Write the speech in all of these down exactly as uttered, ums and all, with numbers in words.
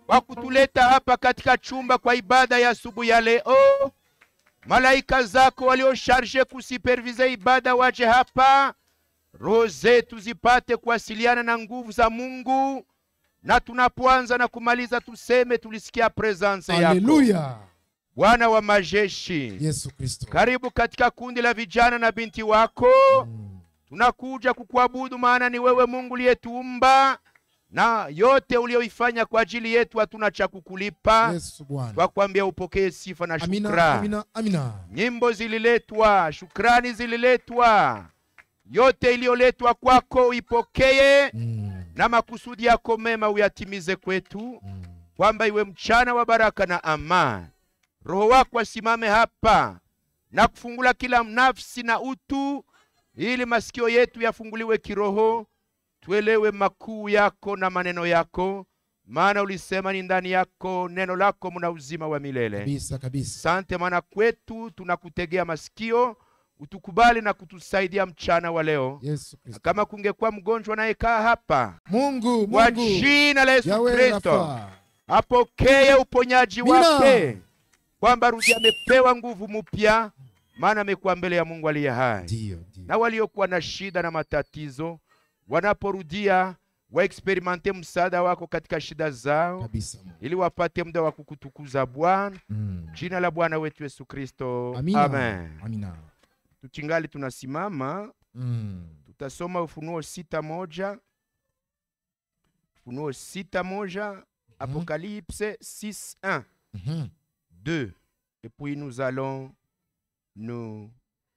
kwa kutuleta hapa katika chumba kwa ibada ya asubuhi ya leo. Malaika zako waliosharje kusupervise ibada waje hapa. Roho zetu zipate kuwasiliana na nguvu za Mungu. Na tunapoanza na kumaliza tuseme tulisikia presence yako. Haleluya. Bwana wa majeshi, Yesu Kristo, karibu katika kundi la vijana na binti wako. Mm. Tunakuja kukuabudu maana ni wewe Mungu uliyetuumba. Na yote ulioifanya kwa ajili yetu hatuna cha kukulipa. Yesu Bwana. Twakwambia upokee sifa na shukrani. Amina, amina, amina. Nyimbo zililetwa, shukrani zililetwa. Yote iliyoletwa kwako ipokee. Mm. Na makusudi yako mema uyatimize kwetu. Mm. Kwamba iwe mchana wa baraka na amani. Roho wako asimame hapa na kufungula kila nafsi na utu, ili masikio yetu yafunguliwe kiroho, tuelewe makuu yako na maneno yako, maana ulisema ni ndani yako neno lako mna uzima wa milele. Kabisa kabisa. Asante maana kwetu tunakutegea masikio, utukubali na kutusaidia mchana wa leo. Yesu Kristo. Kama kungekuwa mgonjwa naye kaa hapa, Mungu, Mungu, kwa jina la Yesu Kristo apokee uponyaji Mina. wake, kwamba rudi amepewa nguvu mpya, maana amekuwa mbele ya Mungu aliye hai. Dio, dio. Na waliokuwa na shida na matatizo wanaporudia waexperimente msaada wako katika shida zao. Kabisa. Ili wapate muda wa kukutukuza Bwana. Mm. Jina la Bwana wetu Yesu Kristo. Amina. Amen. Amina. Tuchingali tunasimama. Mm. Tutasoma Ufunuo sita moja. Ufunuo sita moja. Mm. Apocalypse six un. Mm-hmm. deux. Et puis nous allons nous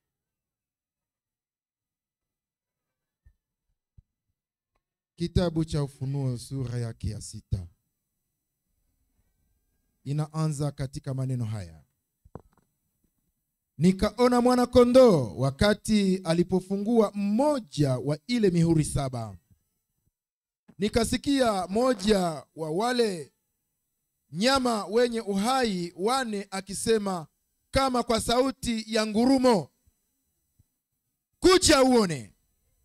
Kitabu cha Ufunuo sura yake ya sita inaanza katika maneno haya: nikaona mwana kondoo wakati alipofungua mmoja wa ile mihuri saba. Nikasikia moja wa wale nyama wenye uhai wane akisema kama kwa sauti ya ngurumo, kuja uone.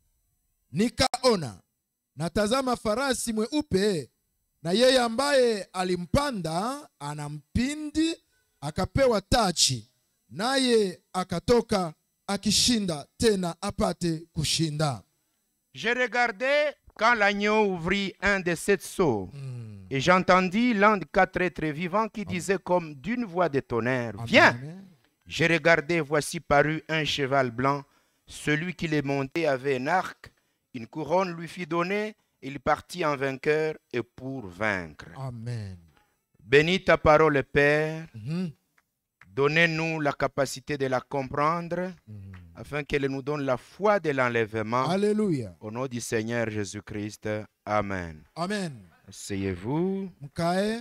Nikaona na tazama farasi mweupe, na yeye ambaye alimpanda ana mpindi, akapewa taji, naye akatoka akishinda tena apate kushinda. Je regardais quand l'agneau ouvrit un de sept sceaux. Mm. Et j'entendis l'un des quatre êtres vivants qui disait comme d'une voix de tonnerre: viens. Amen. J'ai regardé, voici parut un cheval blanc. Celui qui les montait avait un arc. Une couronne lui fut donnée. Il partit en vainqueur et pour vaincre. Amen. Bénis ta parole, Père. Mm-hmm. Donnez-nous la capacité de la comprendre, mm-hmm, afin qu'elle nous donne la foi de l'enlèvement. Alléluia. Au nom du Seigneur Jésus-Christ. Amen. Amen. Asseyez-vous. Mkae.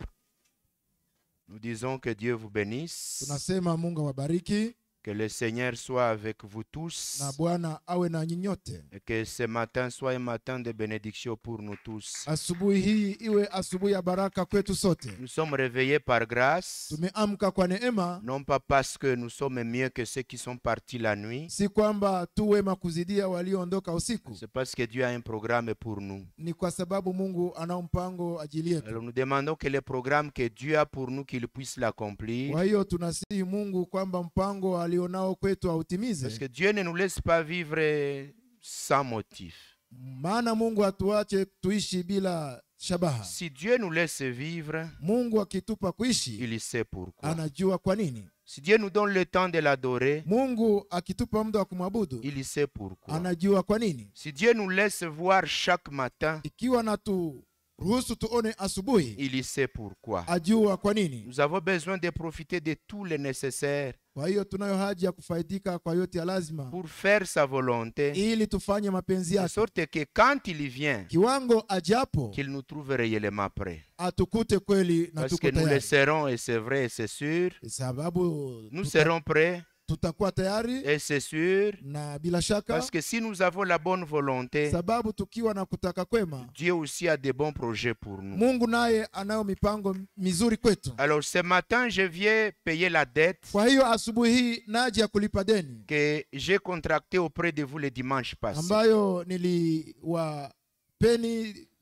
Nous disons que Dieu vous bénisse. Tunasema Mungu awabariki. Que le Seigneur soit avec vous tous. Na Bwana awe na nyinyote. Et que ce matin soit un matin de bénédiction pour nous tous. Asubuhi hii iwe asubuhi ya baraka kwetu sote. Nous sommes réveillés par grâce. Tumeamka kwa neema. Non pas parce que nous sommes mieux que ceux qui sont partis la nuit. Si kwamba tu wema kuzidia walioondoka usiku. C'est parce que Dieu a un programme pour nous. Ni kwa sababu Mungu ana mpango ajili yetu. Alors nous demandons que le programme que Dieu a pour nous, qu'il puisse l'accomplir. Kwa hiyo tunasihi Mungu kwamba mpango alionao kwetu autimize. Parce que Dieu ne nous laisse pas vivre sans motif. Maana Mungu atuache tuishi bila shabaha. Si Dieu nous laisse vivre, Mungu akitupa kuishi, il sait pourquoi. Anajua kwa nini. Si Dieu nous donne le temps de l'adorer, Mungu akitupa muda wa kumwabudu, il sait pourquoi. Anajua kwa nini. Si Dieu nous laisse voir chaque matin, ikiwa natu ruhusu tuone asubuhi, il sait pourquoi. Ajua kwa nini. Nous avons besoin de profiter de tout le nécessaire. Kwa hiyo tunayo haja ya kufaidika kwa yote ya lazima, pour faire sa volonté, ili tufanye mapenzi yake, de sorte que quand il vient, kiwango ajapo, qu'il nous trouve réellement prêts. Atukute kweli na tuko tayari. Parce que nous le serons, et c'est vrai et c'est sûr. Sababu nous serons prêts. Tutakuwa tayari, et c'est sûr, na bila shaka, parce que si nous avons la bonne volonté, sababu tukiwa na kutaka kwema, Dieu aussi a de bons projets pour nous. Mungu naye anayo mipango mizuri kwetu. Alors ce matin je viens payer la dette, kwa hiyo asubuhi hii naji ya kulipa deni que j'ai contracté auprès de vous le dimanche passé, ambayo niliwapeni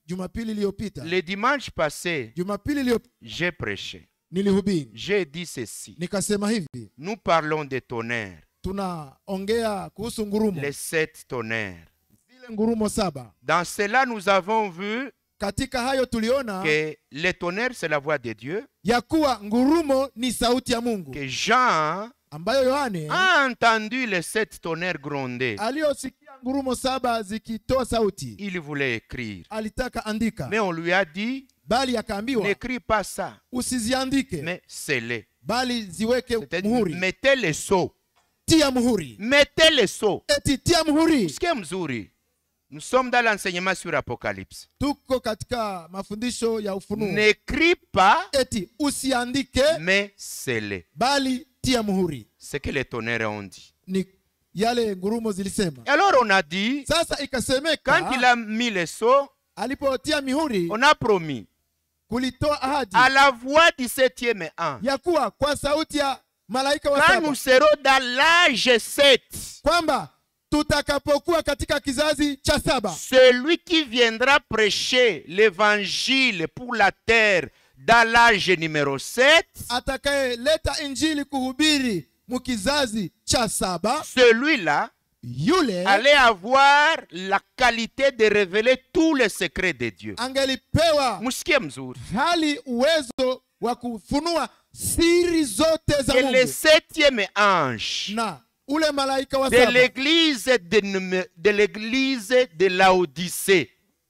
Jumapili iliyopita, Le dimanche passé, Jumapili iliyopita j'ai prêché. nilihubiri, J'ai dit ceci. nikasema hivi, Nous parlons des tonnerres. tunaongea kuhusu ngurumo, Les sept tonnerres. zile ngurumo saba. Dans cela, nous avons vu Katika hayo tuliona que les tonnerres, c'est la voix de Dieu. ya kuwa ngurumo ni sauti ya Mungu, Que Jean ambayo Yohane a entendu les sept tonnerres gronder. aliyosikia ngurumo saba zikitoa sauti, Il voulait écrire. alitaka andika, Mais on lui a dit, bali akaambiwa n'écris pas ça, usiziandike, mais scellez. bali ziweke C'est-à-dire, muhuri. mettez les sceaux. Tia muhuri, Mettez les sceaux. eti tia muhuri. Sikia mzuri. Nous sommes dans l'enseignement sur Apocalypse. Tuko katika mafundisho ya Ufunuo. N'écris pas, Eti usiandike, mais scellez. bali tia muhuri. C'est que les tonnerres ont dit. Ni yale ngurumo zilisema. Et alors on a dit, Sasa quand ikasemeka, il a mis les sceaux, alipotia mihuri, on a promis kulitoa ahadi à la voix du septième an. ya kuwa kwa sauti ya malaika wa Quand saba, nous serons dans l'âge sept, kwamba tutakapokuwa katika kizazi cha saba, celui qui viendra prêcher l'évangile pour la terre dans l'âge numéro sept, atakayeleta injili kuhubiri mukizazi cha saba, celui-là yule allait avoir la qualité de révéler tous les secrets de Dieu. angelipewa Musikie mzuri. hali uwezo wa kufunua siri zote za Et le Mungu. septième ange Na ule malaika wa de saba l'église de, Nume- de l'église de Laodicée,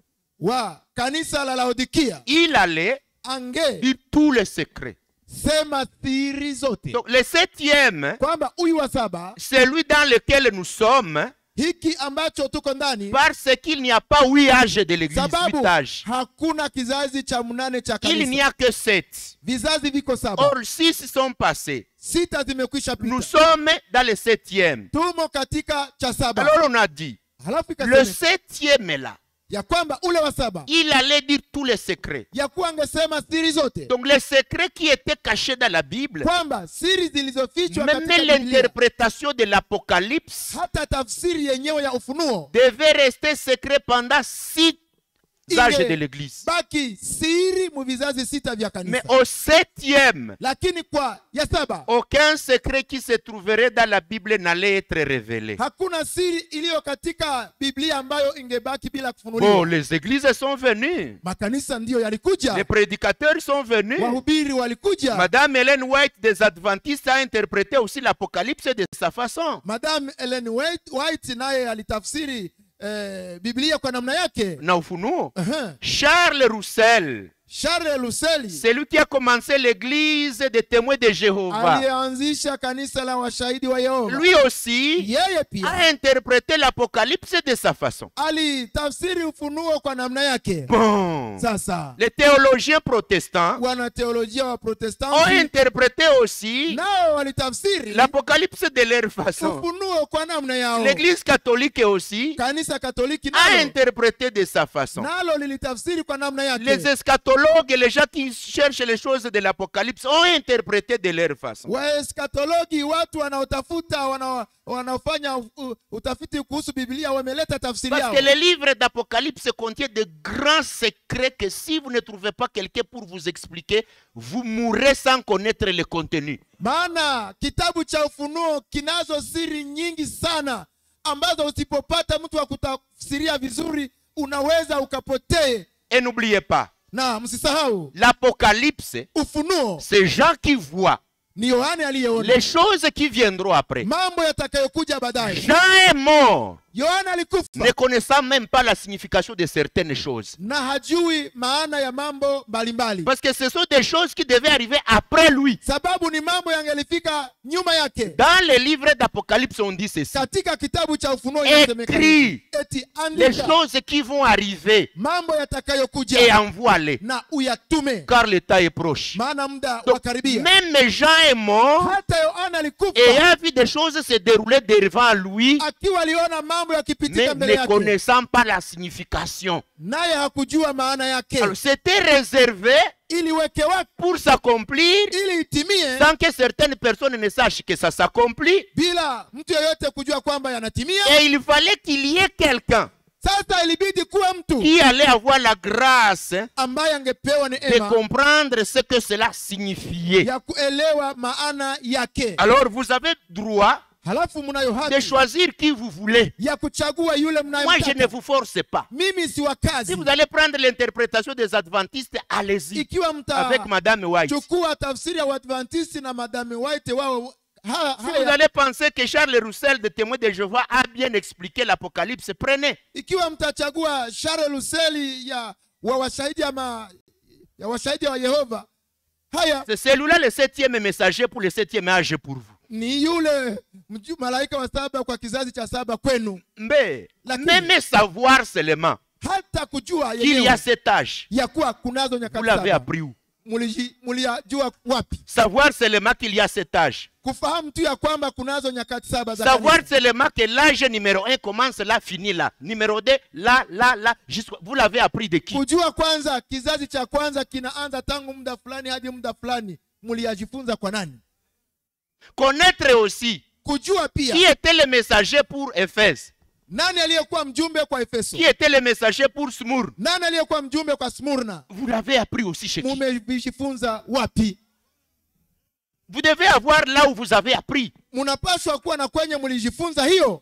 wa kanisa la Laodikia il allait ange dire tous les secrets. sema siri zote, Donc le septième, kwamba huyu wa saba, celui dans lequel nous sommes, hiki ambacho tuko ndani, parce qu'il n'y a pas huit âges de l'église, sababu huit âges. hakuna kizazi cha mnane cha Il n'y kanisa, a que sept. vizazi viko saba, Or, six sont passés. sita zimekwisha Nous pita, sommes dans le septième. tumo katika cha saba. Alors on a dit, Halafu le ikasema septième là, ya kwamba ule wa saba il allait dire tous les secrets. ya kuwa angesema siri zote, Donc les secrets qui étaient cachés dans la Bible, kwamba siri zilizofichwa même katika Biblia, l'interprétation de l'Apocalypse hata tafsiri yenyewe ya Ufunuo devait rester secret pendant six âges de l'église. baki siri mu vizazi sita vya Mais kanisa, au septième, lakini kwa ya saba aucun secret qui se trouverait dans la Bible n'allait être révélé. hakuna siri iliyo katika Biblia ambayo ingebaki bila kufunuliwa. Bon, les églises sont venues. Makanisa ndiyo yalikuja, Les prédicateurs sont venus. wahubiri walikuja. Madame Hélène White des Adventistes a interprété aussi l'Apocalypse de sa façon. Madame Ellen White, White naye alitafsiri eh, Biblia kwa namna yake. Na ufunuo. Uh-huh. Charles Roussel, Charles Luseli c'est lui qui a commencé l'église des témoins de Jéhovah. aliyeanzisha kanisa la washahidi wa Yehova, Lui aussi yeye pia a interprété l'Apocalypse de sa façon. alitafsiri ufunuo kwa namna yake. Bon. Sasa Les théologiens protestants wanateolojia wa ont Protestanti interprété aussi nao walitafsiri l'Apocalypse de leur façon. ufunuo kwa namna yao. L'Église catholique aussi Kanisa Katoliki a nalo interprété de sa façon. nalo lilitafsiri kwa namna Les yake. eschatologues et les gens qui cherchent les choses de l'Apocalypse ont interprété de leur façon. Waeskatologi, watu wanaotafuta wana, wanaofanya u- utafiti kuhusu Biblia wameleta tafsiri Parce yao, que le livre d'Apocalypse contient de grands secrets que si vous ne trouvez pas quelqu'un pour vous expliquer, vous mourrez sans connaître le contenu. maana kitabu cha Ufunuo kinazo siri nyingi sana ambazo usipopata mtu wa kutafsiria vizuri unaweza ukapotee. Et n'oubliez pas, Na msisahau l'Apocalypse, Ufunuo c'est Jean qui voit ni Yohane aliyeona les choses qui viendront après. mambo yatakayokuja baadaye. Jean est mort, Yohane alikufa ne connaissant même pas la signification de certaines choses. na hajui maana ya mambo mbalimbali, Parce que ce sont des choses qui devaient arriver après lui. sababu ni mambo yangelifika nyuma yake. Dans le livre d'Apocalypse, on dit ceci. Katika kitabu cha Ufunuo inasemekana Écris eti les andika choses qui vont arriver mambo et yatakayokuja envoie-les, na uyatume, car le temps est proche. maana muda Donc, wakaribia. même Jean est mort Hata Yohana alikufa et a vu des choses se dérouler devant lui, akiwa aliona mambo mais yakipitika mbele ne yake, connaissant pas la signification. naye hakujua maana yake. Alors, c'était réservé Iliwekewa pour s'accomplir ili itimie sans que certaines personnes ne sachent que ça s'accomplit. bila mtu yeyote kujua kwamba yanatimia. Et il fallait qu'il y ait quelqu'un Sasa ilibidi kuwa mtu qui allait avoir la grâce ambaye angepewa de neema comprendre ce que cela signifiait. ya kuelewa maana yake. Alors vous avez droit Halafu mnayo de haki choisir qui vous voulez. ya kuchagua yule Moi, je ne mnayemtaka. vous force pas. Mimi si wa Si kazi. vous allez prendre l'interprétation des adventistes, allez-y. Ikiwa Avec Madame White. mtachukua tafsiri ya Waadventista na Madame White wao ha, Si vous haya. allez penser que Charles Roussel de Témoins de Jéhovah a bien expliqué l'Apocalypse, prenez. Ikiwa mtachagua Charles Luseli ya wa washahidi ya, ma, ya washahidi wa Yehova, haya C'est celui-là le septième messager pour le septième âge pour vous. ni yule mju- malaika wa saba kwa kizazi cha saba kwenu. Mais Lakini- même savoir seulement Hata kujua qu'il y a yenyewe cet âge, ya kuwa kunazo vous nyakati l'avez saba, appris où? muliji- muliyajua wapi? Savoir seulement qu'il y a cet âge. Kufahamu tu ya kwamba kunazo nyakati saba za Savoir kanisa. seulement que l'âge numéro un commence là, finit là. Numéro deux, là, là, là. jusqu'au- Vous l'avez appris de qui? Kujua kwanza kizazi cha kwanza kinaanza tangu muda fulani hadi muda fulani, muliyajifunza kwa nani? Connaître aussi Kujua qui pia était le messager pour Éphèse, nani aliyekuwa mjumbe kwa Efeso, qui était le messager pour Smyrne. nani aliyekuwa mjumbe kwa Smurna, Vous l'avez appris aussi chez qui? mumevijifunza wapi? Vous devez avoir là où vous avez appris. Munapaswa kuwa na kwenye mulijifunza hiyo,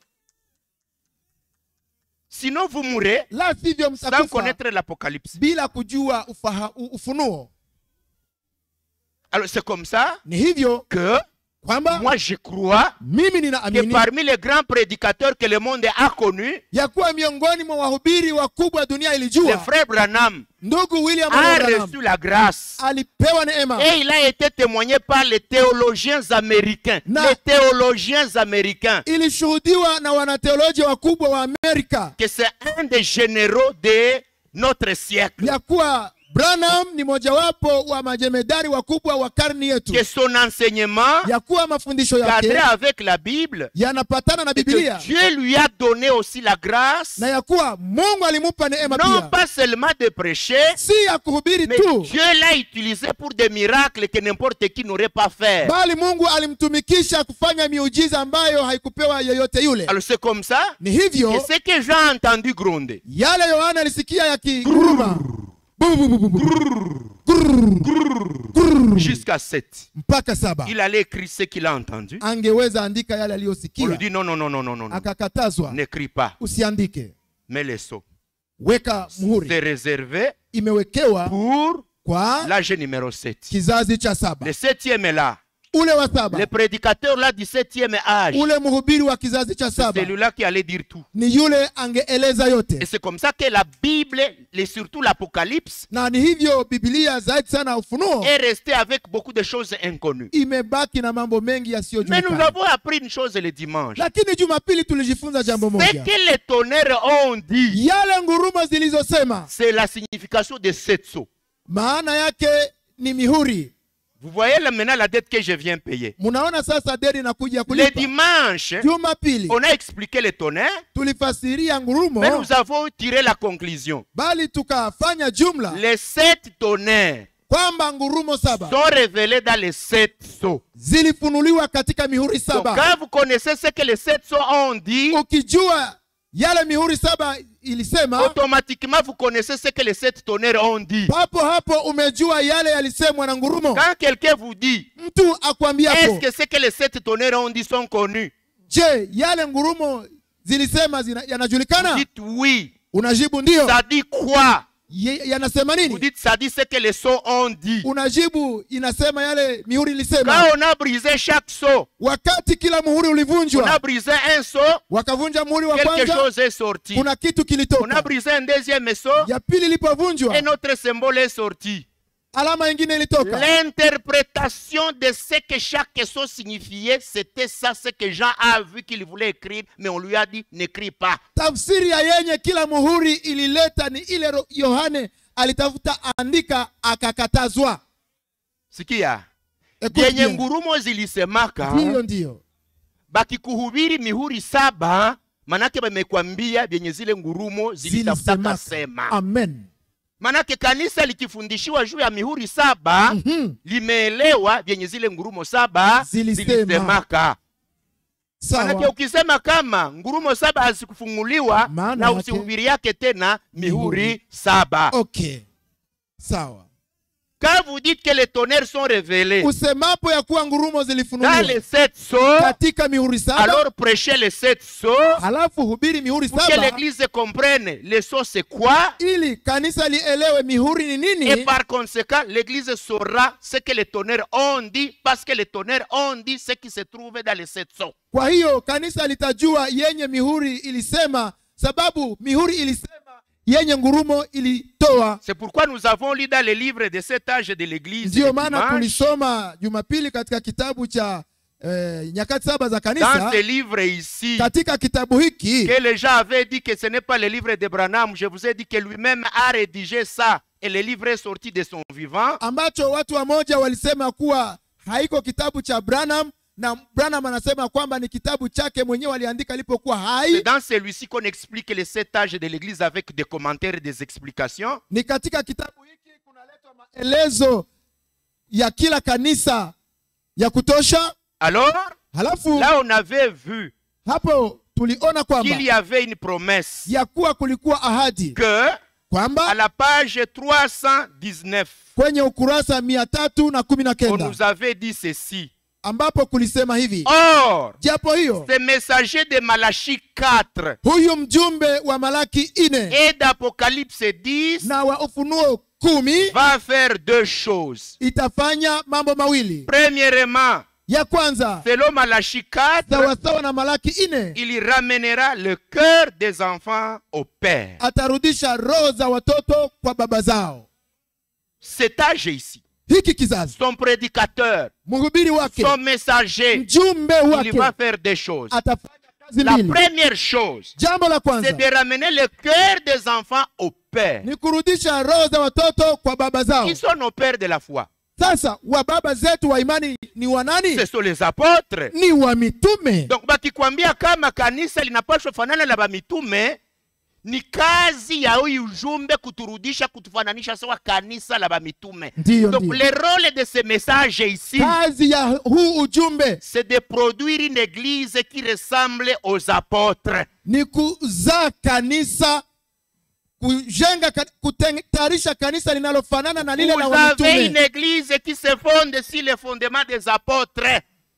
Sinon, vous mourrez la sivyo sans mtakufa connaître l'Apocalypse. bila kujua ufaha, u- ufunuo. Alors, c'est comme ça Ni hivyo que kwamba moi, je crois mimi que ninaamini parmi les grands prédicateurs que le monde a connus, ya kuwa miongoni mwa wahubiri wakubwa dunia le ilijua, frère Branham ndugu William a Branham reçu la grâce. alipewa neema Et il a été témoigné par les théologiens américains. Na- Les théologiens américains. ilishuhudiwa na wanateolojia wakubwa wa Amerika Que c'est un des généraux de notre siècle. ya kuwa Branham ni mojawapo wa majemedari wakubwa wa karni yetu, Que son enseignement, ya kuwa mafundisho cadré yake avec la Bible, yanapatana na que Biblia, Dieu lui a donné aussi la grâce, na ya kuwa Mungu alimupa neema non pia, pas seulement de prêcher, si ya kuhubiri mais tu, Dieu l'a utilisé pour des miracles que n'importe qui n'aurait pas fait. bali Mungu alimtumikisha kufanya miujiza ambayo haikupewa yeyote yule. Alors c'est comme ça Ni que hivyo ce que j'ai entendu gronder, yale Yohana alisikia yakiguruma Bu, bu, bu, bu, bu. Grrr, grrr. jusqu'à sept. mpaka saba, Il allait écrire ce qu'il a entendu. angeweza andika yale On lui aliyosikia, dit non, non, non, non, non, non, non. akakatazwa, N'écris pas, usiandike, mais les sceaux. weka muhuri. C'est réservé Imewekewa pour kwa l'âge numéro sept. kizazi cha saba. Le septième est là. Ule wa saba, Le prédicateur là du septième âge, ule mhubiri wa kizazi cha c'est saba celui-là qui allait dire tout. ni yule angeeleza Et yote, c'est comme ça que la Bible, et surtout l'Apocalypse, na ni hivyo Biblia zaidi sana Ufunuo est restée avec beaucoup de choses inconnues. imebaki na mambo mengi Mais nous yasiyojulikana. avons appris une chose le dimanche. Lakini Jumapili tulijifunza jambo Ce moja, que les tonnerres ont dit, yale nguruma zilizosema, c'est la signification de sept sceaux. maana yake ni mihuri. Vous voyez là maintenant la dette que je viens payer. Munaona sasa deni nakuja Le kulipa. dimanche, Jumapili on a expliqué les tonnerres, tulifasiria mais ngurumo, nous avons tiré la conclusion. bali tukafanya jumla Les sept tonnerres kwamba ngurumo saba sont révélés dans les sept sceaux. zilifunuliwa katika mihuri Donc saba. quand vous connaissez ce que les sept sceaux ont dit, Ukijua yale mihuri saba ilisema, automatiquement vous connaissez ce que les sept tonnerres ont dit. papo hapo umejua yale yalisemwa na ngurumo. Quand quelqu'un vous dit, Mtu akwambia est-ce hapo, que ce que les sept tonnerres ont dit sont connus? je, yale ngurumo zilisema zina, Vous yanajulikana? dites oui. Unajibu ndio. Ça dit quoi? Ye- Yanasema Vous nini? dites ça dit ce que les sceaux ont dit. Unajibu inasema yale mihuri Quand ilisema. on a brisé chaque sceau, Wakati kila muhuri on a ulivunjwa, brisé un sceau, wakavunja muhuri wa quelque kwanza, chose est sorti. kuna kitu On a kilitoka. brisé un deuxième sceau, Ya pili ilipovunjwa, et notre symbole est sorti. alama ingine ilitoka. L'interprétation de ce que chaque sceau signifiait, c'était ça, ce que Jean a vu qu'il voulait écrire, mais on lui a dit, n'écris pas. Tafsiri ya yenye kila muhuri ilileta ni ile ro- Yohane alitafuta andika, akakatazwa. Sikia, Écoute vyenye bien. ngurumo zilisemaka, Ndiyo, ndiyo. bakikuhubiri mihuri saba, manake bamekwambia vyenye zile ngurumo zilitafuta Zilisemaka. sema. Amen. Manake kanisa likifundishiwa juu ya mihuri saba, Mhm. limeelewa vyenye zile ngurumo saba Zilisema. zilisemaka. Manake Sawa. ukisema kama ngurumo saba hazikufunguliwa Maana na yake- usihubiri yake tena mihuri Mihuri. saba. Okay. Sawa. Quand vous dites que les tonnerres sont révélés Usemapo ya kuwa ngurumo dans zilifunuliwa les sept sceaux, katika mihuri saba, alors prêchez les sept sceaux halafu hubiri mihuri pour que saba l'église comprenne les sceaux c'est quoi, ili kanisa lielewe mihuri ni et nini, par conséquent l'église saura ce que les tonnerres ont dit, parce que les tonnerres ont dit ce qui se trouve dans les sept sceaux. kwa hiyo kanisa litajua yenye mihuri ilisema, sababu mihuri ilisema yenye ngurumo ilitoa. C'est pourquoi nous avons lu dans les livres de cet âge de l'église Ndiyo de maana dimanche, tulisoma Jumapili katika kitabu cha eh, nyakati saba za dans kanisa, ce livre ici, katika kitabu hiki que les gens avaient dit que ce n'est pas le livre de Branham. Je vous ai dit que lui-même a rédigé ça et le livre est sorti de son vivant. ambacho watu wamoja walisema kuwa haiko kitabu cha Branham, na Branham anasema kwamba ni kitabu chake mwenyewe aliandika alipokuwa C'est hai. dans celui-ci qu'on explique les sept âges de l'église avec des commentaires et des explications. Ni katika kitabu hiki kunaletwa maelezo ya kila kanisa ya kutosha. Alors, Halafu là on avait vu hapo tuliona kwamba qu'il y avait une promesse ya kuwa kulikuwa ahadi que à kwamba la page trois cent dix-neuf, kwenye ukurasa mia tatu na kumi na on kenda nous avait dit ceci. ambapo kulisema hivi, Or, japo hiyo ce messager de Malachie quatre huyu mjumbe wa Malaki ine et d'Apocalypse dix na wa Ufunuo kumi va faire deux choses. itafanya mambo mawili. Premièrement, Ya kwanza, selon Malachie quatre, sawasawa na Malaki ine, il ramènera le cœur des enfants au Père. atarudisha roho za watoto kwa baba zao. Cet âge ici, Hiki kizazi, son prédicateur, mhubiri wake, son messager, mjumbe il wake va faire des choses. atafanya kazi La mbili. première chose, Jambo la c'est kwanza de ramener le cœur des enfants au Père. ni kurudisha roho za watoto kwa baba zao. Qui sont nos pères de la foi? Sasa wa baba zetu wa imani ni wanani? Ce sont les apôtres. Ni wa mitume. Donc bakikwambia kama kanisa linapaswa fanana na bamitume, ni kazi ya huyu ujumbe kuturudisha kutufananisha sawa kanisa la bamitume. Ndiyo, Donc ndiyo. le rôle de ce message ici, Kazi ya huu ujumbe c'est de produire une église qui ressemble aux apôtres. ni kuzaa kanisa, kujenga, ka- kutayarisha kanisa linalofanana na lile la Vous avez une mitume. église qui se fonde sur les fondements des apôtres.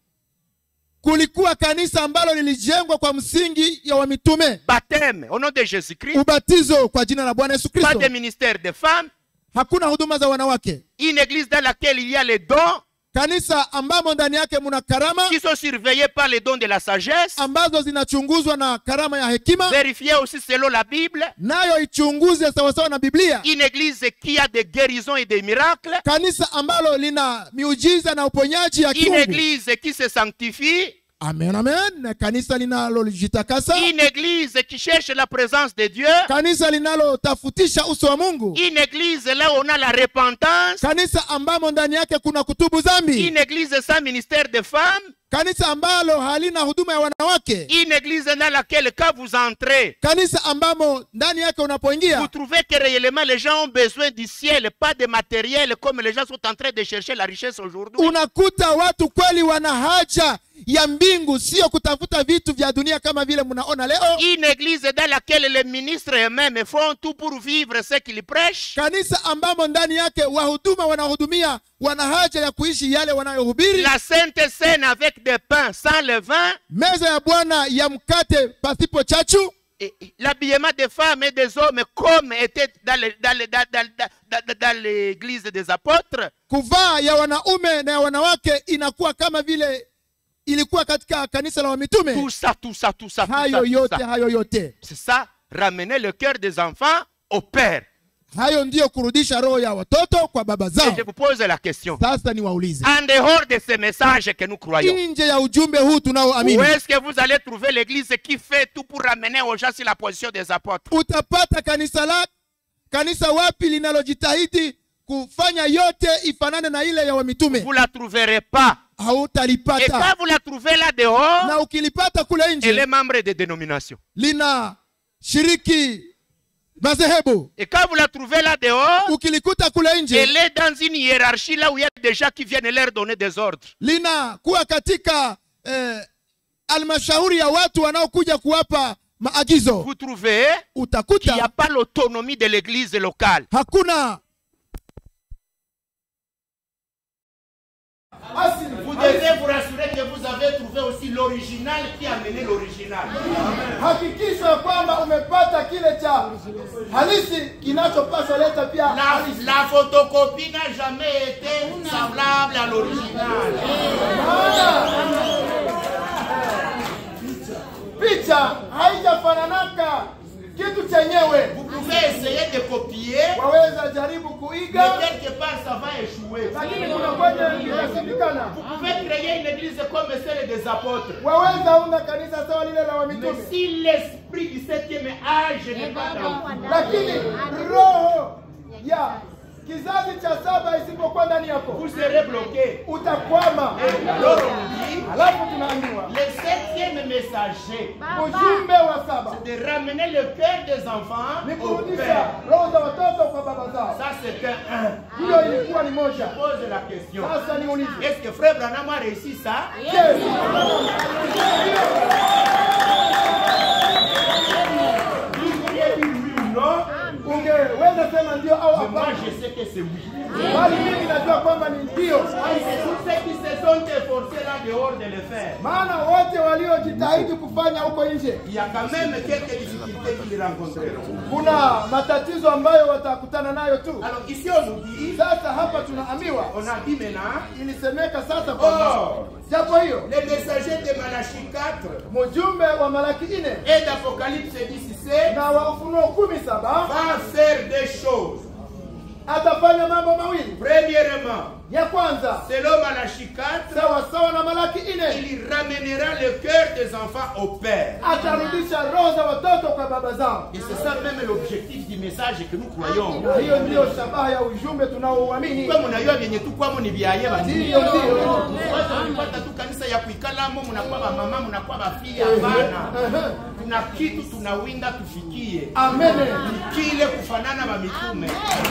Kulikuwa kanisa ambalo lilijengwa kwa msingi ya wa mitume, Baptême au nom de Jésus-Christ. ubatizo kwa jina la Bwana Yesu Pas Kristo. de ministère de femmes. Hakuna huduma za wanawake. Une église dans laquelle il y a les dons Kanisa ambamo ndani yake muna karama qui sont surveillés par les dons de la sagesse. ambazo zinachunguzwa na karama ya hekima, Vérifiés aussi selon la Bible. nayo ichunguze sawasawa na Biblia. Une église qui a des guérisons et des miracles. Kanisa ambalo lina miujiza na uponyaji ya Une kiungu. église qui se sanctifie. Amen, amen. Kanisa linalojitakasa, Une église qui cherche la présence de Dieu. kanisa linalotafutisha uso wa Mungu, Une église là où on a la repentance. kanisa ambamo ndani yake kuna kutubu dhambi, Une église sans ministère de femmes. kanisa ambalo halina huduma ya wanawake, Une église dans laquelle quand vous entrez, kanisa ambamo ndani yake vous unapoingia trouvez que réellement les gens ont besoin du ciel, pas de matériel comme les gens sont en train de chercher la richesse aujourd'hui. unakuta watu kweli wana haja ya mbingu, sio kutafuta vitu vya dunia kama vile mnaona leo. Une église dans laquelle les ministres eux-mêmes font tout pour vivre ce qu'ils prêchent. Kanisa ambamo ndani yake wahuduma wanahudumia, wana haja ya kuishi yale wanayohubiri. La Sainte Seine avec des pains sans levain. Meza ya Bwana ya mkate pasipo chachu, Et- et l'habillement des femmes et des hommes comme était dans le- dans le- dans- dans- dans- dans- dans l'église des apôtres. kuvaa ya wanaume na ya wanawake inakuwa kama vile ilikuwa katika kanisa la wamitume. Tout ça, tout ça, tout ça, tout ça, Hayo tout yote, ça. hayo yote, C'est ça, ramener le cœur des enfants au Père. hayo ndiyo kurudisha roho ya watoto kwa baba Et zao. je vous pose la question. Sasa niwaulize, En dehors de ce message que nous croyons, nje ya ujumbe huu où tunaoamini, est-ce que vous allez trouver l'église qui fait tout pour ramener aux gens sur la position des apôtres? utapata kanisa la kanisa wapi linalojitahidi kufanya yote ifanane na ile ya wamitume? Vous ne la trouverez pas. Et Hautalipata, quand vous la trouvez là dehors, na ukilipata kule elle est nje membre des dénominations. lina shiriki madhehebu. Et quand vous la trouvez là dehors, Ukilikuta kule nje elle est dans une hiérarchie là où il y a des gens qui viennent leur donner des ordres. lina kuwa katika eh, almashauri ya watu wanaokuja kuwapa maagizo, vous trouvez qu'il n'y utakuta a pas l'autonomie de l'église locale. hakuna. Vous devez vous rassurer que vous avez trouvé aussi l'original qui a mené l'original. Hakikisha kwamba umepata kile cha halisi kinachopaswa leta pia La, halisi. la photocopie n'a jamais été semblable à l'original. Picha haijafananaka kitu chenyewe. Vous pouvez essayer de copier, Waweza jaribu mais kuiga, quelque part ça va échouer. lakini kuna kwenye inashindikana. Vous pouvez créer une église comme celle des apôtres. Waweza unda kanisa sawa lile la Mais wamitume, si l'esprit du septième âge n'est pas dans vous, lakini roho ya kizazi cha saba isipokuwa ndani yako, vous serez bloqué. utakwama. Et alors on dit, Alafu tunaambiwa le septième messager, ujumbe wa saba de ramener le cœur des enfants ni au kurudisha Père. roho za watoto kwa baba zao. Ça c'est un. Hiyo ilikuwa ni moja. Pose la question. Sasa niulize, Est-ce que Frère Branham a réussi ça? je, Vous pourriez dire oui ou non? ungeweza sema ndio au Mais moi hapana? je sais que c'est oui. Bali mimi najua kwamba ni ndio, C'est tous ceux qui se sont efforcés là dehors de le faire. maana wote waliojitahidi kufanya huko nje, Il y a quand même quelques difficultés qu'ils rencontreront. kuna matatizo ambayo watakutana nayo tu. Alors ici on nous dit, Sasa hapa tunaambiwa, on a dit maintenant, ilisemeka sasa kwamba oh, japo hiyo les messagers de Malachie quatre mjumbe wa Malaki nne et d'Apocalypse dix-sept na wa Ufunuo kumi saba va faire des choses. atafanya mambo mawili. Premièrement, Ya kwanza, selon Malachie quatre, sawa sawa na Malaki nne, il ramènera le cœur des enfants au Père. atarudisha roho za watoto kwa baba zao. Et c'est ça même l'objectif du message que nous croyons. Na hiyo ndiyo shabaha ya ujumbe tunaouamini. Kwa mnajua vyenye tu kwamo ni vyaye basi. Ndiyo, ndiyo. Watu wanapata tu kanisa ya kuikalamo, mnakuwa ba mama, mnakuwa ba fia hapana. Tuna kitu tunawinda tufikie. Amen. Kile kufanana na mitume.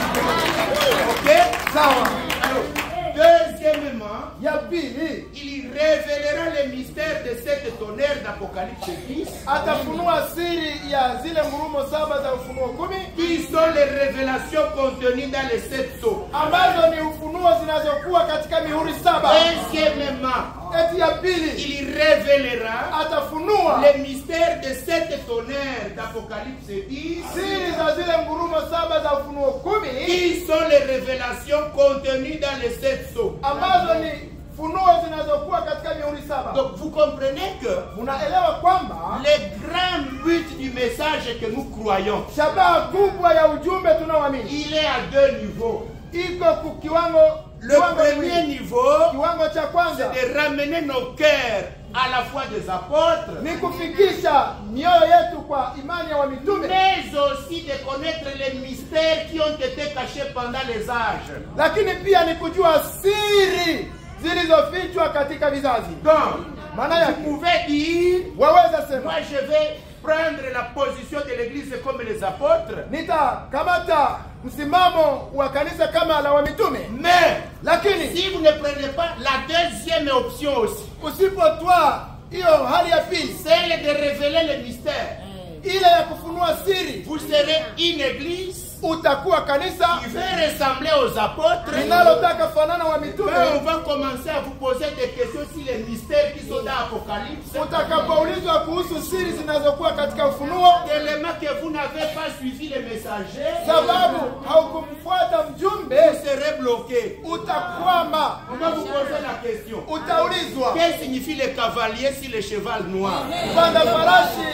OK? Sawa. Alors, deuxièmement, Ya pili, il révélera les mystères de cette tonnerre d'Apocalypse dix, atafunua siri ya zile ngurumo saba za Ufunuo kumi qui sont les révélations contenues dans les sept sceaux. ambazo ni ufunuo zinazokuwa katika mihuri saba. Deuxièmement, Eti ya pili, il révélera atafunua les mystères de cette tonnerre d'Apocalypse dix, siri za zile ngurumo saba za Ufunuo kumi qui sont les révélations contenues dans les sept sceaux. ambazo ni funuo zinazokuwa katika mihuri saba. Donc vous comprenez que Unaelewa kwamba le grand but du message que nous croyons, shabaha kubwa ya ujumbe tunaoamini il est à deux niveaux. iko ku kiwango Le kiwango premier kiwili. niveau, Kiwango cha kwanza c'est de ramener nos cœurs à la foi des apôtres, ni kufikisha mioyo yetu kwa imani ya wamitume, mais aussi de connaître les mystères qui ont été cachés pendant les âges. lakini pia ni kujua siri zilizofichwa katika vizazi. Donc, Maana vous yake pouvez dire, waweza sema, moi je vais prendre la position de l'église comme les apôtres, nitakamata msimamo wa kanisa kama la wamitume, mais lakini si vous ne prenez pas la deuxième option aussi, usipotwaa hiyo hali ya pili, celle de révéler les mystères, ile ya kufunua siri, vous serez une église utakuwa kanisa qui veut ressembler aux apôtres. linalotaka fanana wa mitume. Mais on va commencer à vous poser des questions sur les mystères qui sont dans l'Apocalypse. Utakapoulizwa kuhusu siri zinazokuwa katika Ufunuo, Tellement que vous n'avez pas suivi les messagers, sababu haukumfuata mjumbe, vous serez bloqué. utakwama. On va vous poser la question. Utaulizwa Qu'est-ce que signifie le cavalier sur le cheval noir? panda farashi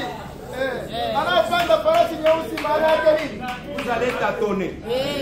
eh, anayepanda farasi nyeusi maana yake nini? Vous allez tâtonner.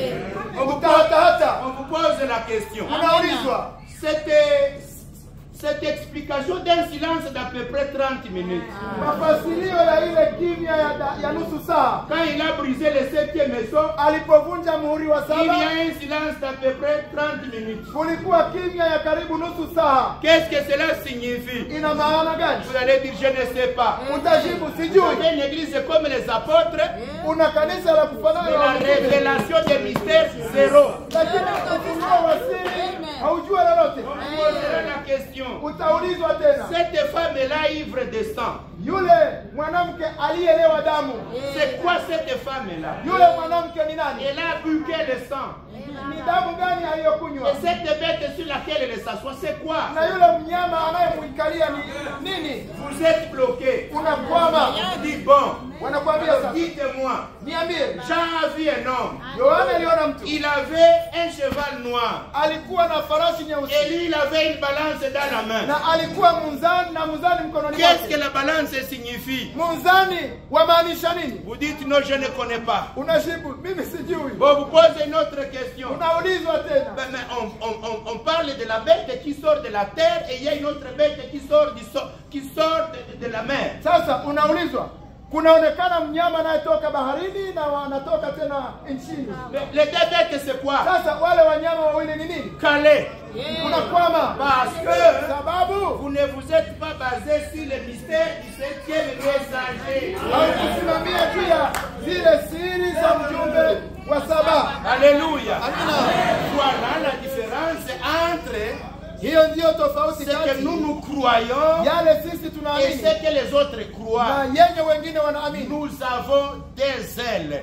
On vous, Utahatahata, on vous pose la question. unaulizwa. C'était cette explication d'un silence d'à peu près trente minutes. Mafasirio ya ile kimya ya, da- ya nusu saa Quand il a brisé le septième maison, alipovunja muhuri wa il y saba, a un silence d'à peu près trente minutes. kulikuwa kimya ya karibu nusu saa. Qu'est-ce que cela signifie? Ina maana gani? Vous allez dire, je ne sais pas. Utajibu Vous sijui. avez une église comme les apôtres, Una kanisa la kufanana mais na la wamitume, révélation des mystères, zéro. lakini ufunuo wa siri haujua lolote. On vous posera la question. question. Utaulizwa tena. Cette femme-là ivre de sang. Yule mwanamke aliyelewa damu. C'est quoi cette femme-là? Yule mwanamke ni nani? Elle a bu quel sang? Ni damu gani aliyokunywa? Et cette bête sur laquelle elle s'assoit, c'est quoi? Na yule mnyama anayemwikalia ni nini? Vous êtes bloqué. Unakwama. Dis bon. Wanakuambia sasa. Dites-moi. Niambie. Jean a vu un homme. Yohana aliona mtu. Il avait un cheval noir. Alikuwa na farasi nyeusi. Et lui, il avait une balance dans la main. Na alikuwa munzani na munzani mkononi mwake. Qu'est-ce que la balance signifie? Munzani wamaanisha nini? Vous dites non, je ne connais pas. Unajibu mimi sijui. Bon, vous posez une autre question. Unaulizwa tena. Ben, mais on, on, on, on parle de la bête qui sort de la terre et il y a une autre bête qui sort, du so, qui sort de, de la mer. Sasa unaulizwa kunaonekana mnyama anayetoka baharini na wanatoka tena nchini. Les deux bêtes c'est quoi? Sasa wale wanyama wawili ni nini? Calais. Unakwama. Parce que sababu vous ne vous êtes pas basé sur le mystère du septième messager. Haukusimamia juu ya zile siri za mjumbe wa saba. Alléluia. Amina. Voilà la différence entre hiyo ndio tofauti ce que nous nous croyons yale sisi et tunaamini ce que les autres croient. na yenye wengine wanaamini. Nous avons des ailes.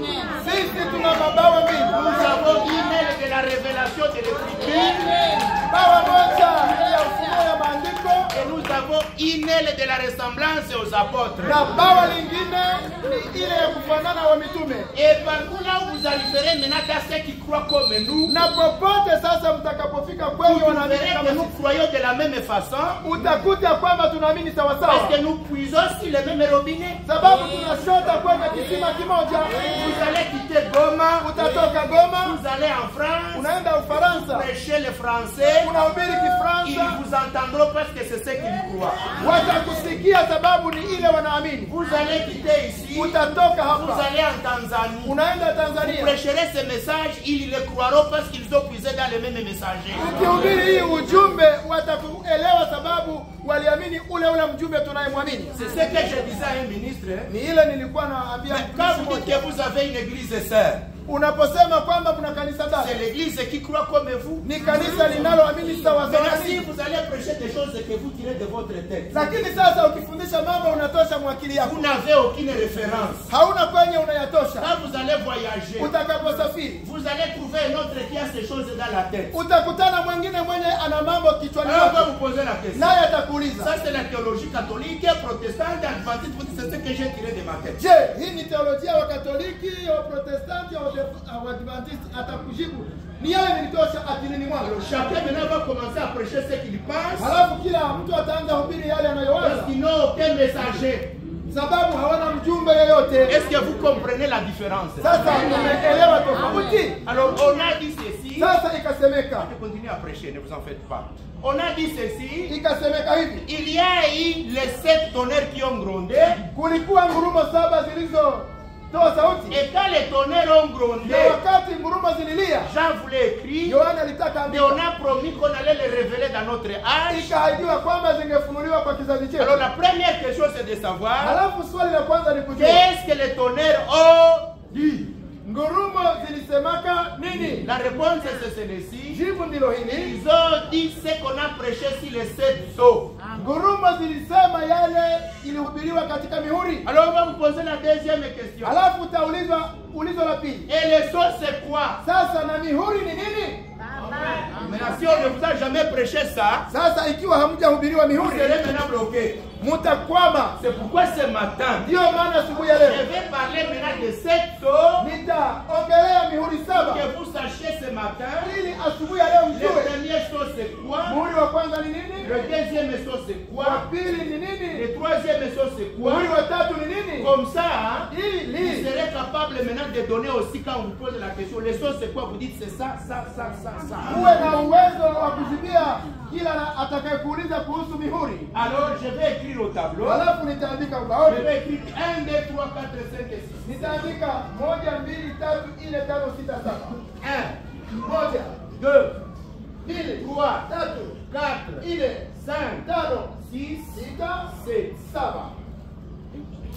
Sisi tuna mabawa mbili. Nous avons une aile de la révélation de l'écriture. Bawa moja ya ufunuo ya maandiko. Et nous avons une aile de la ressemblance aux apôtres. Na bawa lingine ni ile ya kufanana wa mitume. Et partout là où vous arriverez maintenant à ceux qui croient comme nous, na popote sasa mtakapofika kwenye wanaamini que nous croyons de la même façon, utakuta kwamba tunaamini sawa sawa. Parce que nous puisons sur le même robinet. Sababu tunashota kwenye kisima kimoja. Vous allez quitter Goma, utatoka Goma, vous allez en France, unaenda Ufaransa, prêcher le français, unahubiri Kifaransa, ils vous entendront parce que c'est ce qu'ils croient. Watakusikia sababu ni ile wanaamini. Vous allez quitter ici, utatoka hapa, vous allez en Tanzanie, unaenda Tanzania, vous prêcherez ce message, ils le croiront parce qu'ils ont puisé dans les mêmes messagers. Ukihubiri hii ujumbe watakuelewa sababu waliamini ule ule mjumbe tunayemwamini. C'est ce que je disais à un ministre. Ni ile nilikuwa naambia quand vous dites que vous avez une église sœur, unaposema kwamba kuna kanisa dada, c'est l'église qui croit comme vous. Ni kanisa linaloamini sawa sawa. Mais si vous allez prêcher des choses que vous tirez de votre tête, lakini sasa ukifundisha mambo unatosha mwakili yako, vous n'avez aucune référence. Hauna kwenye unayatosha. Quand vous allez voyager, utakaposafiri, vous allez trouver un autre qui a ces choses dans la tête. Utakutana mwingine mwenye ana mambo kichwani mwake. Alors vous posez la question. Naye atakuuliza. Ça c'est la théologie catholique, protestante, adventiste, c'est ce que j'ai tiré de ma tête. Je, hii ni teolojia wa Katoliki, wa Protestanti, wa Adventiste? Atakujibu ni yeye nilitosha akilini mwangu. Chacun maintenant va commencer à prêcher ce qu'il pense. Halafu kila mtu ataanza hubiri yale anayowaza. Parce qu'ils n'ont aucun messager. Sababu hawana mjumbe yoyote. Est-ce que vous comprenez la différence? Sasa umeelewa tofauti? Alors on a dit ceci. Sasa ikasemeka. Je continue à prêcher, ne vous en faites pas. On a dit ceci. Ikasemeka hivi. Il y a eu les sept tonnerres qui ont grondé. Kulikuwa ngurumo saba zilizo toa sauti. Et quand les tonnerres ont grondé, wakati ngurumo zililia, Jean voulait écrire, Yohana alitaka mais on a promis qu'on allait les révéler dans notre âge. Ikaahidiwa kwamba zingefunuliwa kwa kizazi chetu. Alors la première question c'est de savoir, halafu swali la kwanza ni kujua, qu'est-ce que les tonnerres ont dit? Ngurumo zilisemaka nini? La réponse c'est celle-ci. Jibu ndilo hili. Ils ont dit ce qu'on a prêché sur les sept sceaux. Ngurumo zilisema yale ilihubiriwa katika mihuri. Alors on va vous poser la deuxième question. Halafu utaulizwa ulizo la pili. Et les sceaux c'est quoi? Sasa na mihuri ni nini? Maintenant si on ne vous a jamais prêché ça, sasa ikiwa hamjahubiriwa mihuri, vous serez maintenant bloqué. Mutakwama. C'est pourquoi ce matin, ndio maana asubuhi ya leo, je vais parler maintenant de sept sceaux. Nitaongelea mihuri saba. Que vous sachiez ce matin, ili asubuhi ya leo mjue. Le premier sceau c'est quoi? Muhuri wa kwanza ni nini? Le deuxième sceau c'est quoi? Wa pili ni nini? Le troisième sceau c'est quoi? Muhuri wa tatu ni nini? Comme ça, ili vous serez capable maintenant de donner aussi quand on vous pose la question. Le sceau c'est quoi? Vous dites c'est ça, ça, ça, ça, ça. Uwe na uwezo wa kujibia kila atakayekuuliza kuhusu mihuri. Alors je vais écrire au tableau. Halafu nitaandika ubaoni. Je vais écrire un, deux, trois, quatre, cinq et six. Nitaandika moja, mbili, tatu, nne, tano, sita, saba. un, moja, deux, mbili, trois, tatu, quatre, nne, cinq, tano, six, sita, sept, saba.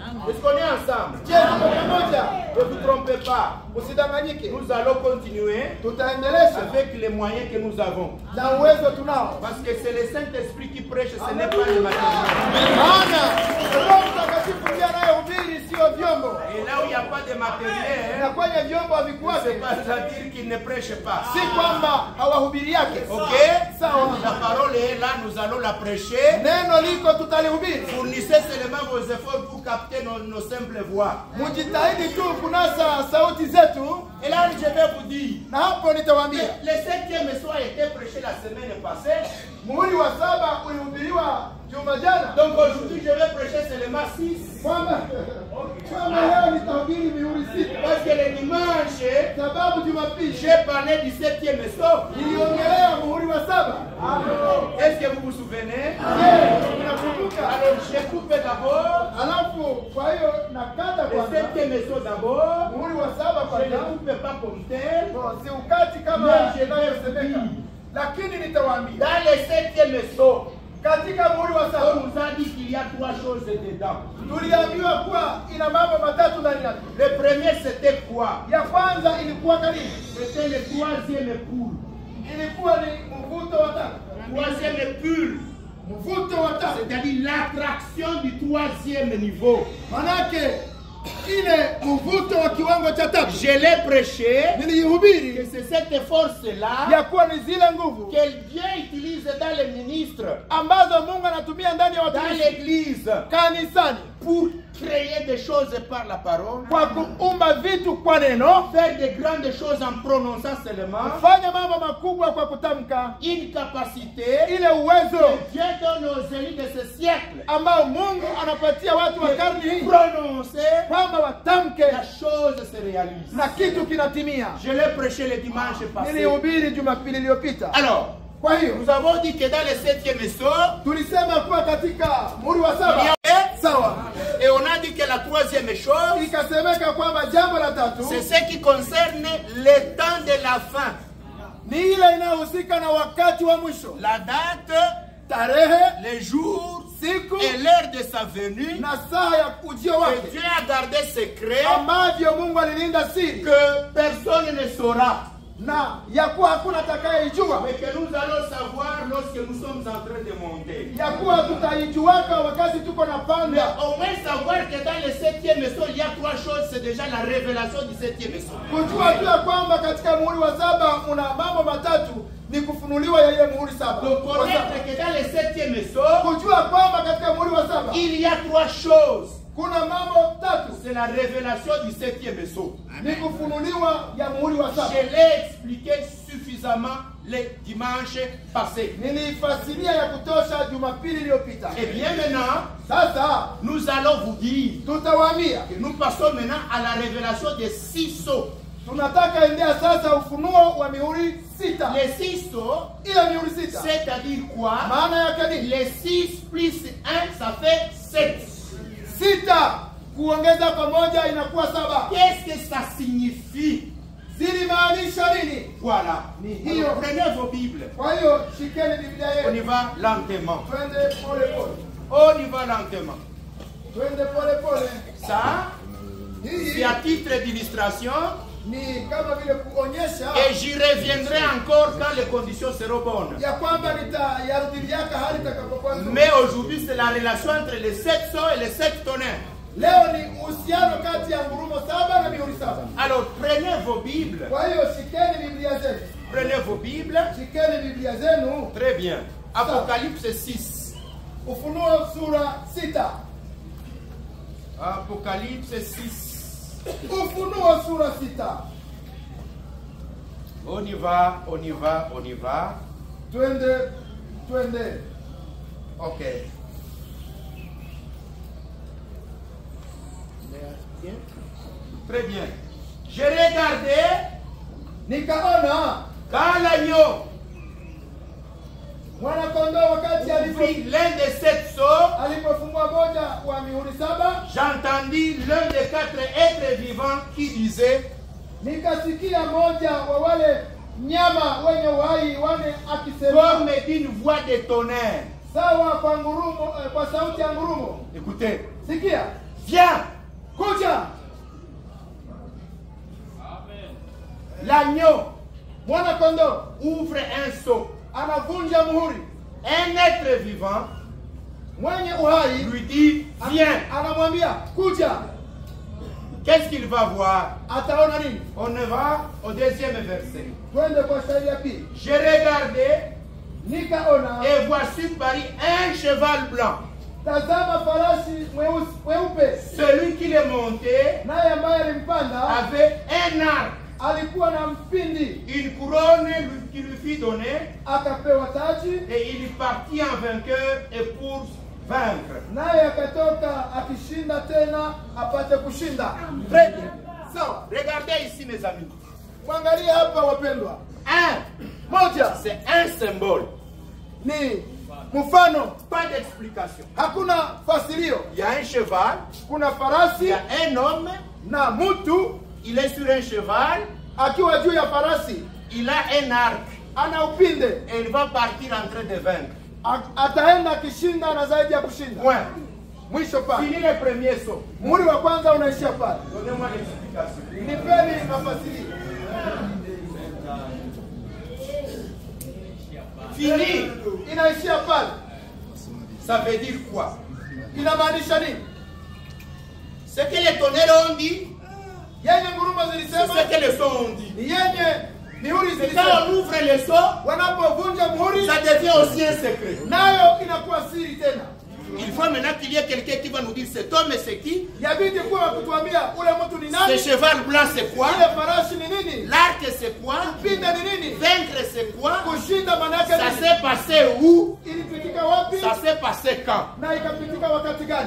Est-ce qu'on est ensemble? Je, tuko pamoja. Ne vous trompez pas. Usidanganyike. Nous allons continuer Tutaendelesha avec les moyens que nous avons. na uwezo tunao. Parce que c'est le Saint-Esprit qui prêche, ce n'est pas le matériel. Maana Roho Mtakatifu ndiye anayehubiri, sio vyombo. Et là où il n'y a pas de matériel, Na kwenye vyombo havikuwake, c'est pas à dire qu'il ne prêche pas. si kwamba hawahubiri yake. Ok? Sawa. La parole est là, nous allons la prêcher. Neno liko tutalihubiri. Fournissez seulement vos efforts pour capter nos, nos simples voix. Mujitahidi tu kunasa sauti zetu, Et là, je vais vous dire, na hapo nitawaambia. le septième soir a été prêché la semaine passée. Muhuri wa saba ulihubiriwa juma jana. Donc aujourd'hui, je vais prêcher seulement six. Kwamba kwamba leo nitahubiri mihuri sita. Parce que le dimanche, Sababu Jumapili j'ai parlé du septième soir. niliongelea muhuri wa saba. Est-ce que vous vous souvenez? Je, unakumbuka? Alors, j'ai coupé d'abord Alafu kwa hiyo nakata le kwanza septième soir d'abord. muhuri wa saba Je ne kwanza. coupe pas comme tel. No, si ukati kama Mais je inavyosemeka, vais lakini nitawaambia Dans le septième soir, katika muhuri wa on saba nous a dit qu'il y a trois choses dedans. tuliambiwa kuwa ina mambo matatu ndani yake. Le premier, c'était quoi? Ya kwanza ilikuwa karibu, C'était le troisième poule. ilikuwa ni mvuto wa tatu, Troisième poule, mvuto wa tatu, c'est-à-dire l'attraction du troisième niveau. manake ile mvuto wa kiwango cha tatu. Je l'ai prêché, que Nilihubiri c'est cette force-là ya kuwa ni zile nguvu que Dieu utilise dans les ministres, ambazo Mungu anatumia ndani ya dans watumishi l'église, kanisani pour créer des choses par la parole, kwa kuumba vitu kwa neno, faire de grandes choses en prononçant seulement, kufanya mambo makubwa kwa kutamka, une capacité ile uwezo que Dieu donne aux élus de ce siècle ambao Mungu anapatia watu wa karne de hii prononcer, kwamba watamke la chose se réalise. na kitu kinatimia. Je l'ai prêché le dimanche passé. Nilihubiri Jumapili iliyopita. Alors, Kwa hiyo nous avons dit que dans le septième soir, tulisema kuwa katika muhuri wa il y saba avait, sawa, et on a dit que la troisième chose, ikasemeka kwamba jambo la tatu c'est ce qui concerne le temps de la fin. ni ile inayohusika na wakati wa mwisho, La date, tarehe, le jour siku et l'heure de sa venue, na saa ya ujio que wake, Dieu a gardé secret, ambavyo Mungu alilinda siri que personne ne saura, na ya kuwa hakuna atakayeijua, mais que nous allons savoir lorsque nous sommes en train de monter. ya kuwa tutaijuaka wakati tuko na Mais panda. au moins savoir que dans le septième soir, il y a trois choses, c'est déjà la révélation du septième soir. Kujua tu ya kwamba katika muhuri wa saba kuna mambo matatu, ni kufunuliwa ya ile muhuri saba. Donc Wa saba. connaître que dans le septième soir, Kujua kwamba katika muhuri wa saba il y a trois choses. kuna mambo tatu, C'est la révélation du septième soir. ni kufunuliwa ya muhuri wa saba. Je l'ai expliqué suffisamment le dimanche passé. Nilifasiria ya kutosha Jumapili iliyopita. Et bien maintenant, Sasa nous allons vous dire tutawaambia, que nous passons maintenant à la révélation des six sceaux. tunataka endea sasa ufunuo wa mihuri sita. Les six sceaux, Ile mihuri sita c'est-à-dire quoi? maana yake nini? Les six plus un, ça fait sept. Sita kuongeza pamoja inakuwa saba. Qu'est-ce que ça signifie? Zilimaanisha nini? Voilà. Ni hiyo. Alors, prenez vos Bibles. Kwa hiyo shikeni Biblia On y yenu, va lentement. twende pole pole, On y va lentement. twende pole pole. Ça, c'est Hii à titre d'illustration. ni kama vile kuonyesha Et j'y reviendrai encore quand les conditions seront bonnes. ya kwamba nitayarudiliaka hali itakapokuwa nzuri. Mais aujourd'hui, c'est la relation entre les sept sceaux et les sept tonnerres. Leo ni uhusiano kati ya ngurumo saba na mihuri saba. Alors, prenez vos Bibles. Kwa hiyo shikeni Biblia zenu, Prenez vos Bibles. shikeni Biblia zenu. Très bien. Apocalypse six. Ufunuo sura sita. Apocalypse six. Ufunuo sura sita. On y va, on y va, on y va. Twende, twende. Ok. Très bien. Je regardais Nikaona quand l'agneau mwana kondoo wakati alipo ouvrit l'un des sept sceaux, alipofungua moja wa mihuri saba, j'entendis l'un des quatre êtres vivants qui disait, nikasikia moja wa wale nyama wenye uhai wane akisema comme d'une voix de tonnerre. sawa kwa ngurumo, eh, kwa sauti ya ngurumo. Écoutez, Sikia, Viens. kuja. L'agneau Mwana kondoo ouvre un seau. anavunja muhuri. Un être vivant Mwenye uhai lui dit, viens. anamwambia kuja. Qu'est-ce qu'il va voir? Ataona nini? On va au deuxième verset. Twende kwa shahidi ya pili. J'ai regardé Nikaona et voici Paris un cheval blanc. tazama farasi mweusi mweupe, Celui qui le montait naye ambaye alimpanda avait un arc. alikuwa na mpindi, Une couronne lui- qui lui fut donnée akapewa taji, et il partit en vainqueur et pour vaincre. naye akatoka akishinda tena apate kushinda. Très bien. So, regardez ici mes amis. Mwangalia hapa wapendwa, Un, moja c'est un symbole. ni mfano, Pas d'explication. hakuna fasilio. Il y a un cheval, Kuna il farasi y a un homme, na mtu il est sur un cheval, akiwa juu ya farasi, il a un arc ana upinde, et il va partir en train de vaincre. A- ataenda akishinda na zaidi ya kushinda. Point. Mwisho pale, Fini le premier saut. muhuri wa kwanza unaishia pale. Donnez-moi l'explication. Nipeni mafasilio. Fini. Inaishia pale, Ça veut dire quoi? inamaanisha nini? Ce que les tonnerres ont dit, Yenye nguruma c'est zilisema, ce que les sons ont dit. ni yenye mihuri Quand zilisema. on ouvre les seaux, Wanapovunja muhuri, ça devient aussi un secret. nayo inakuwa siri tena. Il faut maintenant qu'il y ait quelqu'un qui va nous dire cet homme c'est qui, Yabidi kuwa kutuambia ule mtu ni ce nani, cheval blanc c'est quoi, ile farashi ni nini, l'arc c'est quoi, pinda ni nini, vaincre c'est quoi, kushinda manake ça nini, s'est passé où, ilipitika wapi ça s'est passé quand. na ikapitika wakati gani.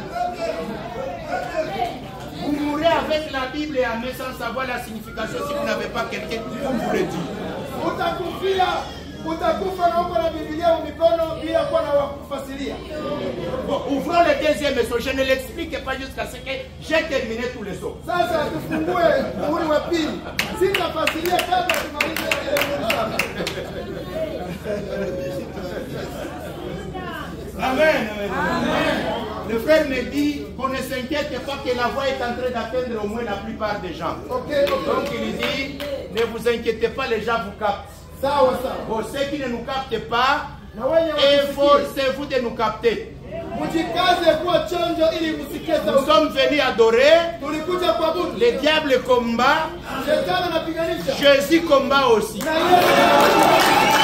Vous mourrez avec la Bible et en main sans savoir la signification si vous n'avez pas quelqu'un qui vous le dit. Utakufia, utakufa na uko na Biblia mikono bila kuwa na wakufasilia. Bon, ouvrons le deuxième saut. Je ne l'explique pas jusqu'à ce que j'ai terminé tous les sauts. Sasa tufungue muhuri wa pili, sitafasilia kabla tumalize ile muhuri saba. Amen, amen, amen. Le frère me dit qu'on ne s'inquiète pas que la voix est en train d'atteindre au moins la plupart des gens. Ok, ok. Donc il dit, ne vous inquiétez pas, les gens vous captent. Sawa sawa. Bon, ceux qui ne nous captent pas, Na wenye wakisikia, efforcez-vous de nous capter. mjikaze kuwa chonjo ili msikie Nous sauti. sommes venus adorer, Tulikuja kuabudu. le diable combat, Shetani anapiganisha. Jésus combat aussi. Na yeye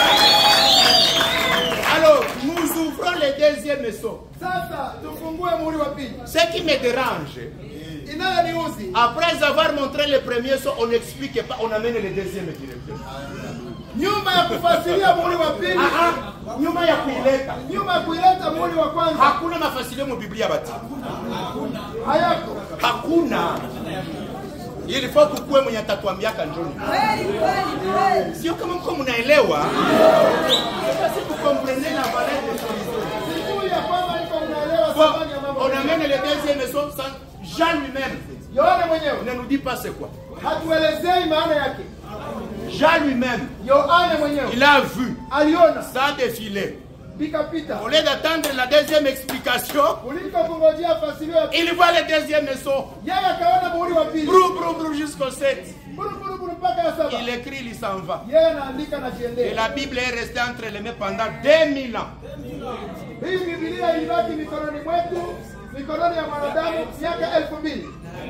Alors, nous ouvrons le deuxième saut. sasa tufungue muhuri wa pili. Ce qui me dérange, Inayoniuzi, après avoir montré le premier saut, on n'explique pas, on amène le deuxième directeur. nyuma ya kufasiria muhuri wa pili, Ah, ah, nyuma ya kuileta. nyuma ya kuileta muhuri wa kwanza Hakuna mafasilio mu Biblia bati. hayako. Hakuna. Il faut kukue mwenye atatuambiaka njoni. Sio kama mko mnaelewa. Si vous comprenez la valeur des choses. Sijui ya kwamba niko mnaelewa Bon, thamani ya mambo. on amène le deuxième saut sans Jean lui-même. Yohane mwenyewe On ne nous dit pas c'est quoi. hatuelezei maana yake. Jean lui-même, Yohane mwenyewe il a vu aliona ça défiler. vikapita. Au lieu d'attendre la deuxième explication, Kuliko kungojea fasilio ya pili, il voit le deuxième saut. yeye akaona muhuri wa pili. Brou, brou, brou jusqu'au sept. Buru buru buru mpaka ya saba. Il écrit, il s'en va. Yeye anaandika na Et jiendea. la Bible est restée entre les mains pendant deux mille ans. Hii Biblia ilibaki mikononi mwetu, mikononi ya mwanadamu miaka elfu mbili.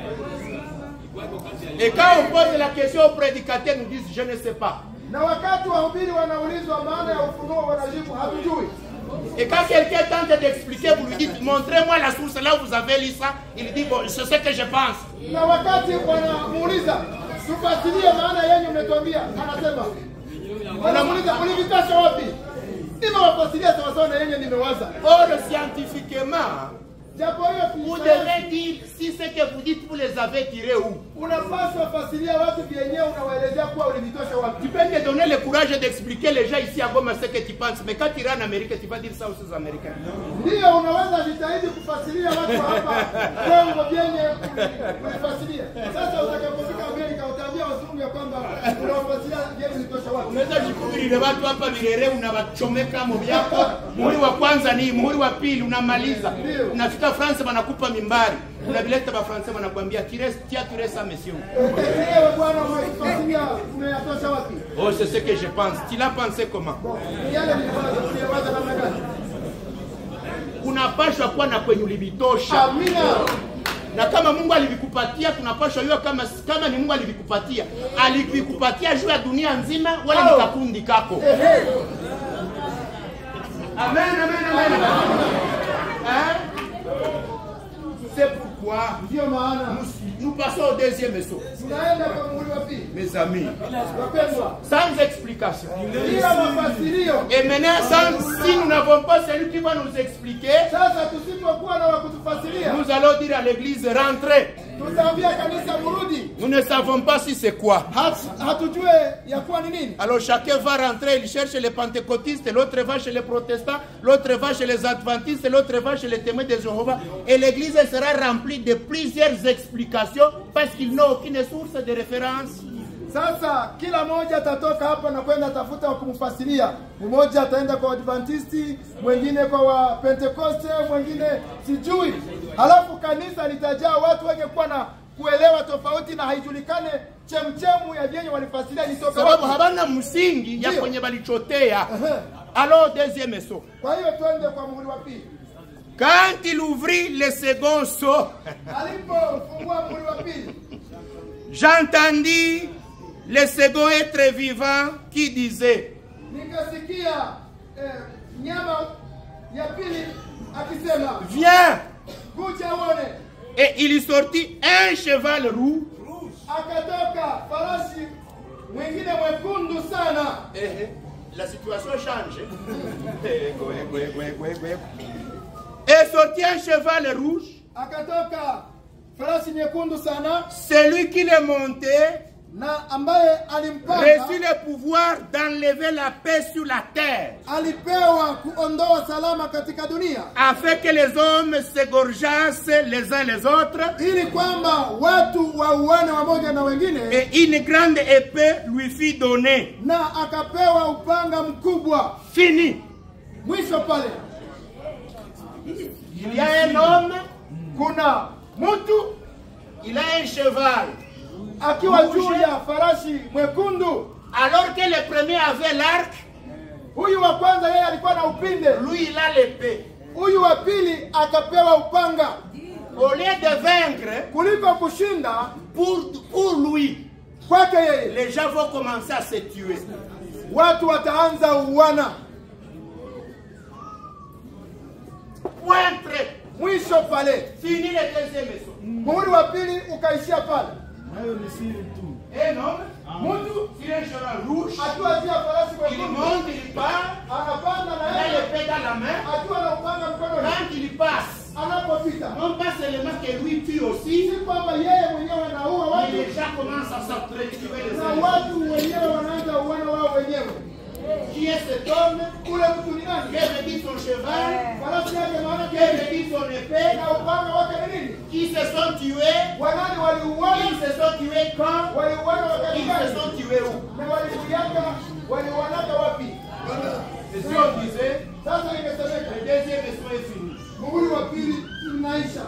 Et quand on pose la question aux prédicateurs, ils nous disent je ne sais pas. Na wakati wahubiri wanaulizwa maana ya ufunuo, wanajibu hatujui. Et quand quelqu'un tente d'expliquer, vous lui dites montrez-moi la source là où vous avez lu ça. Il dit bon, c'est ce que je pense. Na wakati wanamuuliza tufasilie maana yenye umetuambia, anasema wanamuuliza ulivipasha wapi? Nimewafasilia sawa sawa na yenye nimewaza. Or, scientifiquement, Japo hiyo vous kisayansi, devez dire si ce que vous dites, vous les avez tirés où. unapaswa fasilia watu vyenyewe, unawaelezea kuwa ulivitosha wapi. Tu peux me donner le courage d'expliquer les gens ici à Goma ce que tu penses. Mais quand tu iras en Amérique, tu vas dire ça aux Américains. Ndiyo unaweza jitahidi kufasilia watu hapa Kongo vyenye ulifasilia. Sasa utakapofika Amerika utaambia wazungu ya kwamba unawafasilia vyenye ulitosha wapi. Unaweza jikubirile watu hapa Birere, unawachomeka mobi yako. Muhuri wa kwanza ni muhuri wa pili, unamaliza. Unafika France wanakupa mimbari. Unabileta ba Français wanakuambia tire tia tire ça monsieur. Wewe bwana umefasiria umeyatosha wapi? Oh, c'est ce que je pense. Tu l'as pensé comment? Bon, yale niliwaza namna gani? Unapashwa kuwa na kwenye ulibitosha. Amina. Na kama Mungu alivikupatia tunapashwa hiyo kama kama ni Mungu alivikupatia. Alivikupatia juu ya dunia nzima wala ni kakundi kako. Amen, amen, amen. Hein? C'est pourquoi Ndio maana nous, nous passons au deuxième saut. tunaenda kwa muhuri wa pili. Mes amis, Wapendwa, sans explication. bila mafasirio. Et maintenant, sans, si nous n'avons pas celui qui va nous expliquer, Sasa tusipokuwa na wakutufasiria, nous allons dire à l'église rentrez. tutaambia kanisa murudi. Nous ne savons pas si c'est quoi. Hat- Hatujue ya kuwa ni nini. Alors chacun va rentrer, il cherche les pentecôtistes, l'autre va chez les protestants, l'autre va chez les adventistes, l'autre va chez les témoins de Jéhovah. Et l'église sera remplie de plusieurs explications parce qu'ils n'ont aucune source de référence. Sasa kila mmoja atatoka hapa na kwenda tafuta wa kumfasiria. Mmoja ataenda kwa Adventisti, mwingine kwa wa Pentekoste, mwingine sijui. Halafu kanisa litajaa watu wenye kuwa na kuelewa tofauti na haijulikane chemchemu ya vyenye walifasiria litoka Sababu wapi. habana msingi ya Ndio. kwenye balichotea. Ehe. Alors deuxième saut. Kwa hiyo twende kwa muhuri wa pili. Quand il ouvrit le second saut, Alipofungua muhuri wa pili, j'entendis le second être vivant qui disait, nikasikia eh, nyama ya pili akisema, viens. kuja uone. Et il sortit un cheval roux. Akatoka farasi mwingine mwekundu sana. Eh, la situation change. Et sortit un cheval rouge. Akatoka farasi nyekundu sana, Celui qui le montait na ambaye alimpanda reçut le pouvoir d'enlever la paix sur la terre, alipewa kuondoa salama katika dunia, afin que les hommes s'égorgeassent les uns les autres, ili kwamba watu wauane wamoja na wengine, et une grande épée lui fut donnée. na akapewa upanga mkubwa. Fini. Mwisho pale Il y a un homme, kuna mtu il a un cheval. akiwa juu ya farasi mwekundu. Alors que le premier avait l'arc, Huyu wa kwanza yeye alikuwa na upinde, lui il a l'épée. huyu wa pili akapewa upanga. Au lieu de vaincre, Kuliko kushinda pour, pour lui, kwake yeye, les gens vont commencer à se tuer. watu wataanza uwana. Pointre. Mwisho pale Fini le deuxième saut. muhuri wa pili ukaishia pale. Un homme, Mtu sur un cheval rouge, akiwa juu ya farasi il mwekundu monte, il part, anapanda il na a yeye l'épée dans la main. akiwa na upanga mkononi. Quand il passe, Anapopita non pas seulement que lui tue aussi, si kwamba yeye mwenyewe anaua mais watu, les gens commencent à s'entretuer les na uns les autres. watu wenyewe wanaanza uwana wao wenyewe. Qui est cet homme? Ule mtu ni nani? Que veut dire son cheval? Farasi yake maana Que yake veut dire son épée? na upanga wake ni nini? Qui se sont tués? Wanani waliuana? Ils se sont tués quand? Waliuana wakati Ils se gani? sont tués où? Na waliuana waliuanaka wapi? Et si on disait, Sasa ingesemeka le deuxième saut est fini. muhuri wa pili unaisha.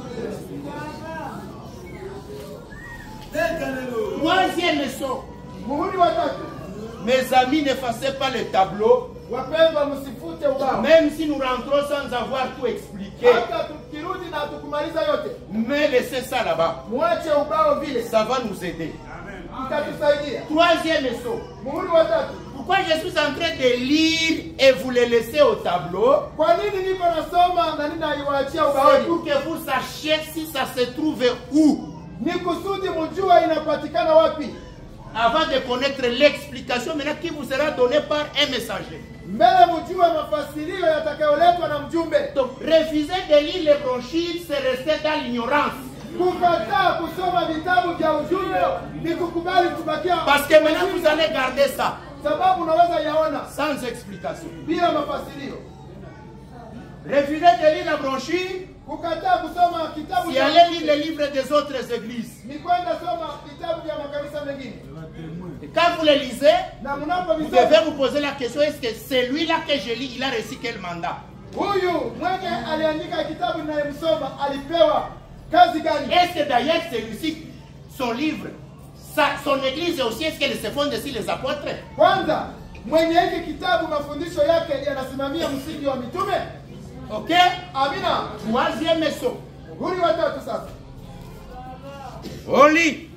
Troisième saut. Muhuri wa tatu, Mes amis, n'effacez pas le tableau, wapendwa, msifute ubao. même si nous rentrons sans avoir tout expliqué. Hata tukirudi na tukumaliza yote, Mais laissez ça là-bas. muache ubao vile, Ça va nous aider. itatusaidia. Troisième saut. Muhuri wa tatu, Pourquoi je suis en train de lire et vous le laissez au tableau? kwa nini niko nasoma na ninaiwaachia C'est ubaoni? pour que vous sachiez si ça se trouve où. Ni kusudi mjue inapatikana wapi, Avant de connaître l'explication maintenant qui vous sera donnée par un messager. mbele mjue mafasirio yatakayoletwa na mjumbe. Donc, refuser de lire les brochures, c'est rester dans l'ignorance. Kukataa kusoma vitabu vya ujumbe ni kukubali kubakia, Parce que maintenant vous allez garder ça sababu unaweza yaona sans explication. bila mafasirio. Refuser de lire la brochure, Kukataa kusoma kitabu c'est cha aller lire les livres des autres églises. ni kwenda soma vitabu vya makanisa mengine, Et quand vous les lisez, na vous mnapovisoma, devez vous poser la question, est-ce que celui-là que je lis, il a reçu quel mandat? huyu mwenye aliandika kitabu ninayemsoma alipewa Kazi gani? Est-ce que d'ailleurs celui-ci, son livre, sa, son église aussi, est-ce qu'elle se fonde sur les apôtres? Kwanza, mwenye hiki kitabu mafundisho yake yanasimamia msingi wa mitume. Ok? Amina. Troisième saut. Muhuri wa tatu sasa. On lit.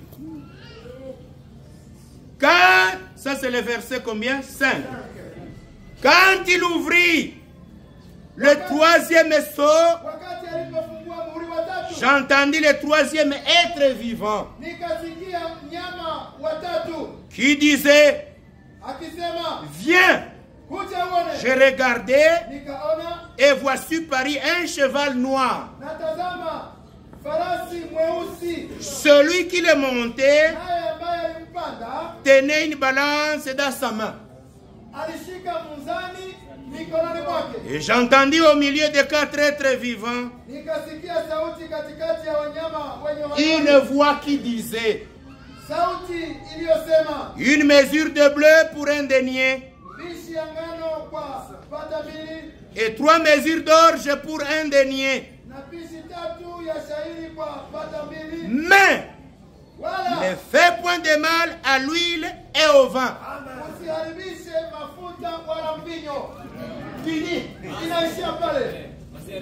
Quand, ça c'est le verset combien? cinq. Quand il ouvrit le troisième sceau, Wakati alipofungua muhuri wa tatu, j'entendis le troisième être vivant nikasikia mnyama wa tatu qui disait, akisema, viens. kuja uone. Je regardais Nikaona et voici parit un cheval noir. natazama farasi mweusi, Celui qui le montait naye ambaye alimpanda tenait une balance dans sa main. alishika muzani mikononi mwake. Et j'entendis au milieu des quatre êtres vivants Nikasikia sauti katikati ya wanyama wenye une uhai, voix qui disait, sauti iliyosema, une mesure de bleu pour un denier bishi ya ngano kwa pata mbili et trois mesures d'orge pour un denier. na bishi tatu ya shairi kwa pata mbili, Mais ne wala fais point de mal à l'huile et au vin. usiharibishe mafuta wala mvinyo. Fini, inaishia pale.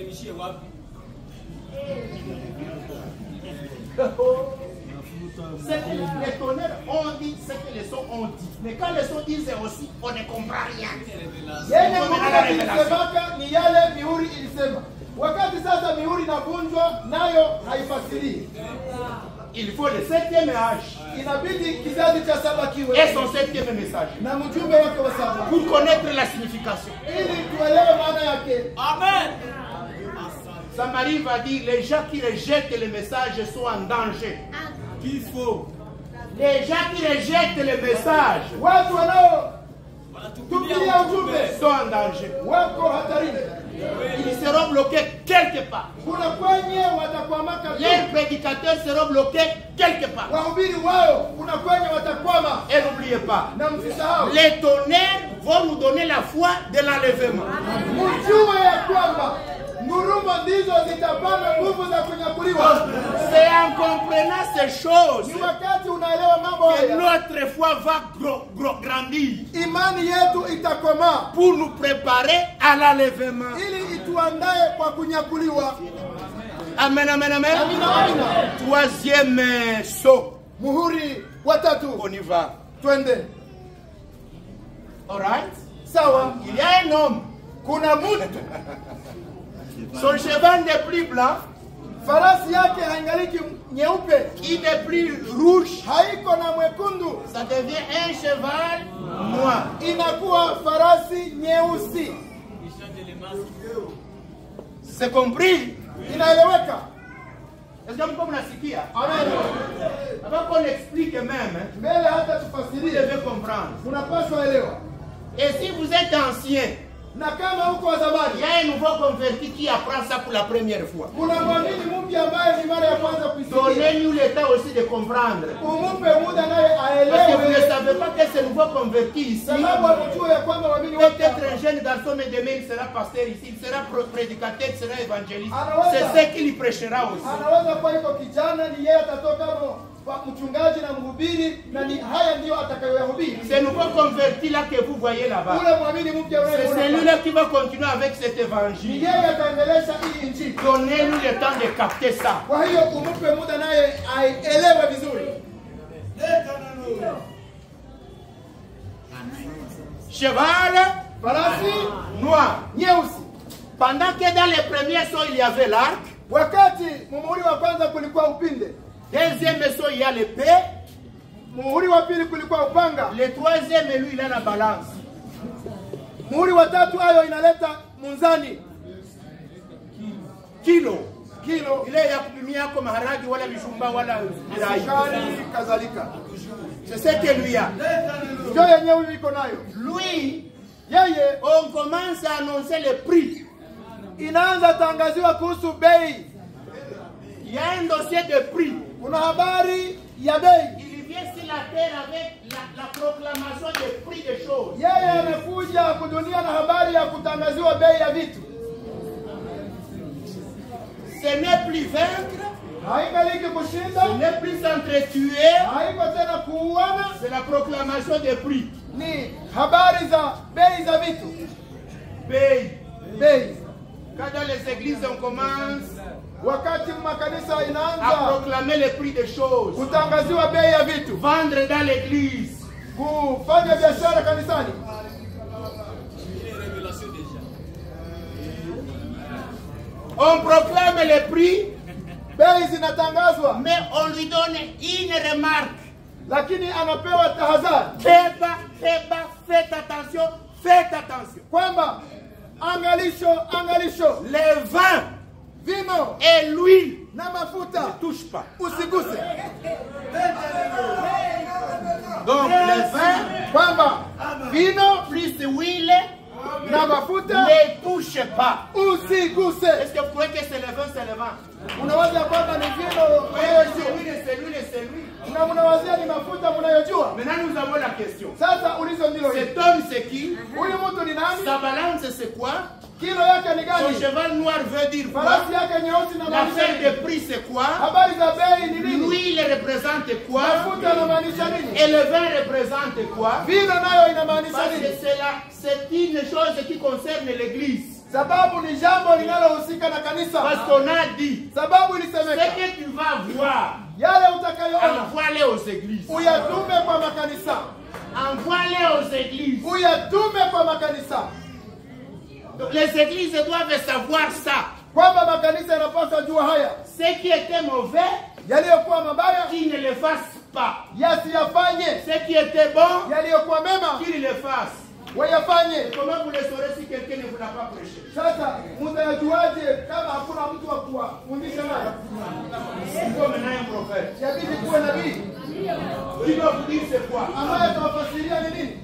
Ce que les tonnerres ont dit, ce que les sons ont dit. Mais quand les sons disent aussi, on ne comprend rien. Yenye Mungu ilisemaka ni yale mihuri ilisema. Wakati sasa mihuri inavunjwa nayo haifasirii. Il faut le septième âge Inabidi kizazi cha saba kiwe et son septième message na mjumbe wake wa saba pour connaître la signification. ili tuelewe maana yake. Amen. Samarie va dire, les gens qui rejettent le message sont en danger. Qu'il faut. Les gens qui rejettent le message Watu wanao tupilia ujumbe sont en danger. wako hatarini. Ils seront bloqués quelque part. Kuna kwenye watakwamaka tu. Les prédicateurs seront bloqués quelque part. Wahubiri wao kuna kwenye watakwama, Et n'oubliez pas, na msisahau les tonnerres vont nous donner la foi de l'enlèvement. mjue ya kwamba ngurumo ndizo zitapana nguvu za kunyakuliwa. C'est en comprenant ces choses Ni wakati unaelewa mambo que haya, notre foi va gro- gro- grandir imani yetu itakomaa pour nous préparer à l'enlèvement. ili ituandae kwa kunyakuliwa. Amen, amen, amen. Amina, amina. Troisième euh, saut. Muhuri wa tatu, On y va. twende. All right. Sawa, Il y a un homme. kuna mtu Son cheval n'est plus blanc, farasi yake haingaliki nyeupe, il n'est plus rouge. haiko na mwekundu, Ça devient un cheval noir. inakuwa farasi nyeusi. C'est compris? Inaeleweka? Est-ce que vous comprenez? Amen. Avant qu'on explique même, hein, Mbele hata vous tufasirie, devez comprendre. unapaswa elewa. Et si vous êtes ancien, Na kama uko wa il y zamani, a un nouveau converti qui apprend ça pour la première fois. kuna mwamini mpya ambaye ni mara ya kwanza kuisikia, Donnez-nous le temps aussi de comprendre. umupe muda naye Parce que vous ne aelewe, savez pas que ce nouveau converti ici, sababu anajua ya kwamba waamini wote peut-être un jeune garçon, mais demain il sera pasteur ici, il sera pro- prédicateur, il sera évangéliste. Anaweza. C'est ce qu'il prêchera aussi. anaweza kuwa iko kijana, ni yeye atatoka mo- kwa mchungaji na mhubiri, na ni haya ndiyo atakayoyahubiri. Ce nouveau converti là que vous voyez là-bas, Ule mwamini mpya c'est unayemuona, celui-là qui va continuer avec cet ni évangile. yeye ataendelesha hii injili. Donnez-nous le temps de capter ça. Kwa hiyo umupe muda naye aielewe vizuri. Cheval Farasi noir. nyeusi. Pendant que dans les premiers sauts, il y avait l'arc. Wakati muhuri wa kwanza kulikuwa upinde, Deuxième saut, il y a l'épée. muhuri wa pili kulikuwa upanga, Le troisième, lui, il a la balance. muhuri wa tatu ayo inaleta munzani, Kilo. kilo, Ile ya kupimia yako maharagi wala vishumba wala mirai. sukari kadhalika. C'est ce que lui a. Ndio yenyewe iko nayo. Lui, Yeye on commence à annoncer le prix. inaanza tangaziwa kuhusu bei, Il y a un dossier de prix. kuna habari ya bei. Il vient sur la terre avec la, la proclamation des prix des choses. Yeye amekuja kudunia na habari ya kutangaziwa bei ya vitu. Ce n'est plus vaincre, haingaliki Ce kushinda, n'est plus s'entretuer, haiko tena kuuana, c'est la proclamation des prix. ni habari za bei za vitu. Paye. Bei. Quand dans les églises on commence Wakati makanisa à inaanza proclamer les prix des choses, kutangaziwa bei ya vitu, vendre dans l'église, kufanya biashara kanisani, on proclame les prix, bei zinatangazwa, mais on lui donne une remarque. lakini anapewa tahadhari Keba, keba, faites attention, faites attention. kwamba angalisho, angalisho, Les vins vino et l'huile na ne mafuta touchent pas. usiguse, Donc les vins kwamba vino plus l'huile na mafuta ne touchent pas. usiguse. Est-ce que vous croyez que c'est le vin, c'est le vin? Unawazia kwamba ni vino Oui, c'est unayojua, l'huile, c'est l'huile, c'est l'huile. na unawazia ni mafuta mnayojua. Maintenant nous avons la question. Sasa ulizo ndilo hili, Cet homme c'est qui? huyu mtu ni nani? Sa balance c'est quoi? Kilo yake ni Son gani? cheval noir veut dire quoi? Farasi yake nyeusi na L'affaire maanisha de prix c'est quoi? habari za bei ni nini? L'huile représente quoi? Mafuta inamaanisha nini? Et le vin représente quoi? Vino nayo inamaanisha Parce que nini? c'est la- c'est une chose qui concerne l'église. Sababu ni jambo linalohusika na kanisa. Parce qu'on a dit, Sababu ce ilisemeka, que tu vas voir, yale utakayoona envoie-les aux églises. uyatume kwa makanisa, Envoie-les aux églises. uyatume kwa makanisa, Donc, les églises doivent savoir ça. kwamba makanisa yanapaswa jua haya, Ce qui était mauvais, yaliyokuwa mabaya qu'ils ne le fassent pas. yasiyafanye, Ce qui était bon, yaliyokuwa mema qu'ils le fassent. wayafanye. Comment vous le saurez si quelqu'un ne vous l'a pas prêché? Sasa mtayajuaje kama hakuna mtu wa kuwafundisha naye? Il faut maintenant un prophète. Yabidi kuwe nabii Il doit vous dire c'est quoi? ambaye atawafasiria ni nini.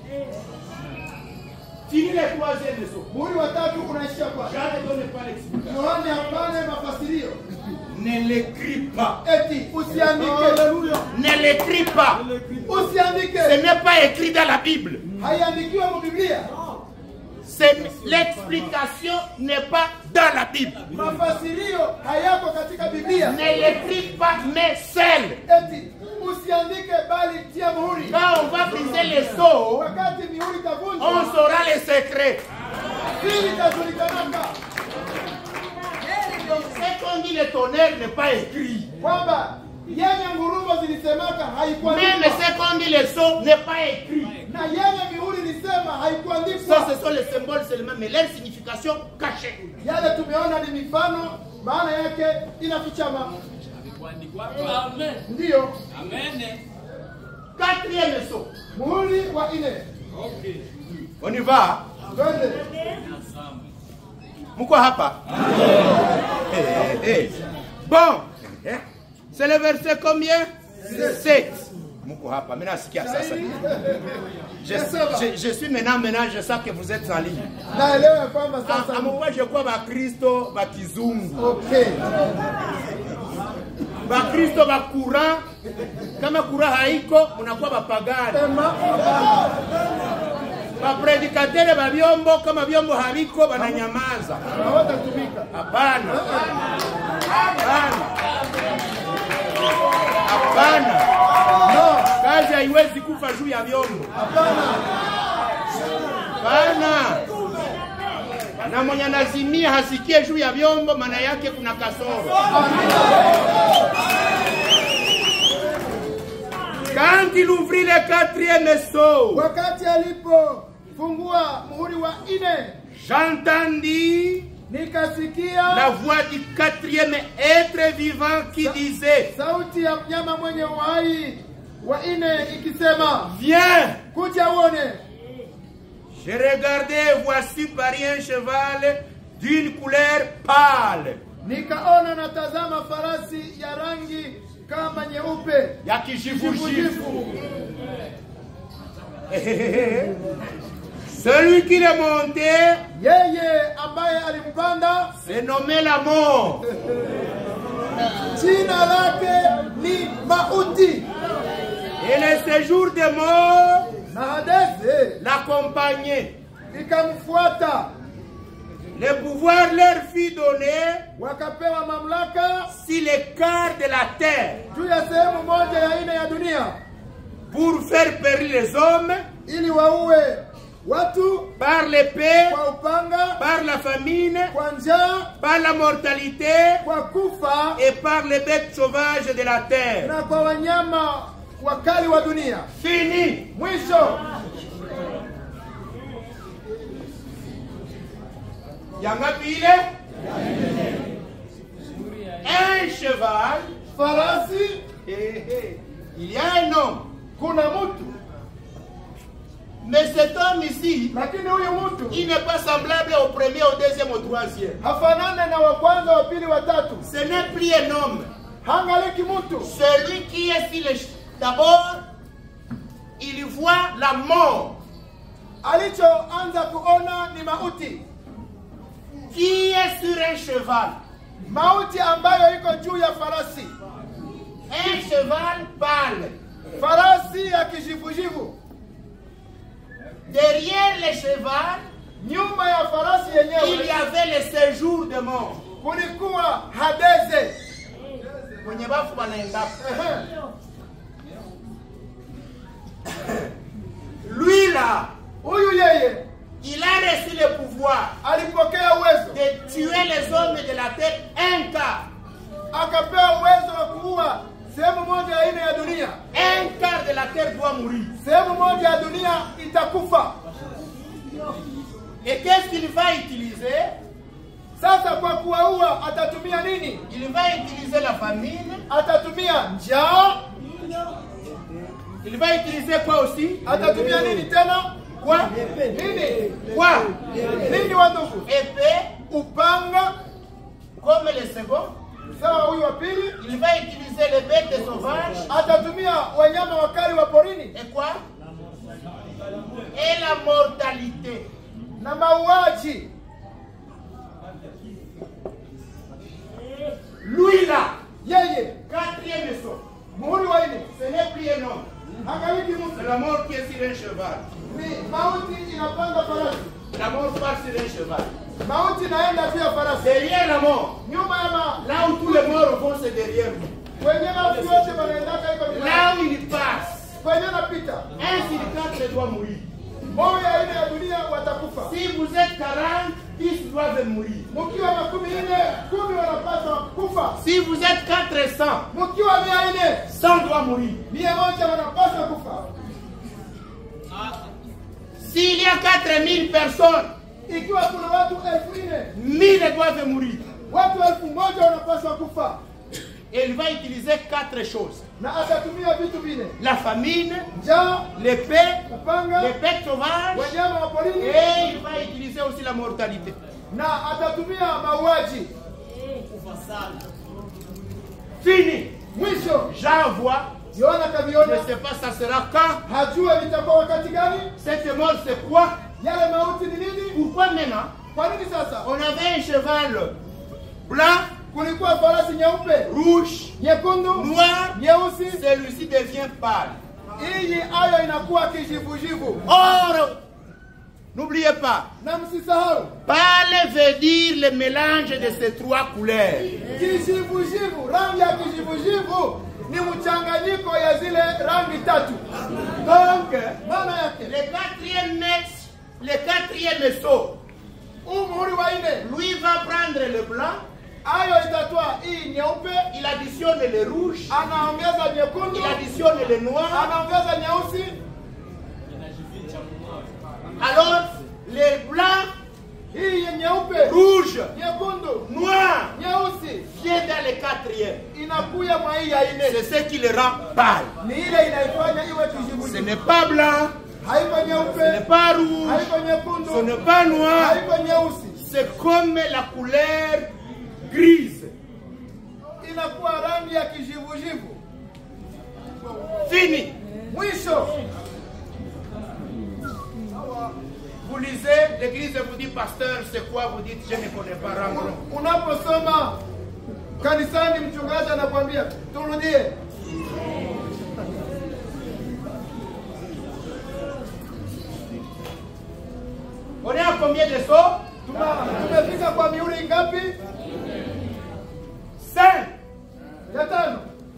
Fini les troisième leçon. Muhuri wa tatu unaishia kwa Jean ne donne pas l'explication. Yohane hapane mafasirio, Ne l'écris pas. eti usiandike, Ne l'écris pas. usiandike, Ce n'est pas écrit dans la Bible. haiandikiwa mu Biblia. C'est- L'explication n'est pas dans la Bible. Mafasirio hayako katika Biblia. Ne l'écris pas, mais scelle. Eti usiandike bali tia muhuri. Quand on va briser les sceaux, Wakati mihuri on itavunjwa, saura les secrets. siri itajulikanaka, Donc, ce qu'on dit le tonnerre n'est pas écrit. kwamba yenye ngurumo zilisemaka Même haikuandikwa, ce qu'on dit le sceau n'est pas écrit. na yenye mihuri lisema Ça, haikuandikwa. ce sont les symboles seulement, mais leur signification cachée. Yale tumeona ni mifano, maana yake inafichama. Amen. Ndiyo Amen. Quatrième leçon. muhuri wa ine. On y va. Twende. Mko hapa? Eh, eh. Bon. Eh. C'est le verset combien? sept. Mko hapa. Mimi nasikia sasa. Je, je, je suis maintenant, maintenant, je sais que vous êtes en ligne. Naelewa ya kwamba sasa. Amukwa je kwa ba Kristo ba kizungu. Okay. Ba Kristo ba kura. Kama kura haiko, mnakuwa ba pagani. Ema. Ba predikatere ba vyombo, kama vyombo haviko bananyamaza. Hawatatumika. Hapana. Hapana. Hapana. No. Kazi haiwezi kufa juu ya vyombo. Hapana. Hapana. Na mwenye anazimia hasikie juu ya vyombo, maana yake kuna kasoro. Quand il ouvrit le quatrième sceau, Wakati alipofungua muhuri wa ine, j'entendis nikasikia la voix du quatrième être vivant qui disait, sauti ya mnyama mwenye uhai wa ine ikisema, viens. kuja uone. Je regardais, voici paris un cheval d'une couleur pâle, Nikaona natazama farasi ya rangi kama nyeupe, ya kijivujivu. jivujivu. Celui qui le montait Yeye ambaye alimpanda, se nommait la mort. jina lake ni Mauti, Et le séjour de mort na Hadesi l'accompagnait. ikamfuata. Le pouvoir leur fut donné wakapewa mamlaka sur les quarts de la terre juu ya sehemu moja ya nne ya dunia pour faire périr les hommes ili waue watu par l'épée, kwa upanga, par la famine, kwa njaa, par la mortalité kwa kufa et par les bêtes sauvages de la terre. na kwa wanyama wakali wa dunia. Fini. Mwisho Yangapi ile? Un cheval. farasi, Eh, eh. Il y a un homme. kuna mtu, Mais cet homme ici, lakini huyu mtu il n'est pas semblable au premier, au deuxième, au troisième. hafanane na wa kwanza, wa pili, wa tatu. Ce n'est plus un homme. Hangaliki mtu. Celui qui est sur le... D'abord, il voit la mort. Alichoanza kuona ni mauti, Qui est sur un cheval. mauti ambayo iko juu ya farasi, Un cheval pâle. farasi ya kijivujivu. Derrière le cheval, Nyuma ya farasi il y yenyewe avait le séjour de mort. kulikuwa Hadeze. Kwenye bafu wanaenda. Ehe. Lui là, Huyu yeye il a reçu le pouvoir alipokea uwezo, de tuer les hommes de la terre un quart. akapewa uwezo wa kuua sehemu moja ya nne ya dunia. Un quart de la terre doit mourir. Sehemu moja ya dunia itakufa. Et qu'est-ce qu'il va utiliser? Sasa kwa kuwaua atatumia nini? Il va utiliser la famine. Atatumia njaa. Il va utiliser quoi aussi? Atatumia nini tena? Quoi? Nini? Quoi? Nini wa ndugu? Épée, Upanga. comme le second. Sawa, huyu wa pili Il va utiliser les bêtes sauvages. atatumia wanyama wakali wa porini Et quoi? Et la mortalité. na mauaji. Lui là, Yeye quatrième saut. muhuri wa nne, Ce n'est plus un homme. hangaliki C'est mtu, la mort qui est sur un cheval. ni mauti inapanda farasi. La mort part sur un cheval. Mauti naenda juu ya farasi. Derrière la mort, Nyuma ya ma là où tous les morts vont, c'est derrière lui. kwenye mafu yote wanaendaka iko nyuma. Là où il passe, Kwenye napita un sur quatre doit mourir. moyo ya nne ya dunia watakufa. Si vous êtes quarante, dix doivent mourir. Mkiwa makumi nne, kumi wanapaswa kufa. Si vous êtes quatre cents, Mkiwa mia nne, cent doivent mourir. mia moja wanapaswa kufa. S'il y a quatre mille personnes, Ikiwa kuna watu elfu nne, mille doivent mourir. watu elfu moja wanapaswa kufa. Et il va utiliser quatre choses. Na atatumia vitu vine: La famine, njaa, l'épée, upanga, les bêtes sauvages, wanyama wa porini, et il va utiliser aussi la mortalité. na atatumia mauaji. Fini. Mwisho Jean voit, Yohana je ne kaviona, sais pas ça sera quand. hajua vitakuwa wakati gani. Cette mort c'est quoi? Yale mauti ni nini? Pourquoi maintenant? Kwa nini sasa? On avait un cheval blanc, Kulikuwa farasi nyeupe, rouge, nyekundu, noir. nyeusi. Celui-ci devient pâle. Hii ayo inakuwa kijivujivu. Or, n'oubliez pas, Na msisahau, pâle veut dire le mélange de ces trois couleurs. kijivujivu, rangi ya kijivujivu ni mchanganyiko ya zile rangi tatu. Donc, Maana yake le quatrième mess, le quatrième saut, huu muhuri wa nne, lui va prendre le blanc, ayo itatoa hii nyeupe, il additionne le rouge, anaongeza nyekundu, il additionne le noir. anaongeza nyeusi. Alors, le blanc, Hii nyeupe, rouge, nyekundu, noir nyeusi vient dans le quatrième. inakuya mwa hii ya nne. C'est ce qui le rend pâle. Ni ile inaifanya iwe Ce kijivujivu. n'est pas blanc, Haiko ce n'est nyeupe, pas rouge, haiko ce nyekundu, n'est pas noir. haiko nyeusi. C'est comme la couleur grise. Inakuwa rangi ya kijivujivu. Fini. Mwisho Vous lisez, l'église vous dit, pasteur, c'est quoi? Vous dites, je ne connais pas Rambron. unaposoma kanisani, mchungaji anakuambia turudie. On est à combien de sauts? Tuma- Tumefika kwa mihuri ngapi? cinq. Ya tano.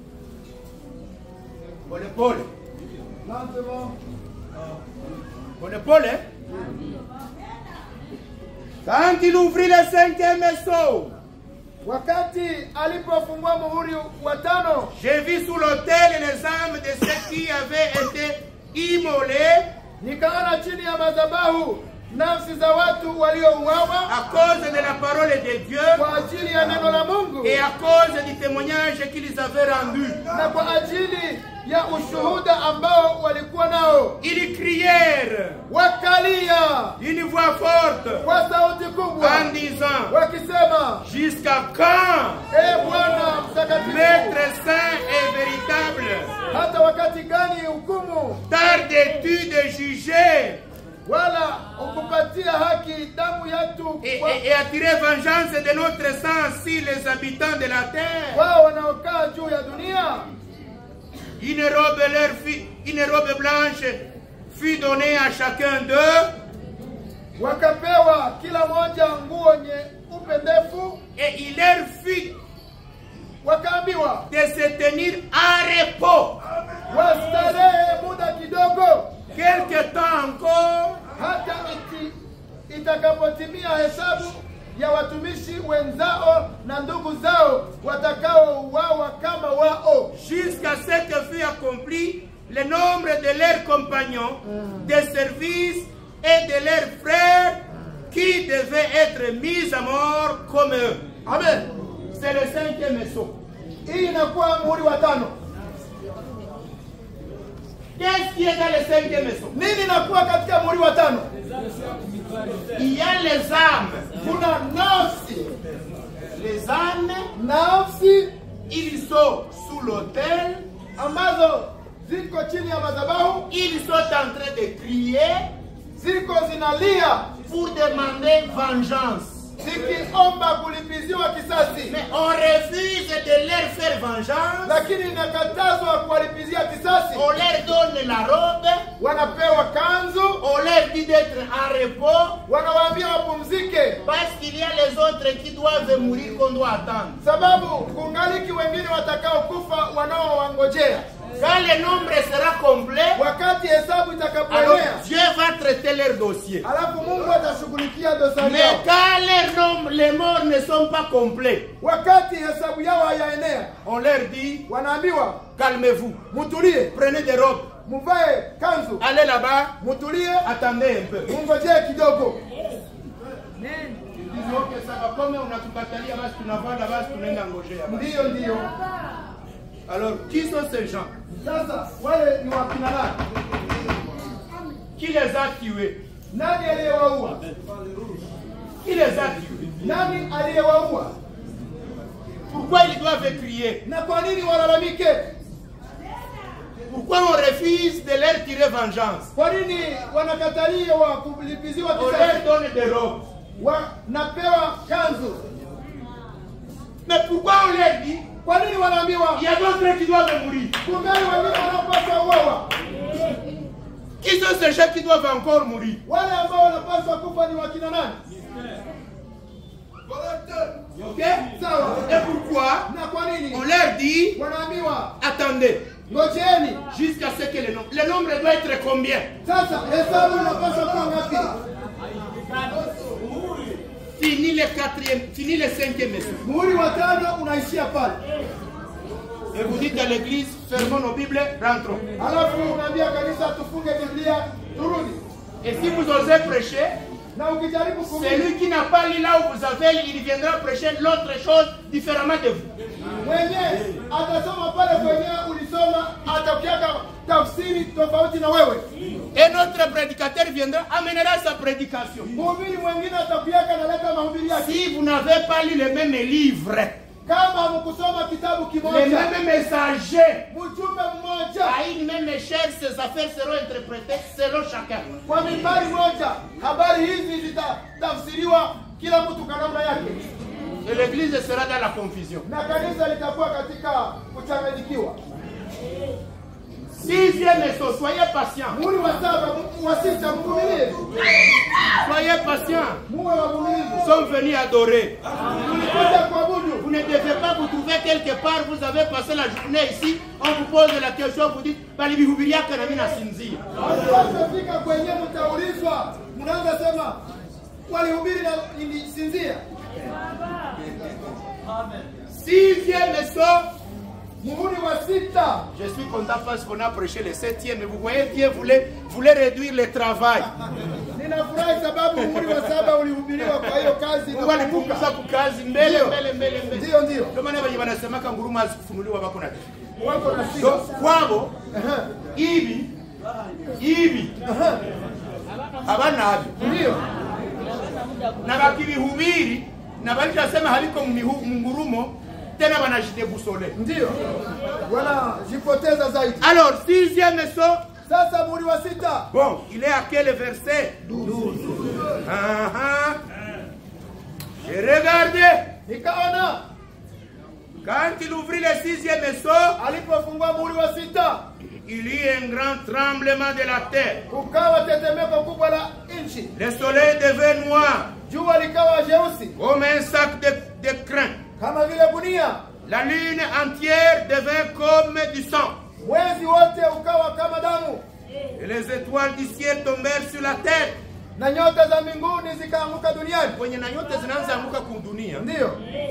Pole pole. Lentement. Pole pole. Quand il ouvrit le cinquième sceau, Wakati alipofungua muhuri wa tano, j'ai vu sous l'autel les âmes de ceux qui avaient été immolés nikaona chini ya madhabahu nafsi za watu waliouawa à cause de la parole de Dieu kwa ajili ya neno la Mungu et à cause du témoignage qu'ils avaient rendu. na kwa ajili ya ushuhuda ambao walikuwa nao. Ils crièrent Wakalia d'une voix forte kwa sauti kubwa en disant, wakisema, jusqu'à quand, E Bwana mtakatifu, Maître saint et véritable, hata wakati gani hukumu tardes-tu de juger wala ukupatia haki damu yetu et, kwa et, et attirer vengeance de notre sang sur les habitants de la terre? wao wanaokaa juu ya dunia? Une robe, leur fut- une robe blanche fut donnée à chacun d'eux Wakapewa kila moja nguo nyeupe ndefu, et il leur fut wakaambiwa de se tenir à repos wastarehe muda kidogo, quelque temps encore hata iti, itakapotimia hesabu ya watumishi wenzao na ndugu zao watakaouawa kama wao, jusqu'à ce que fût accompli le nombre de leurs compagnons de service et de leurs frères qui devaient être mis à mort comme eux. Amen. C'est le cinquième sceau. Hii inakuwa muhuri wa tano. Qu'est-ce qui est dans le cinquième sceau? Nini inakuwa katika muhuri wa tano? Il y a les âmes. Kuna nafsi, Les âmes, nafsi ils sont sous l'autel, ambazo ziko chini ya madhabahu, ils sont en train de crier ziko zinalia pour demander vengeance. zikiomba kulipiziwa kisasi, Mais on refuse de leur faire vengeance. lakini inakatazwa kuwalipizia kisasi. On leur donne la robe, Wanapewa kanzu, on leur dit d'être en repos, wanawaambia wapumzike, parce qu'il y a les autres qui doivent mourir qu'on doit attendre. sababu kungaliki wengine watakaokufa wanaowangojea. Quand le nombre sera complet, Wakati hesabu alors itakapoenea, Dieu va traiter leur dossier. alafu Mungu atashughulikia dosari Mais yao. quand les, nombres, les morts ne sont pas complets, Wakati hesabu yao hayaenea, on leur dit, wanaambiwa calmez-vous, mutulie, prenez des robes, muvae kanzu, allez là-bas, mutulie, attendez un peu. mungojee kidogo. Disons que ça va comme on a tout bataillé, basi tunavala basi tunaenda ngojea. Ndiyo, ndiyo. Alors, qui sont ces gens? Sasa wale ni wakina nani? Qui les a tués? Nani aliyewaua? Qui les a tués? Nani aliyewaua? Pourquoi ils doivent crier? Na kwa nini walalamike? Pourquoi on refuse de leur tirer vengeance? Kwa nini wanakatalia wa kulipiziwa On leur kisasi? donne des robes. Wanapewa kanzu. Mais pourquoi on leur dit? Kwa nini wanaambiwa Il y a d'autres qui doivent mourir. kungali wengine wanaopaswa uawa? Qui sont ces gens qui doivent encore mourir? Wale ambao wanapaswa kufa ni wakina nani? Ok? Sawa. Et pourquoi Na kwa nini on leur dit, wanaambiwa attendez, ngojeeni? jusqu'à ce que le nombre. Le nombre doit être combien? Sasa hesabu inapaswa kuwa ngapi? Fini le quatrième, fini le cinquième sceau. Muhuri wa tano unaishia pale. Et vous dites à l'église, fermons nos Bibles, rentrons. Alafu unaambia kanisa tufunge Biblia turudi. Et si vous osez prêcher, Na ukijaribu kuhubiri, celui qui n'a pas lu là où vous avez, il viendra prêcher l'autre chose différemment de vous. mwenye atasoma pale kwenye ulisoma, atakiaka tafsiri tofauti na wewe. Et notre prédicateur viendra, amènera sa prédication. Mhubiri mwingine atakiaka analeta mahubiri yake. Si vous n'avez pas lu le même livre, Kama hamkusoma kitabu les kimoja, mêmes messagers, mjumbe mmoja à une même échelle, ces affaires seront interprétées selon chacun. kwa mimbari moja, habari hizi zitatafsiriwa kila mtu kwa namna yake, Et l'église sera dans la confusion. na kanisa litakuwa katika kuchanganyikiwa. Sixième leçon, soyez patient. Muhuri wa saba, wa sita, mvumilie. Soyez patient. Muwe wavumilivu. Nous sommes venus adorer. Tulikuja kuabudu. Vous ne devez pas vous trouver quelque part, vous avez passé la journée ici, on vous pose la question, vous dites, balibihubiriaka na mimi nasinzia. Mnapofika kwenye mtaulizwa, mnaanza sema walihubiri na nilisinzia. Sixième leçon. Muhuri wa sita. Je suis content parce qu'on a prêché le septième, mais vous voyez, Dieu voulait, voulait réduire le travail. Ninafurahi sababu muhuri wa saba ulihubiriwa, kwa hiyo kazi Mungu alipunguza kukazi mbele mbele mbele mbele. Ndio ndio. Ndio maana wenye wanasema kama nguruma hazikufunuliwa wako na Wako na shida. so kwabo hivi hivi habana hapo. Ndio. Na bakibihubiri na balisema haliko mungurumo tena wanajidebusole. Ndio. Wanajipoteza zaidi. Alors sixième leçon. Sasa muhuri wa sita. Bon, il est à quel verset? douze. Ah ah. J'ai regardé. Nikaona Quand il ouvrit le sixième leçon, alipofungua muhuri wa sita, il y eut un grand tremblement de la terre. kukawa tetemeko kubwa la nchi. Le soleil devint noir, Jua likawa jeusi comme un sac de, de crin. kama vile gunia. La lune entière devint comme du sang. Mwezi wote ukawa kama damu. Et les étoiles du ciel tombèrent sur la terre. Na nyota za mbinguni zikaanguka duniani. Kwenye na nyota zinaanza anguka kudunia. Ndio.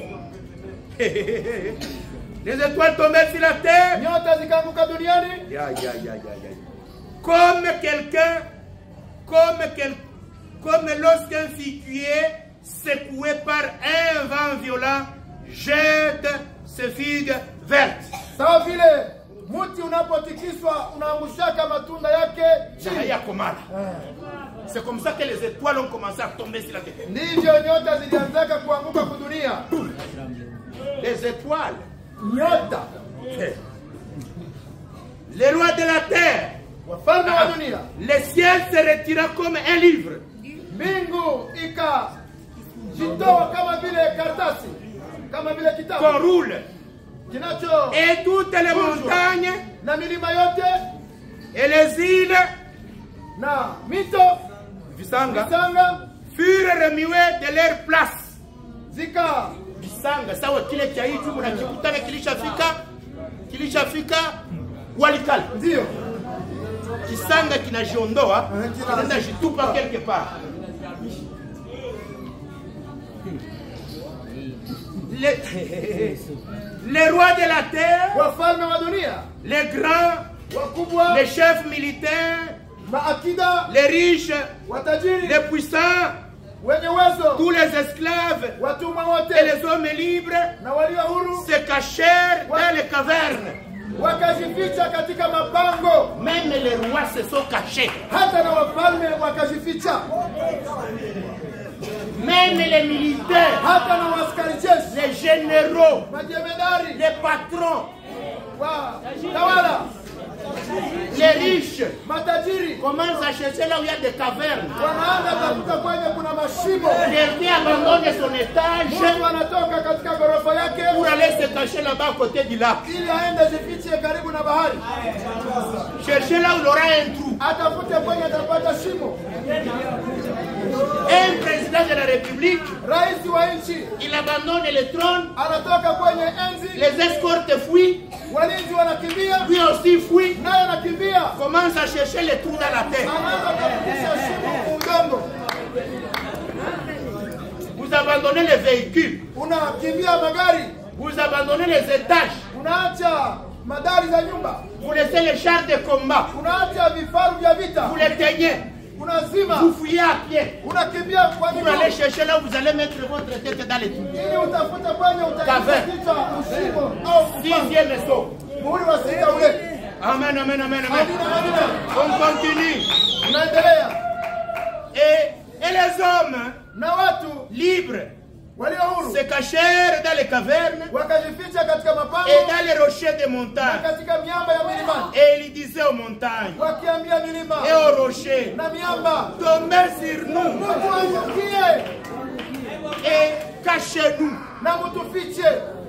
Les étoiles tombèrent sur la terre. Nyota zikaanguka duniani. Ya, ya, ya, ya, ya. Comme quelqu'un, comme quel, comme lorsqu'un figuier secoué par un vent violent jette ses figues vertes. Sawa vile mti unapotikiswa unaangushaka matunda yake chini. C'est comme ça que les étoiles ont commencé à tomber sur la terre. Ndivyo nyota zilianzaka kuanguka kudunia. Les étoiles, Nyota. les lois de la terre, Wafalme wa dunia. le ciel se retira comme un livre. Mbingu ikajitoa kama vile karatasi, kama vile Qu'on kitabu roule. kinacho Et toutes les montagnes na milima yote et les îles na mito Visanga visanga furent remuées de leur place. zika Visanga sawa kile cha hicho mnakikutana kilishafika kilishafika walikala. ndio Kisanga kinajiondoa Eh, kina- kinaenda jitupa quelque part. Les, les rois de la terre, wafalme wa dunia les grands, wakubwa, les chefs militaires, maakida, les riches, watajiri, les puissants, wenye uwezo, tous les esclaves watumwa et wote les hommes libres na walio huru se cachèrent dans les cavernes. wakajificha katika mapango. Même les rois se sont cachés. Hata na wafalme wakajificha, Même les militaires, hata na waskari jeshi, les généraux, majemedari les patrons, wa tawala, les riches matajiri commencent à chercher là où il y a des cavernes. wanaanza tafuta kwenye kuna mashimo. Quelqu'un abandonne son étage Mtu anatoka katika ghorofa yake pour aller se cacher là-bas à côté du lac. ili aende jifiche karibu na bahari, Chercher là où il aura un trou. atafute kwenye atapata shimo. Un président de la République, Rais wa nchi il abandonne le trône, anatoka kwenye enzi, les escortes fuient, walinzi wanakimbia, lui aussi fuit, naye anakimbia, commence à chercher les trous dans la terre. anaanza kutafutisha shimo udongo. Vous abandonnez les véhicules, Unakimbia magari, vous abandonnez les étages, unaacha madari za nyumba, vous laissez les chars de combat, unaacha vifaru vya vita, vous les teignez, unazima, vous fouillez à pied unakimbia kwa pour aller miguu chercher là où vous allez mettre votre tête dans les trous. ili utafute kwenye utakiza Caverne. kichwa ushimo au Sixième leçon. muhuri wa sita ule. Amen, amen, amen, amen. Amina, amina. On continue. Unaendelea Et, et les hommes na watu libres walio huru se cachèrent dans les cavernes wakajificha katika mapango et dans les rochers des na montagnes. katika miamba ya milimani, Et il disait aux montagnes wakiambia milima et aux rochers, na miamba, tombez sur nous Mungu angukie et cachez-nous. na mutufiche.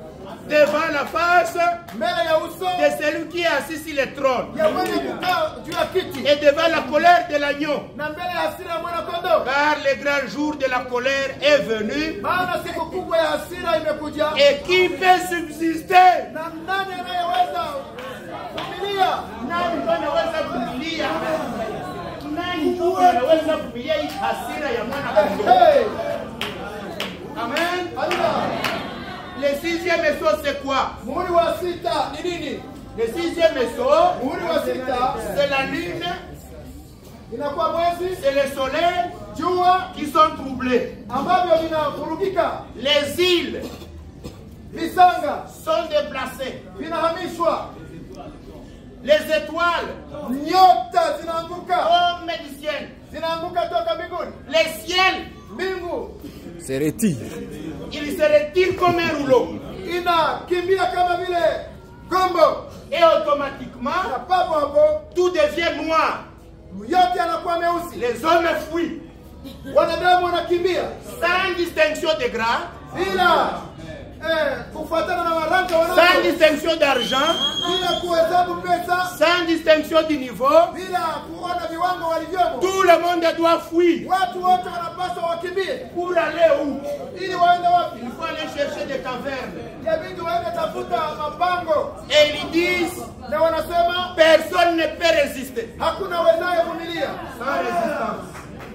devant la face mbele ya uso de celui qui est assis sur le trône ya mwenye kukaa juu ya kiti et devant la colère de l'agneau. na mbele ya hasira ya mwana kondoo, Car le grand jour de la colère est venu. maana siku kubwa ya hasira imekuja. Et qui peut subsister? Na nani anayeweza kuvumilia? Nani ndio anaweza kuvumilia? Nani ndio anaweza kuvumilia hii hasira ya mwana kondoo? Hey, Amen. amina. Le sixième sceau c'est quoi? Muhuri wa sita ni nini? Le sixième sceau, Muhuri wa sita c'est la lune, inakuwa mwezi, c'est le soleil jua qui sont troublés. ambavyo vinavurugika, Les îles visanga sont déplacées. vinahamishwa, Les étoiles nyota zinaanguka, comme du ciel. zinaanguka toka mbinguni. Les ciels, Mbingu Se retire. ils se retirent comme un rouleau. inakimbia kama vile gombo, Et automatiquement, na papo hapo tout devient noir. yote yanakuwa meusi. Les hommes fuient Wanadamu wanakimbia sans distinction de grade, bila eh, kufuatana na waranga sans wanao, distinction d'argent, bila kuhesabu pesa, sans distinction du niveau. bila kuona viwango walivyomo. Tout le monde doit fuir. Watu wote wanapaswa wakimbie. Pour aller où? Ili waende wapi? Il faut aller chercher des cavernes. Yabidi waende tafuta mapango, Et ils disent, na wanasema personne ne peut résister. hakuna wezaye kuvumilia, Sans résistance.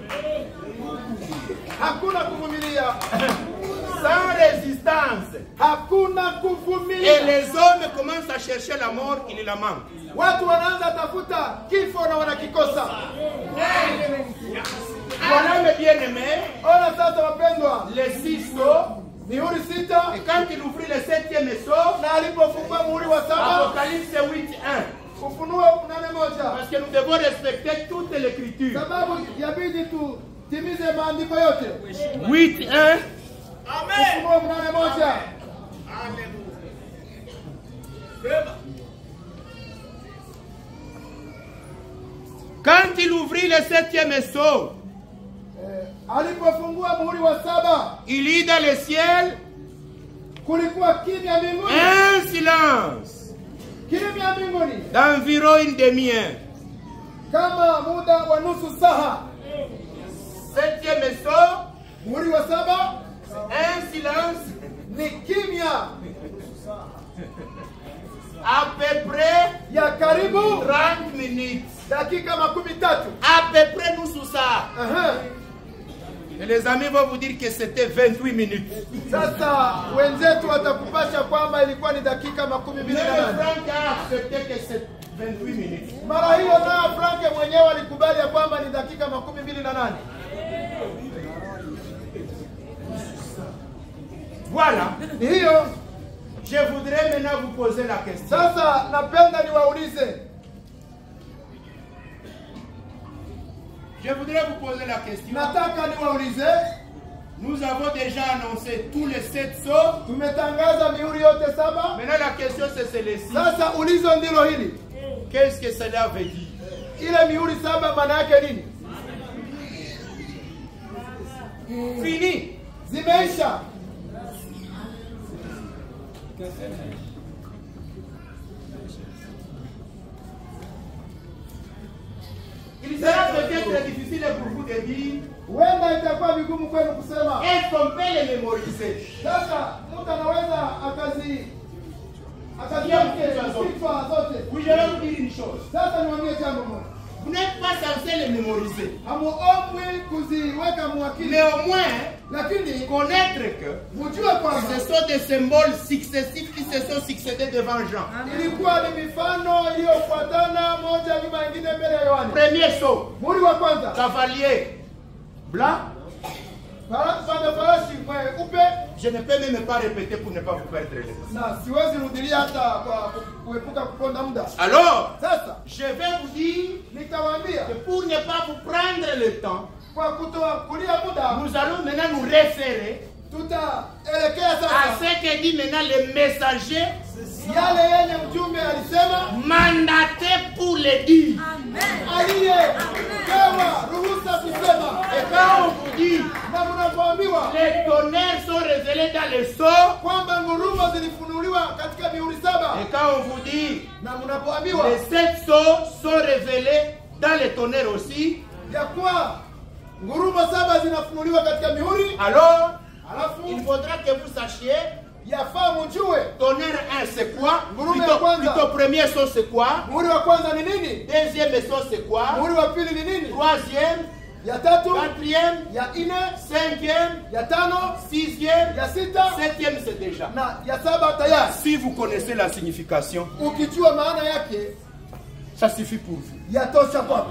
hakuna kuvumilia, Sans résistance. hakuna Et kuvumilia. les hommes commencent à chercher la mort, ils la manquent. Watu wanaanza tafuta kifo na wanakikosa. Voilà mes bien-aimés, Ona sasa, wapendwa, les six sceaux. mihuri sita, Et quand il ouvrit le septième sceau, na alipofungua muhuri wa saba, Apocalypse huit un. Ufunuo nane moja, Parce que nous devons respecter toute l'écriture. sababu yabidi tutimize maandiko yote. huit un. Ufunuo nane moja, Quand il ouvrit le septième sceau, eh, alipofungua muhuri wa saba, il lit dans le ciel kulikuwa kimya mbinguni, un silence kimya mbinguni d'environ une demi-heure. kama muda wa nusu saha. Septième sceau, Muhuri wa saba un silence ni kimya à peu près ya karibu trente minutes. dakika makumi tatu. À peu près nous sous ça. Aha. Et les amis vont vous dire que c'était vingt-huit minutes. Sasa wenzetu watakupasha kwamba ilikuwa ni dakika makumi Mais mbili le na nane. Franck a accepté que c'est vingt-huit minutes. Mara hiyo na Franke mwenyewe alikubali ya kwamba ni dakika makumi mbili na nane. Voilà. Ni hiyo. Je voudrais maintenant vous poser la question. Sasa napenda niwaulize, Je voudrais vous poser la question. nataka niwaulize, Nous avons déjà annoncé tous les sept sceaux. tumetangaza mihuri yote saba. Maintenant la question c'est celle-ci. Sasa ulizo ndilo hili, Qu'est-ce que cela veut dire? ile mihuri saba maana yake nini? Fini. Zimeisha. Il sera peut-être difficile pour vous de dire Huenda itakuwa vigumu kwenu kusema. est-ce qu'on peut les mémoriser? Sasa mtu anaweza akazi akaziamke sifa zote. Oui, je vais vous dire une chose. Sasa niwaambie jambo moja, Vous n'êtes pas censé les mémoriser. hamuombwi kuziweka muakili, Mais au moins, lakini connaître que mujue kwamba ce sont des symboles successifs qui se sont succédés devant Jean. ilikuwa ni mifano iliyofuatana moja nyuma ingine mbele ya Yohana. Premier saut, Muhuri wa kwanza, cavalier blanc. Fara- panda farashi mweupe, Je ne peux même pas répéter pour ne pas vous perdre le temps. na siwezi rudilia hata kwa kuepuka kuponda muda. Alors, Sasa je vais vous dire nitawaambia que pour ne pas vous prendre le temps, kwa kutoa kulia muda, nous allons maintenant nous référer tutaelekea à sasa ce que dit maintenant le messager yale yenye mjumbe alisema, mandaté pour le dire. aliyepewa ruhusa kusema. Et quand on vous dit Na mnapoambiwa les tonnerres sont révélés révélés dans les sceaux. kwamba ngurumo zilifunuliwa katika mihuri saba. Et quand on vous dit, Na mnapoambiwa les sept sceaux sont révélés dans les tonnerres aussi. ya kuwa ngurumo saba zinafunuliwa katika mihuri, Alors, alafu il faudra que vous sachiez, yafaa mjue tonnerre un c'est quoi? Ngurumo ya Plutôt, kwanza. plutôt premier son c'est quoi? muhuri wa kwanza ni nini, Deuxième son c'est quoi? muhuri wa pili ni nini, Troisième, ya tatu, quatrième, ya nne, cinquième, ya tano, sixième, ya sita septième c'est déjà. na ya saba tayari. Si vous connaissez la signification, Ukijua maana yake ça suffit pour vous. yatosha kwako.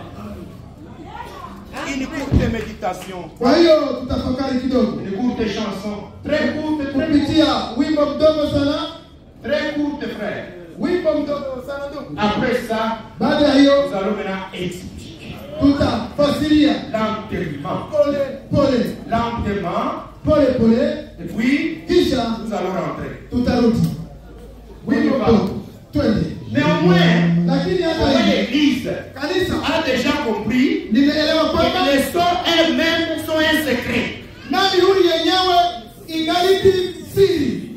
Une courte méditation, Kwa hiyo tutafakari kidogo une courte chanson, très courte, très courte, kupitia wimbo mdogo sana, très courte frère. wimbo mdogo sana ndugu. Après ça, Baada ya hiyo nous allons maintenant expliquer tutafasiria lentement, pole pole lentement, pole pole, et puis kisha nous allons rentrer. tutarudi wimbo mdogo, twende. Néanmoins, Lakini hata comment hivyo l'Église kanisa a déjà compris limeelewa que kwamba les sons elles-mêmes sont un secret. na mihuri yenyewe ingaliki siri.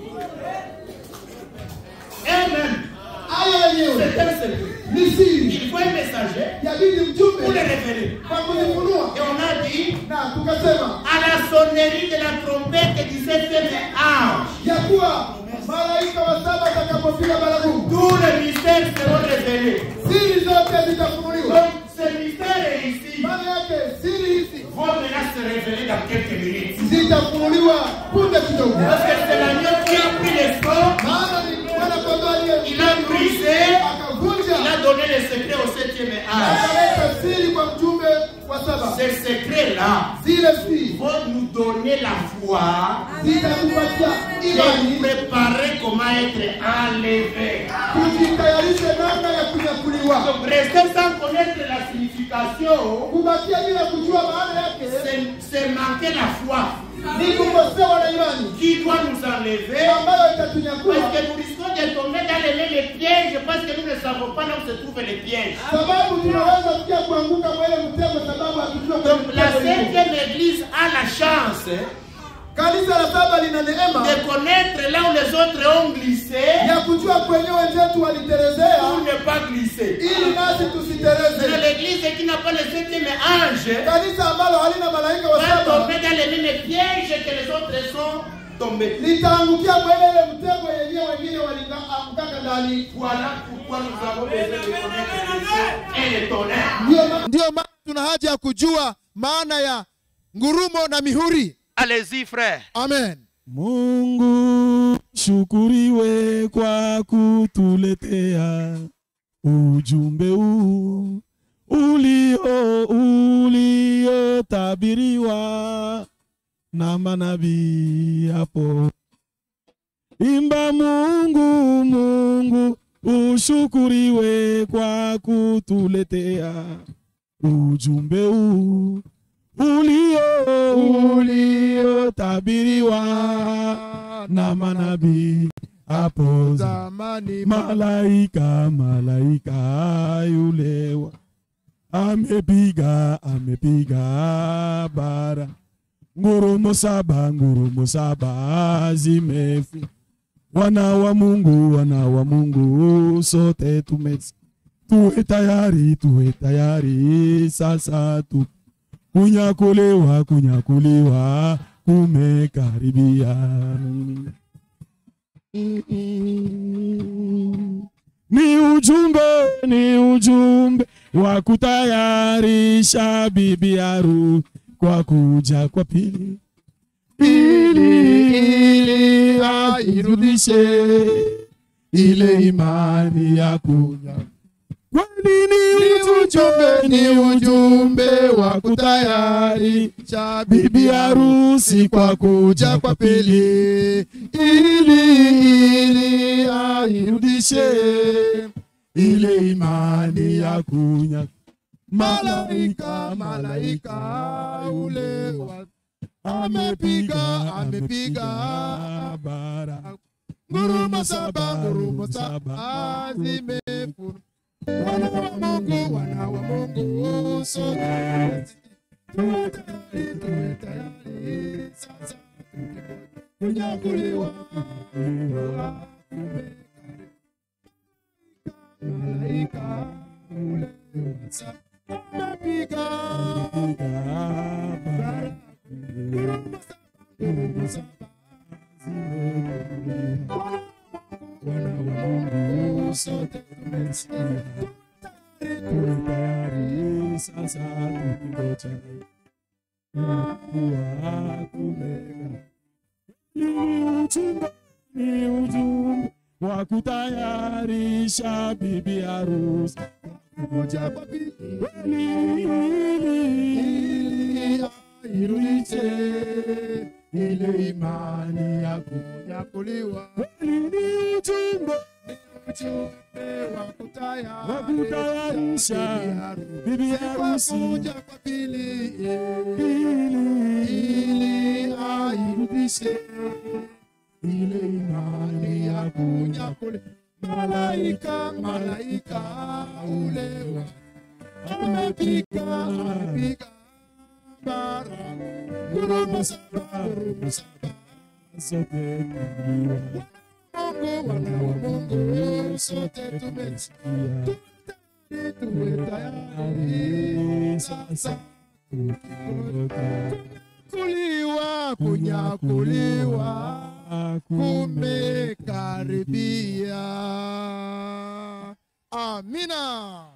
Elles-mêmes, Aya yenyewe c'est un secret. ni siri, Il faut un messager yabidi pour les mjumbe révéler. kwa kuzifunua. Et on a dit, Na tukasema à la sonnerie de la trompette du septième ange, ya kuwa malaika wa saba atakapopiga baragumu, tous les mystères seront révélés. siri zote zitafunuliwa. Donc, ce mystère ici Maana yake siri hizi vont maintenant se révéler dans quelques minutes. zitafunuliwa punde kidogo, Parce que c'est l'agneau qui a pris les sons, maana ni mwana kondoo aliye il a brisé, akavunja il a donné le secret au septième ange. akaleta siri kwa mjumbe wa saba. Ces secrets-là Zile siri vont nous donner la foi zitatupatia et imani, préparer comment être enlevé. tujitayarishe namna ya kunyakuliwa. Donc, rester sans connaître la signification, Kubakia bila kujua maana yake c'est c'est manquer la foi ni kukosewa na imani qui doit nous enlever. ambayo itatunyakua, Parce que nous risquons de tomber dans les, les pièges parce que nous ne savons pas là où se trouvent les pièges. sababu tunaweza pia kuanguka kwa ile mtego, sababu hatujua Donc la kwenye mtego. septième église a la chance Kanisa la saba lina neema de connaître là où les autres ont glissé ya kujua kwenye wenzetu waliterezea, pour ne pas glisser. ili nasi C'est tusitereze. l'église qui n'a pas le septième ange Kanisa ambalo halina malaika wa va saba tomber dans les mêmes pièges que les autres sont tombés. litaangukia kwa ile ile mtego yenyewe wengine walianguka ndani. Voilà pourquoi nous avons besoin de connaître les sons et les tonnerres. Ndio maana Ndiyo maana tuna haja ya kujua maana ya ngurumo na mihuri. Allez-y frère. Amen. Mungu shukuriwe kwa kutuletea ujumbe huu ulio uliotabiriwa na manabii hapo. Imba Mungu, Mungu ushukuriwe kwa kutuletea ujumbe huu ulio uliotabiriwa na manabii hapo Zamani malaika malaika yulewa amepiga amepiga bara ngurumo saba ngurumo saba zimefu wana wa Mungu wana wa Mungu sote tumesi tuwe tayari tuwe tayari sasa tu kunyakuliwa kunyakuliwa kumekaribia. Ni ujumbe ni ujumbe wa kutayarisha bibi harusi kwa kuja kwa pili, ili ili airudishe ile imani ya kuja. Kweli ni ujumbe ni ujumbe wa kutayarisha bibi harusi kwa kuja kwa pili, ili ili airudishe ile imani ya kunya. Malaika malaika yule wa amepiga amepiga bara ngurumo saba ngurumo saba zimefuna wana wa Mungu wana wa Mungu sote tuwe tayari tuwe tayari sasa kunyakuliwa, malaika ule amepiga Wana wa Mungu sote tumesikia, tayari sasa tukingoja kuwa kumega. Ni ujumbe, ni ujumbe wa kutayarisha bibi harusi Moja kwa pili ili irudishe ile imani ya kunyakuliwa. ni ujumbe Ujumbe wa wa kutayarisha kutayarisha bibi harusi moja kwa pili ili ili airudishe ile imani ya kunyakuliwa. Malaika, malaika ule amepiga, amepiga bara, ngurumo saba, ngurumo saba. sote tuliwa Mungu, wana wa Mungu, sote tumesikia, tuwe tayari sasa kuliwa, kunyakuliwa kumekaribia. Amina.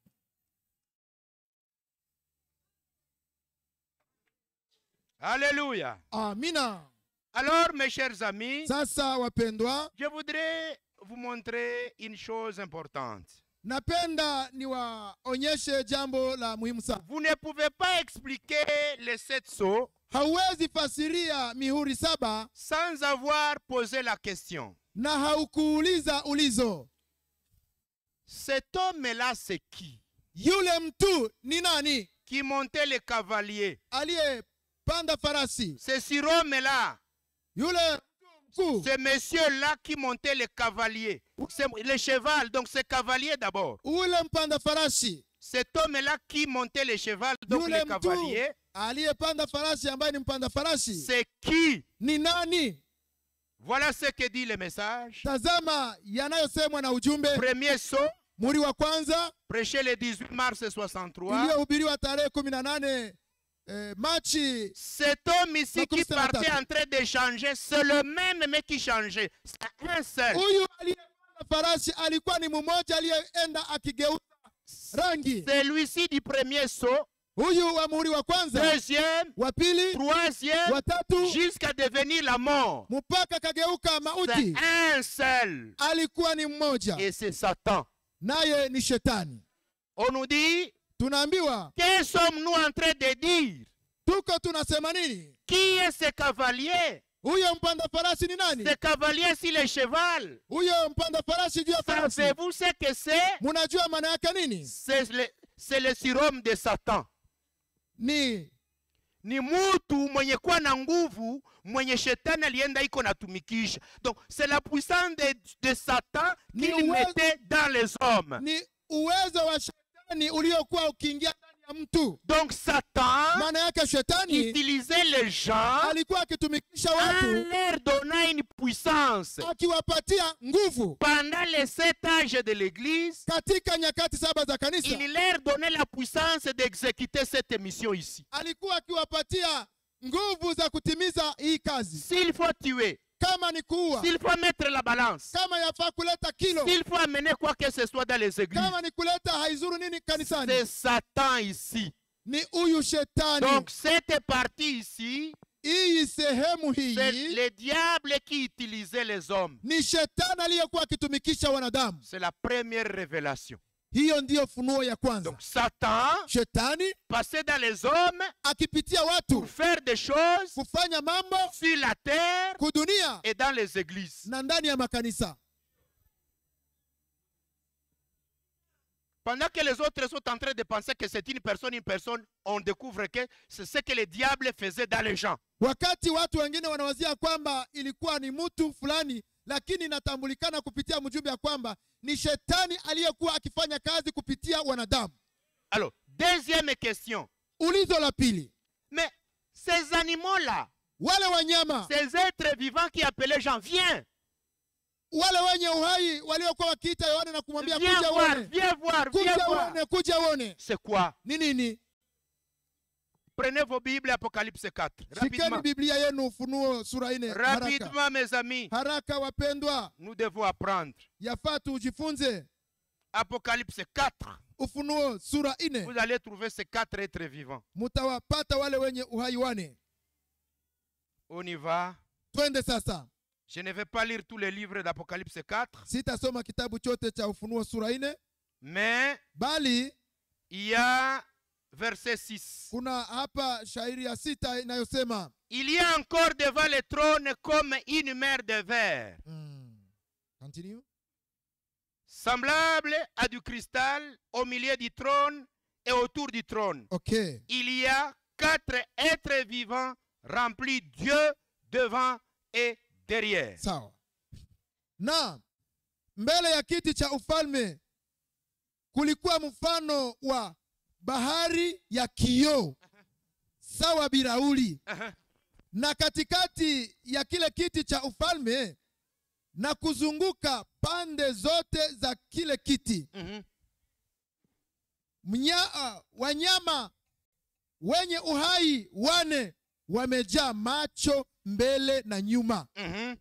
Alléluia. Amina. Alors, mes chers amis, Sasa wapendwa, je voudrais vous montrer une chose importante. napenda niwaonyeshe jambo la muhimu sana. Vous ne pouvez pas expliquer les sept sceaux Hauwezi fasiria mihuri saba sans avoir posé la question. na haukuuliza ulizo. Cet homme-là, c'est qui? Yule mtu ni nani Qui montait les cavaliers? aliyepanda farasi? C'est ce homme-là, Yule mkuu, ce monsieur-là qui montait les cavaliers. C'est le cheval, donc c'est cavalier d'abord. ule mpanda farasi, Cet homme-là qui montait les chevals, donc yule les mtu cavaliers, aliyepanda farasi ambaye ni mpanda farasi c'est qui? ni nani? Voilà ce que dit le message. Tazama yanayosemwa na ujumbe. Premier saut, Muri wa kwanza prêché le dix-huit mars soixante-trois. iliyohubiriwa tarehe kumi na nane eh, Machi. Cet homme ici qui partait en train de changer, c'est le même mais qui changeait. C'est un seul. Huyu aliyepanda farasi alikuwa ni mmoja aliyeenda akigeuza rangi. Celui-ci du premier saut, Huyu wa muhuri wa kwanza, deuxième, wa pili, troisième, wa tatu, jusqu'à devenir la mort. mpaka kageuka mauti. C'est un seul. Alikuwa ni mmoja, Et c'est Satan. naye ni shetani. On nous dit, Tunaambiwa, que sommes-nous en train de dire? tuko tunasema nini? Qui est ce cavalier? Huyo mpanda farasi ni nani? Ce cavalier sur le cheval. Huyo mpanda farasi juu ya farasi, Savez-vous ce que c'est? munajua maana yake nini? C'est le, c'est le surhomme de Satan. Ni Ni mutu mwenye kuwa na nguvu, mwenye shetani alienda iko natumikisha. Donc c'est la puissance de, de Satan Ni qu'il uwezo- mettait dans les hommes. ni uwezo wa shetani uliokuwa ukiingia ndani ya mtu. Donc Satan Maana yake shetani utilisait les gens alikuwa akitumikisha en watu leur donnant une puissance. akiwapatia nguvu. Pendant les sept âges de l'église, Katika nyakati saba za kanisa il leur donnait la puissance d'exécuter cette mission ici. alikuwa akiwapatia nguvu za kutimiza hii kazi. S'il faut tuer, Kama ni kuua, s'il faut mettre la balance, kama yafaa kuleta kilo, s'il faut amener quoi que ce soit dans les églises, kama ni kuleta haizuru nini kanisani, c'est Satan ici. ni huyu shetani. Donc cette partie ici, Hii sehemu c'est hii le diable qui utilisait les hommes. ni shetani aliyekuwa akitumikisha wanadamu. C'est la première révélation. Hiyo ndiyo funuo ya kwanza. Donc Satan Shetani passait dans les hommes akipitia pour watu faire des choses kufanya mambo sur la terre kudunia et dans les églises. na ndani ya makanisa. Pendant que les autres sont en train de penser que c'est une personne, une personne, on découvre que c'est ce que le diable faisait dans les gens. Wakati watu wengine wanawazia kwamba ilikuwa ni mtu fulani, lakini inatambulikana kupitia mjumbe ya kwamba ni shetani aliyekuwa akifanya kazi kupitia wanadamu. Alors, deuxième question. Ulizo la pili, Mais ces animaux-là, wale wanyama, ces êtres vivants qui appelaient Jean, viens, wale wenye uhai waliokuwa wakiita Yohana na kumwambia viens kuja voir, uone, viens voir, viens kuja voir. uone, kuja uone. C'est quoi? Ni nini? Prenez vos Bibles, Apocalypse quatre. Shikeni Rapidement, Biblia yenu, Ufunuo sura ine. Haraka, rapidement mes amis, haraka wapendwa, nous devons apprendre. yafaa tujifunze. Apocalypse quatre. Ufunuo sura ine, Vous allez trouver ces quatre êtres vivants. mutawapata wale wenye uhai wane. On y va. Twende sasa. Je ne vais pas lire tous les livres d'Apocalypse quatre, Sitasoma kitabu chote cha Ufunuo sura ine, mais bali il y a verset six. kuna hapa shairi ya sita inayosema Il y a encore devant le trône comme une mer de verre, mm. Continue. semblable à du cristal au milieu du trône et autour du trône. Okay. Il y a quatre êtres vivants remplis Dieu devant et derrière. Sawa. Na mbele ya kiti cha ufalme kulikuwa mfano wa bahari ya kioo sawa birauli, na katikati ya kile kiti cha ufalme na kuzunguka pande zote za kile kiti Mhm. Mnya, uh, wanyama wenye uhai wane wamejaa macho mbele na nyuma. Mhm.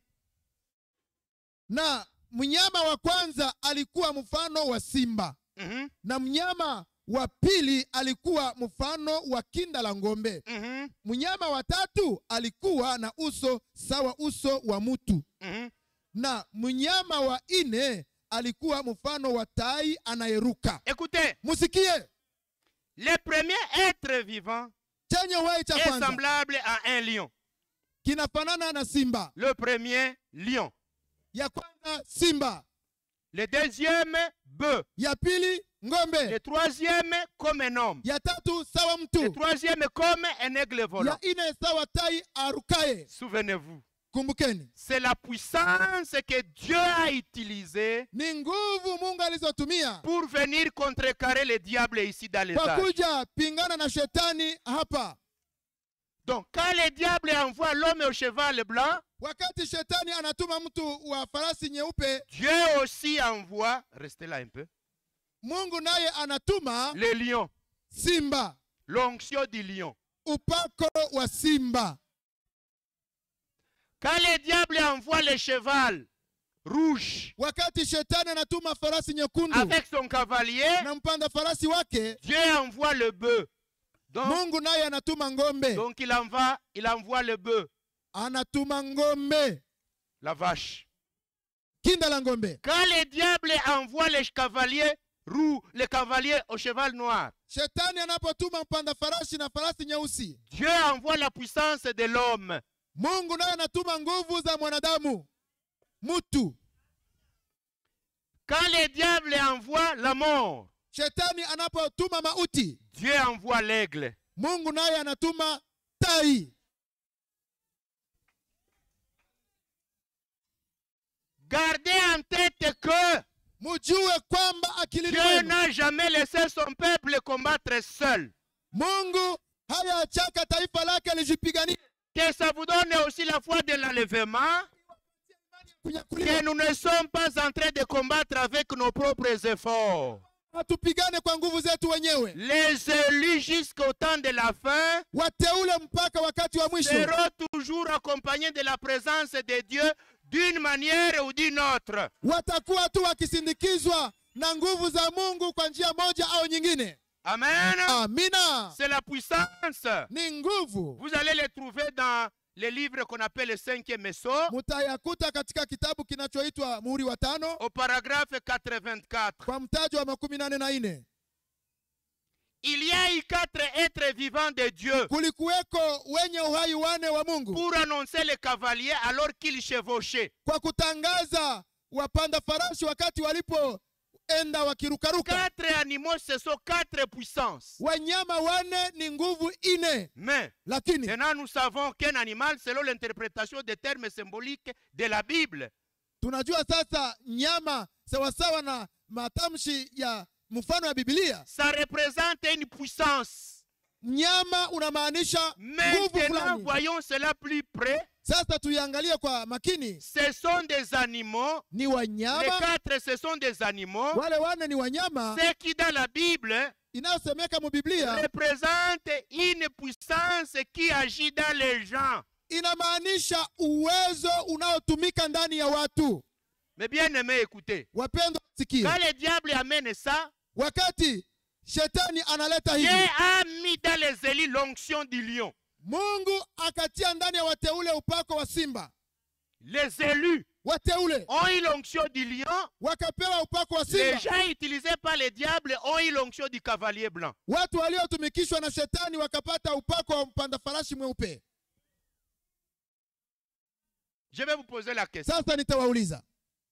Na mnyama wa kwanza alikuwa mfano wa simba, Mhm. na mnyama wa pili alikuwa mfano wa kinda la ng'ombe. Mhm. Mnyama wa tatu alikuwa na uso sawa uso wa mtu, Mhm. na mnyama wa ine alikuwa mfano wa tai anayeruka. Écoutez, Musikie, le premier être vivant chenye uhai cha est kwanza semblable à un lion. kinafanana na simba. Le premier, lion. Ya kwanza simba, Le deuxième, bœuf. ya pili ng'ombe, Le troisième, comme un homme. ya tatu sawa Le mtu, troisième, comme un aigle volant. ya ine sawa tai arukaye. Souvenez-vous, Kumbukeni, c'est la puissance que Dieu a utilisée ni nguvu Mungu alizotumia pour venir contrecarrer le diable ici dans les kwa âges. kuja pingana na shetani hapa. Donc, quand le diable envoie l'homme au cheval blanc, Wakati shetani anatuma mtu wa farasi nyeupe, Dieu aussi envoie, restez là un peu, Mungu naye anatuma le lion, simba, l'onction du lion. upako wa simba. Quand le diable envoie le cheval rouge Wakati shetani anatuma farasi nyekundu avec son cavalier, na mpanda farasi wake, Dieu envoie le bœuf. Donc, Mungu naye anatuma ng'ombe, donc il envoie, il envoie le bœuf, anatuma ng'ombe, la vache. kinda la ng'ombe. Quand le diable envoie les cavaliers roux, les cavaliers au cheval noir, Shetani anapotuma mpanda farasi na farasi nyeusi, Dieu envoie la puissance de l'homme. Mungu naye anatuma nguvu za mwanadamu, mutu. Quand le diable envoie la mort, Shetani anapotuma mauti, Dieu envoie l'aigle. Mungu naye anatuma tai. Gardez en tête que Mujue kwamba akilini Dieu mwenu, n'a jamais laissé son peuple combattre seul. Mungu hayachaka taifa lake lijipiganie. Que ça vous donne aussi la foi de l'enlèvement, Kunyakuliwa. que nous ne sommes pas en train de combattre avec nos propres efforts. Hatupigane kwa nguvu zetu wenyewe, Les élus jusqu'au temps de la fin wateule mpaka wakati wa mwisho seront toujours accompagnés de la présence de Dieu d'une manière ou d'une autre. watakuwa tu wakisindikizwa na nguvu za Mungu kwa njia moja au nyingine. Amen. Amina. C'est la puissance. Ni nguvu. Vous allez les trouver dans les livres qu'on appelle le cinquième Essor, Mutayakuta katika kitabu kinachoitwa Muhuri wa Tano au paragraphe quatre-vingt-quatre. kwa mtajo wa makumi nane na nne. Il y a eu quatre êtres vivants de Dieu Kulikuweko wenye uhai wane wa Mungu pour annoncer les cavaliers alors qu'ils chevauchaient. kwa kutangaza wapanda farashi wakati walipoenda wakirukaruka. Quatre animaux, ce sont quatre puissances. Wanyama wane ni nguvu ine, Mais lakini maintenant nous savons qu'un animal, selon l'interprétation des termes symboliques de la Bible, tunajua sasa nyama sawasawa na matamshi ya mfano ya Biblia ça représente une puissance. Mnyama unamaanisha nguvu Maintenant, fulani. voyons cela plus près. Sasa tuiangalie kwa makini. Ce sont des animaux. Ni Les wanyama, quatre, ce sont des animaux. wale wane ni wanyama Ce qui dans la Bible inayosemeka mu Biblia représente une puissance qui agit dans les gens. inamaanisha uwezo unaotumika ndani ya watu. Mais bien aimé, écoutez. Wapendwa, sikia. Quand le diable amène ça, Wakati shetani analeta Dieu hivi, a mis dans les élus l'onction du lion. Mungu akatia ndani ya wateule upako wa simba. Les élus Wateule ont eu l'onction du lion. wakapewa upako wa Les simba. gens utilisés par le diable ont eu l'onction du cavalier blanc. Watu waliotumikishwa na shetani wakapata upako wa mpanda farashi mweupe. Je vais vous poser la question. Sasa nitawauliza.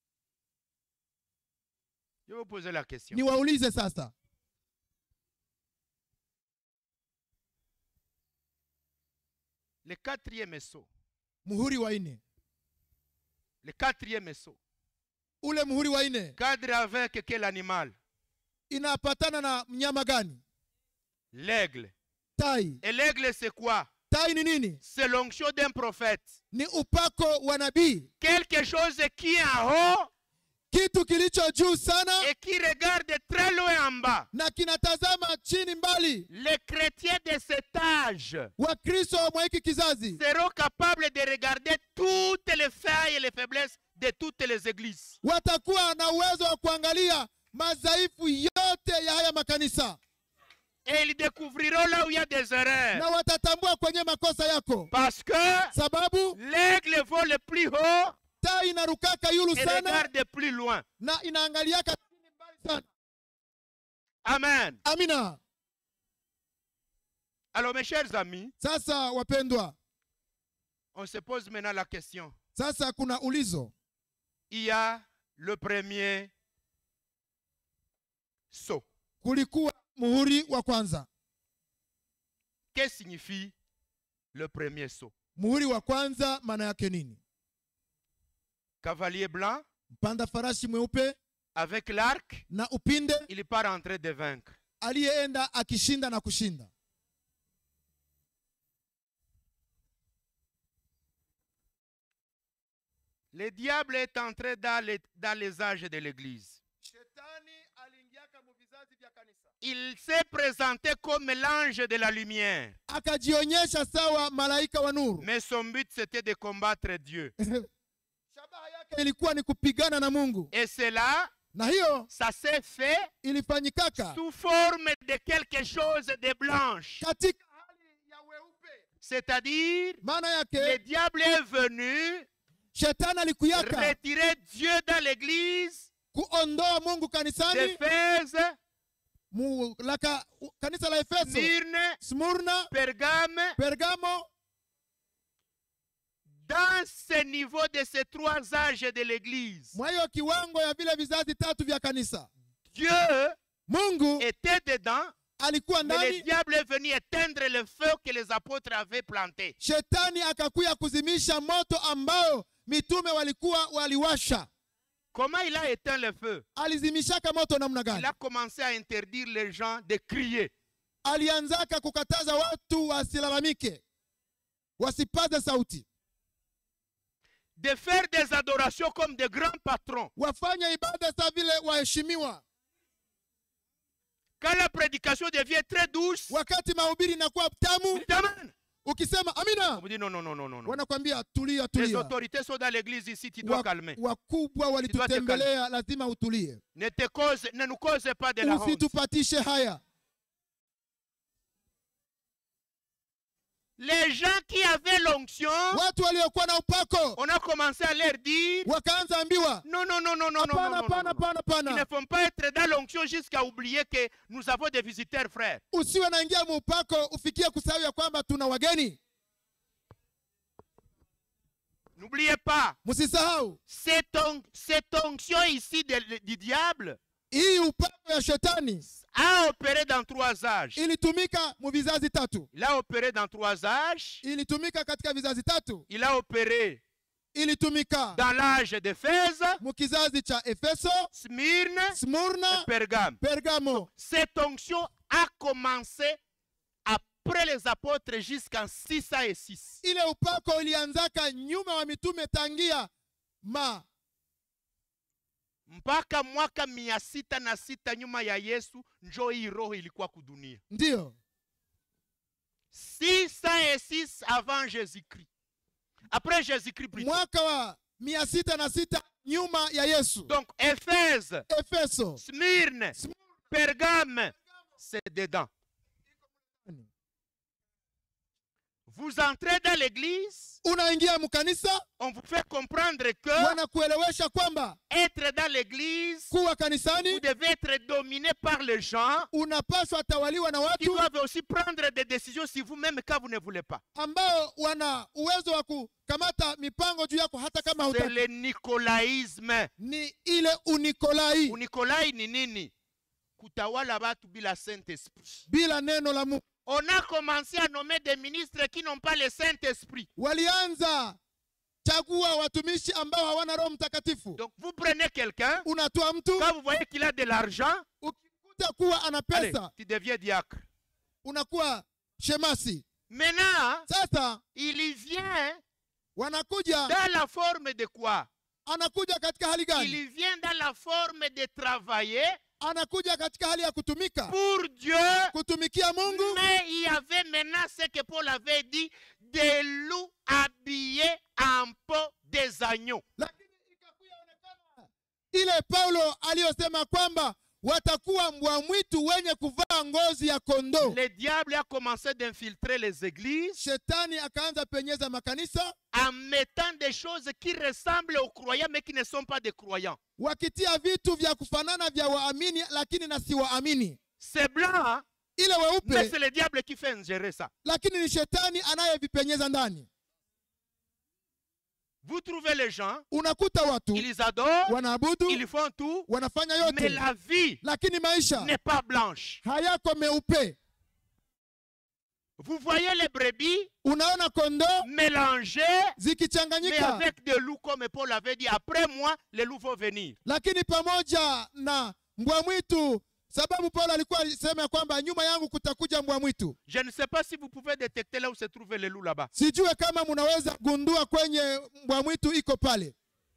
Je vais vous poser la question. Niwaulize sasa. Le quatrième saut. Muhuri wa nne. Le quatrième saut. Ule muhuri wa nne Cadre avec quel animal? inapatana na mnyama gani? L'aigle. Tai. Et l'aigle, c'est quoi? Tai ni nini? C'est l'onction d'un prophète. Ni upako wa nabii. Quelque chose qui est en haut Kitu kilicho juu sana et qui regarde très loin en bas. na kinatazama chini mbali. Les chrétiens de cet âge Wakristo wa mwa hiki kizazi seront capables de regarder toutes les failles et les faiblesses de toutes les églises. watakuwa na uwezo wa kuangalia madhaifu yote ya haya makanisa, Et ils découvriront là où il y a des erreurs. na watatambua kwenye makosa yako, Parce que sababu l'aigle vole plus haut tai inarukaka yulu et sana regarde plus loin. na inaangaliaka chini mbali sana. Amen. Amina. Alors mes chers amis, Sasa wapendwa, on se pose maintenant la question. sasa kuna ulizo. Il y a le premier saut. Kulikuwa muhuri wa kwanza. Qu'est-ce que signifie le premier saut? Muhuri wa kwanza maana yake nini? Cavalier blanc Mpanda farashi mweupe avec l'arc, na upinde il part en train de vaincre. aliyeenda akishinda na kushinda. Le diable est entré dans les, dans les âges de l'église. Shetani aliingiaka mu vizazi vya kanisa. Il s'est présenté comme l'ange de la lumière. Akajionyesha sawa malaika wa nuru. Mais son but c'était de combattre Dieu. Shabaha yake ilikuwa ni kupigana na Mungu. Et cela, Na hiyo ça s'est fait ilifanyikaka sous forme de quelque chose de blanche. katika hali ya weupe. C'est-à-dire, Maana le yake diable est venu shetani alikuyaka retirer Dieu dans l'église kuondoa Mungu kanisani d'Éphèse, mu laka kanisa la Efeso, Smyrne, Smurna, Pergame. Pergamo. Dans ce niveau de ces trois âges de l'église, Mwa hiyo kiwango ya vile vizazi tatu vya kanisa, Dieu Mungu était dedans, alikuwa mais le ndani. diable est venu éteindre le feu que les apôtres avaient planté. Shetani akakuya kuzimisha moto ambao mitume walikuwa waliwasha. Comment il a éteint le feu? Alizimishaka moto namna Il gani? a commencé à interdire les gens de crier. Alianzaka kukataza watu wasilalamike, wasipaze sauti, De faire des adorations comme des grands patrons. wafanye ibada sa vile waheshimiwa. Quand la prédication devient très douce, Wakati mahubiri inakuwa vous tamu, dites Amen. ukisema On amina, vous dit non, non, non, non, non. non. wanakwambia tulia, Les tulia. autorités sont dans l'église ici, tu dois Wa- calmer. Wakubwa walitutembelea, lazima utulie, Ne, te cause, ne nous cause pas de la honte. usitupatishe haya. Les gens qui avaient l'onction, Watu waliokuwa na upako on a commencé à leur dire wakaanza ambiwa, non, non, non, non, non, non, non, hapana, non, non, hapana, non. hapana, Ils ne hapana, font pas être dans l'onction jusqu'à oublier que nous avons des visiteurs, frères. usiwe naingia mu upako ufikie kusahau ya kwamba tuna wageni. N'oubliez pas, Msisahau cette, on- cette onction ici de- du diable hii upako ya shetani a opéré dans trois âges. ilitumika mu vizazi tatu, Il a opéré dans trois âges. ilitumika katika vizazi tatu, Il a opéré ilitumika dans l'âge d'Éphèse, mu kizazi cha Efeso, Smyrne et Smurna, Pergame. Pergamo. Cette onction a commencé à après les apôtres jusqu'en six cent six. Ile upako ulianzaka nyuma wa mitume tangia ma Mpaka mwaka mia sita na sita nyuma ya Yesu njo hii roho ilikuwa kudunia. ndio six cent six avant Jésus-Christ. Après Jésus-Christ plutôt. mwaka wa mia sita na sita nyuma ya Yesu. Donc Éphèse, Efeso, Smyrne, Pergame, c'est dedans. Vous entrez dans l'église, unaingia mkanisa, on vous fait comprendre que wanakuelewesha kwamba être dans l'église, kuwa vous kanisani devez être dominé par les gens unapaswa tawaliwa na qui watu doivent aussi prendre des décisions sur vous-même quand vous ne voulez pas. ambao wana uwezo wa kukamata mipango juu yako hata kama C'est hutaki. le nicolaïsme. Ni ile unikolai Unikolai ni nini? Kutawala watu bila Saint-Esprit. bila neno la Mungu. On a commencé à nommer des ministres qui n'ont pas le Saint-Esprit. Walianza chagua watumishi ambao hawana Roho Mtakatifu. Donc vous prenez quelqu'un, Unatoa mtu, quand vous voyez qu'il a de l'argent, ukikuta kuwa ana allez, pesa, tu deviens diacre. unakuwa shemasi. Maintenant, Sasa il y vient wanakuja, dans la forme de quoi? anakuja katika hali Il gani? y vient dans la forme de travailler Anakuja katika hali ya kutumika, pour Dieu. kutumikia Mungu. Mais il y avait maintenant ce que Paul avait dit, des loups habillés en peau des agneaux. Lakini ikakuja onekana ile Paulo aliyosema kwamba watakuwa mbwa mwitu wenye kuvaa ngozi ya kondoo. Le diable a commencé d'infiltrer les églises Shetani akaanza penyeza makanisa en mettant des choses qui ressemblent aux croyants mais qui ne sont pas des croyants. wakitia vitu vya kufanana vya waamini lakini na si waamini. C'est blanc, hein? Ile Mais weupe c'est le diable qui fait ingérer ça. lakini ni shetani anayevipenyeza ndani. Vous trouvez les gens, Unakuta watu ils adorent, wanaabudu, ils font tout, wanafanya mais yote, la vie lakini maisha n'est pas blanche. hayako meupe. Vous voyez les brebis Unaona kondoo mélangées, mais zikichanganyika, avec des loups, comme Paul avait dit, après moi, les loups vont venir. lakini pamoja na mbwa mwitu, sababu Paulo alikuwa alisema kwamba nyuma yangu kutakuja mbwa mwitu. Je ne sais pas si vous pouvez détecter là où se trouvent les loups là-bas. Sijue kama munaweza gundua kwenye mbwa mwitu iko pale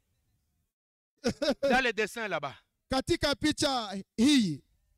Dans les dessins là-bas. katika picha hii.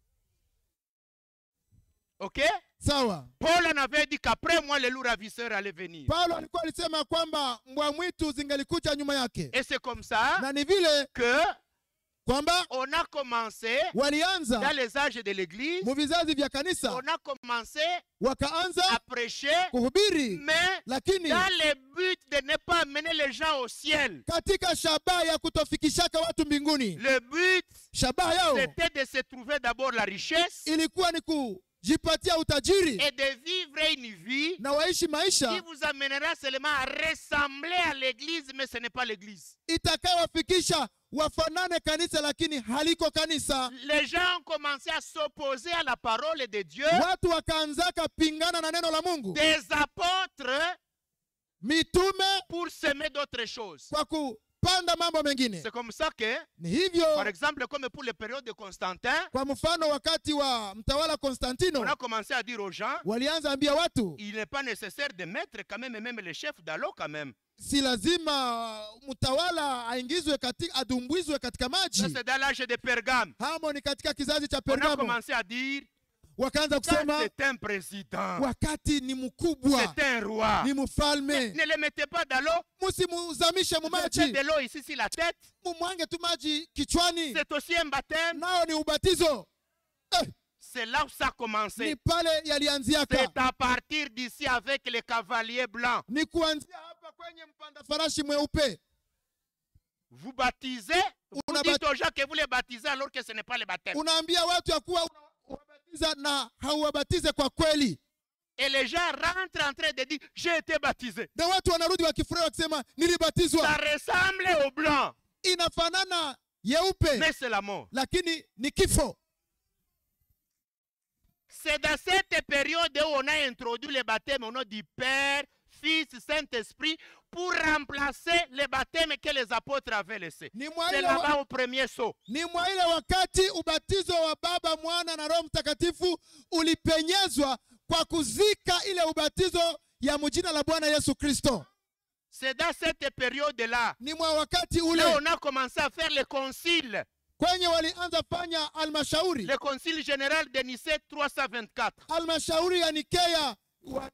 Ok? Sawa. Paul en avait dit qu'après moi, les loups ravisseurs allaient venir. Paulo alikuwa alisema kwamba mbwa mwitu zingelikuja nyuma yake, Et c'est comme ça na ni vile que kwamba on a commencé, dans walianza les âges de l'église, mu vizazi vya kanisa, on a commencé à wakaanza prêcher, kuhubiri, mais lakini dans le but de ne pas amener les gens au ciel. katika shabaha ya kutofikishaka watu mbinguni. Le but, Shabaha yao c'était de se trouver d'abord la richesse ilikuwa ni kujipatia utajiri et de vivre une vie na waishi qui maisha vous amènera seulement à ressembler à l'église, mais ce n'est pas l'église. itakayowafikisha wafanane kanisa, lakini haliko kanisa. Les gens ont commencé à s'opposer à la parole de Dieu. Watu wakaanzaka pingana na neno la Mungu, Des apôtres mitume pour semer d'autres choses. kwa kupanda mambo mengine. C'est comme ça que, Ni hivyo, par exemple, comme pour les périodes de Constantin, kwa mfano wakati wa mtawala Konstantino on a commencé à dire aux gens, walianza ambia watu il n'est pas nécessaire de mettre quand même, même les chefs d'alors quand même. si lazima mtawala aingizwe katika, adumbwizwe katika Ça maji. c'est dans l'âge de Pergame. Hamo ni katika kizazi cha On a Pergamo. commencé à dire, Wakaanza ça kusema c'est un président, wakati ni mkubwa, c'est un roi. ni mfalme, Ne le mettez pas dans l'eau, msimuzamishe mu mettez maji, de l'eau ici sur la tête. mumwange tu maji kichwani, C'est aussi un baptême. nao ni ubatizo. Eh, C'est là où ça a ni commencé. pale yalianziaka, C'est à partir d'ici avec les cavaliers blancs. ni kuanzia hapa kwenye mpanda farashi mweupe. Vous baptisez, vous Una dites bat- aux gens que vous les baptisez alors que ce n'est pas le baptême. Unaambia watu ya kuwa unawabatiza na hauwabatize kwa kweli, Et les gens rentrent en train de dire, j'ai été baptisé. na watu wanarudi wakifurahi wakisema Ça nilibatizwa. ressemble au blanc, Inafanana yeupe, mais c'est la mort. lakini ni kifo. C'est dans cette période où on a introduit le baptême au nom du Père, Fils, Saint-Esprit pour remplacer le baptême que les apôtres avaient laissé. Ni mwa C'est ile wa- là-bas au premier saut. ni mwa ile wakati ubatizo wa Baba, Mwana na Roho Mtakatifu ulipenyezwa kwa kuzika ile ubatizo ya mjina la Bwana Yesu Kristo. C'est dans cette période-là, Ni mwa wakati ule là on a commencé à faire le concile, kwenye walianza fanya almashauri, le concile général de Nicée trois cent vingt-quatre. almashauri ya Nikea wa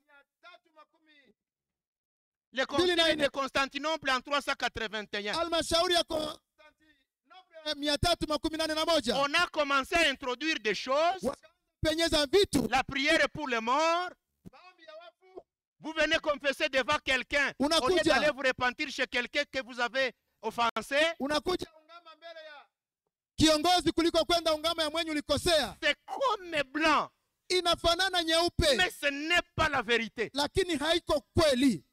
Le concile de Constantinople en trois cent quatre-vingt-un. almashauri ya Konstantinople mia tatu makumi nane na moja. On a commencé à introduire des choses. Penyeza vitu, La prière pour les morts. Vous venez confesser devant quelqu'un. Au lieu Unakuja. d'aller vous repentir chez quelqu'un que vous avez offensé. unakuja ungama mbele ya kiongozi kuliko kwenda ungama ya mwenye ulikosea. C'est comme blanc. Inafanana nyeupe, Mais ce n'est pas la vérité. lakini haiko kweli.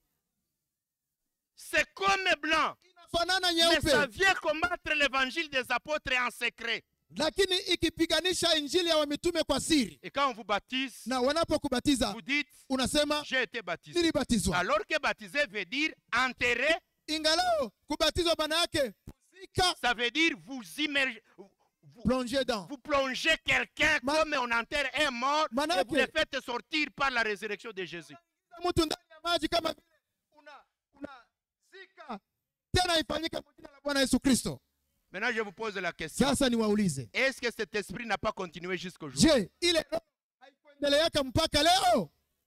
C'est comme blanc. Inafanana Mais ça nyeupe, vient combattre l'évangile des apôtres en secret. lakini ikipiganisha injili ya wamitume kwa siri. Et quand on vous baptise, Na wanapokubatiza vous dites, unasema j'ai été baptisé. nilibatizwa. Alors que baptiser veut dire enterrer, Ingalao kubatizwa maana yake kuzika, ça veut dire vous immerger, vous, plonger dans. vous plongez quelqu'un Ma- comme on enterre un mort Manake- et vous le faites sortir par la résurrection de Jésus. Mtu ndani ya maji kama vile una unazika tena ifanyike kwa jina la Bwana Yesu Kristo. Maintenant, je vous pose la question. Sasa niwaulize, Est-ce que cet esprit n'a pas continué jusqu'au jour? je, ile roho haikuendeleaka mpaka leo?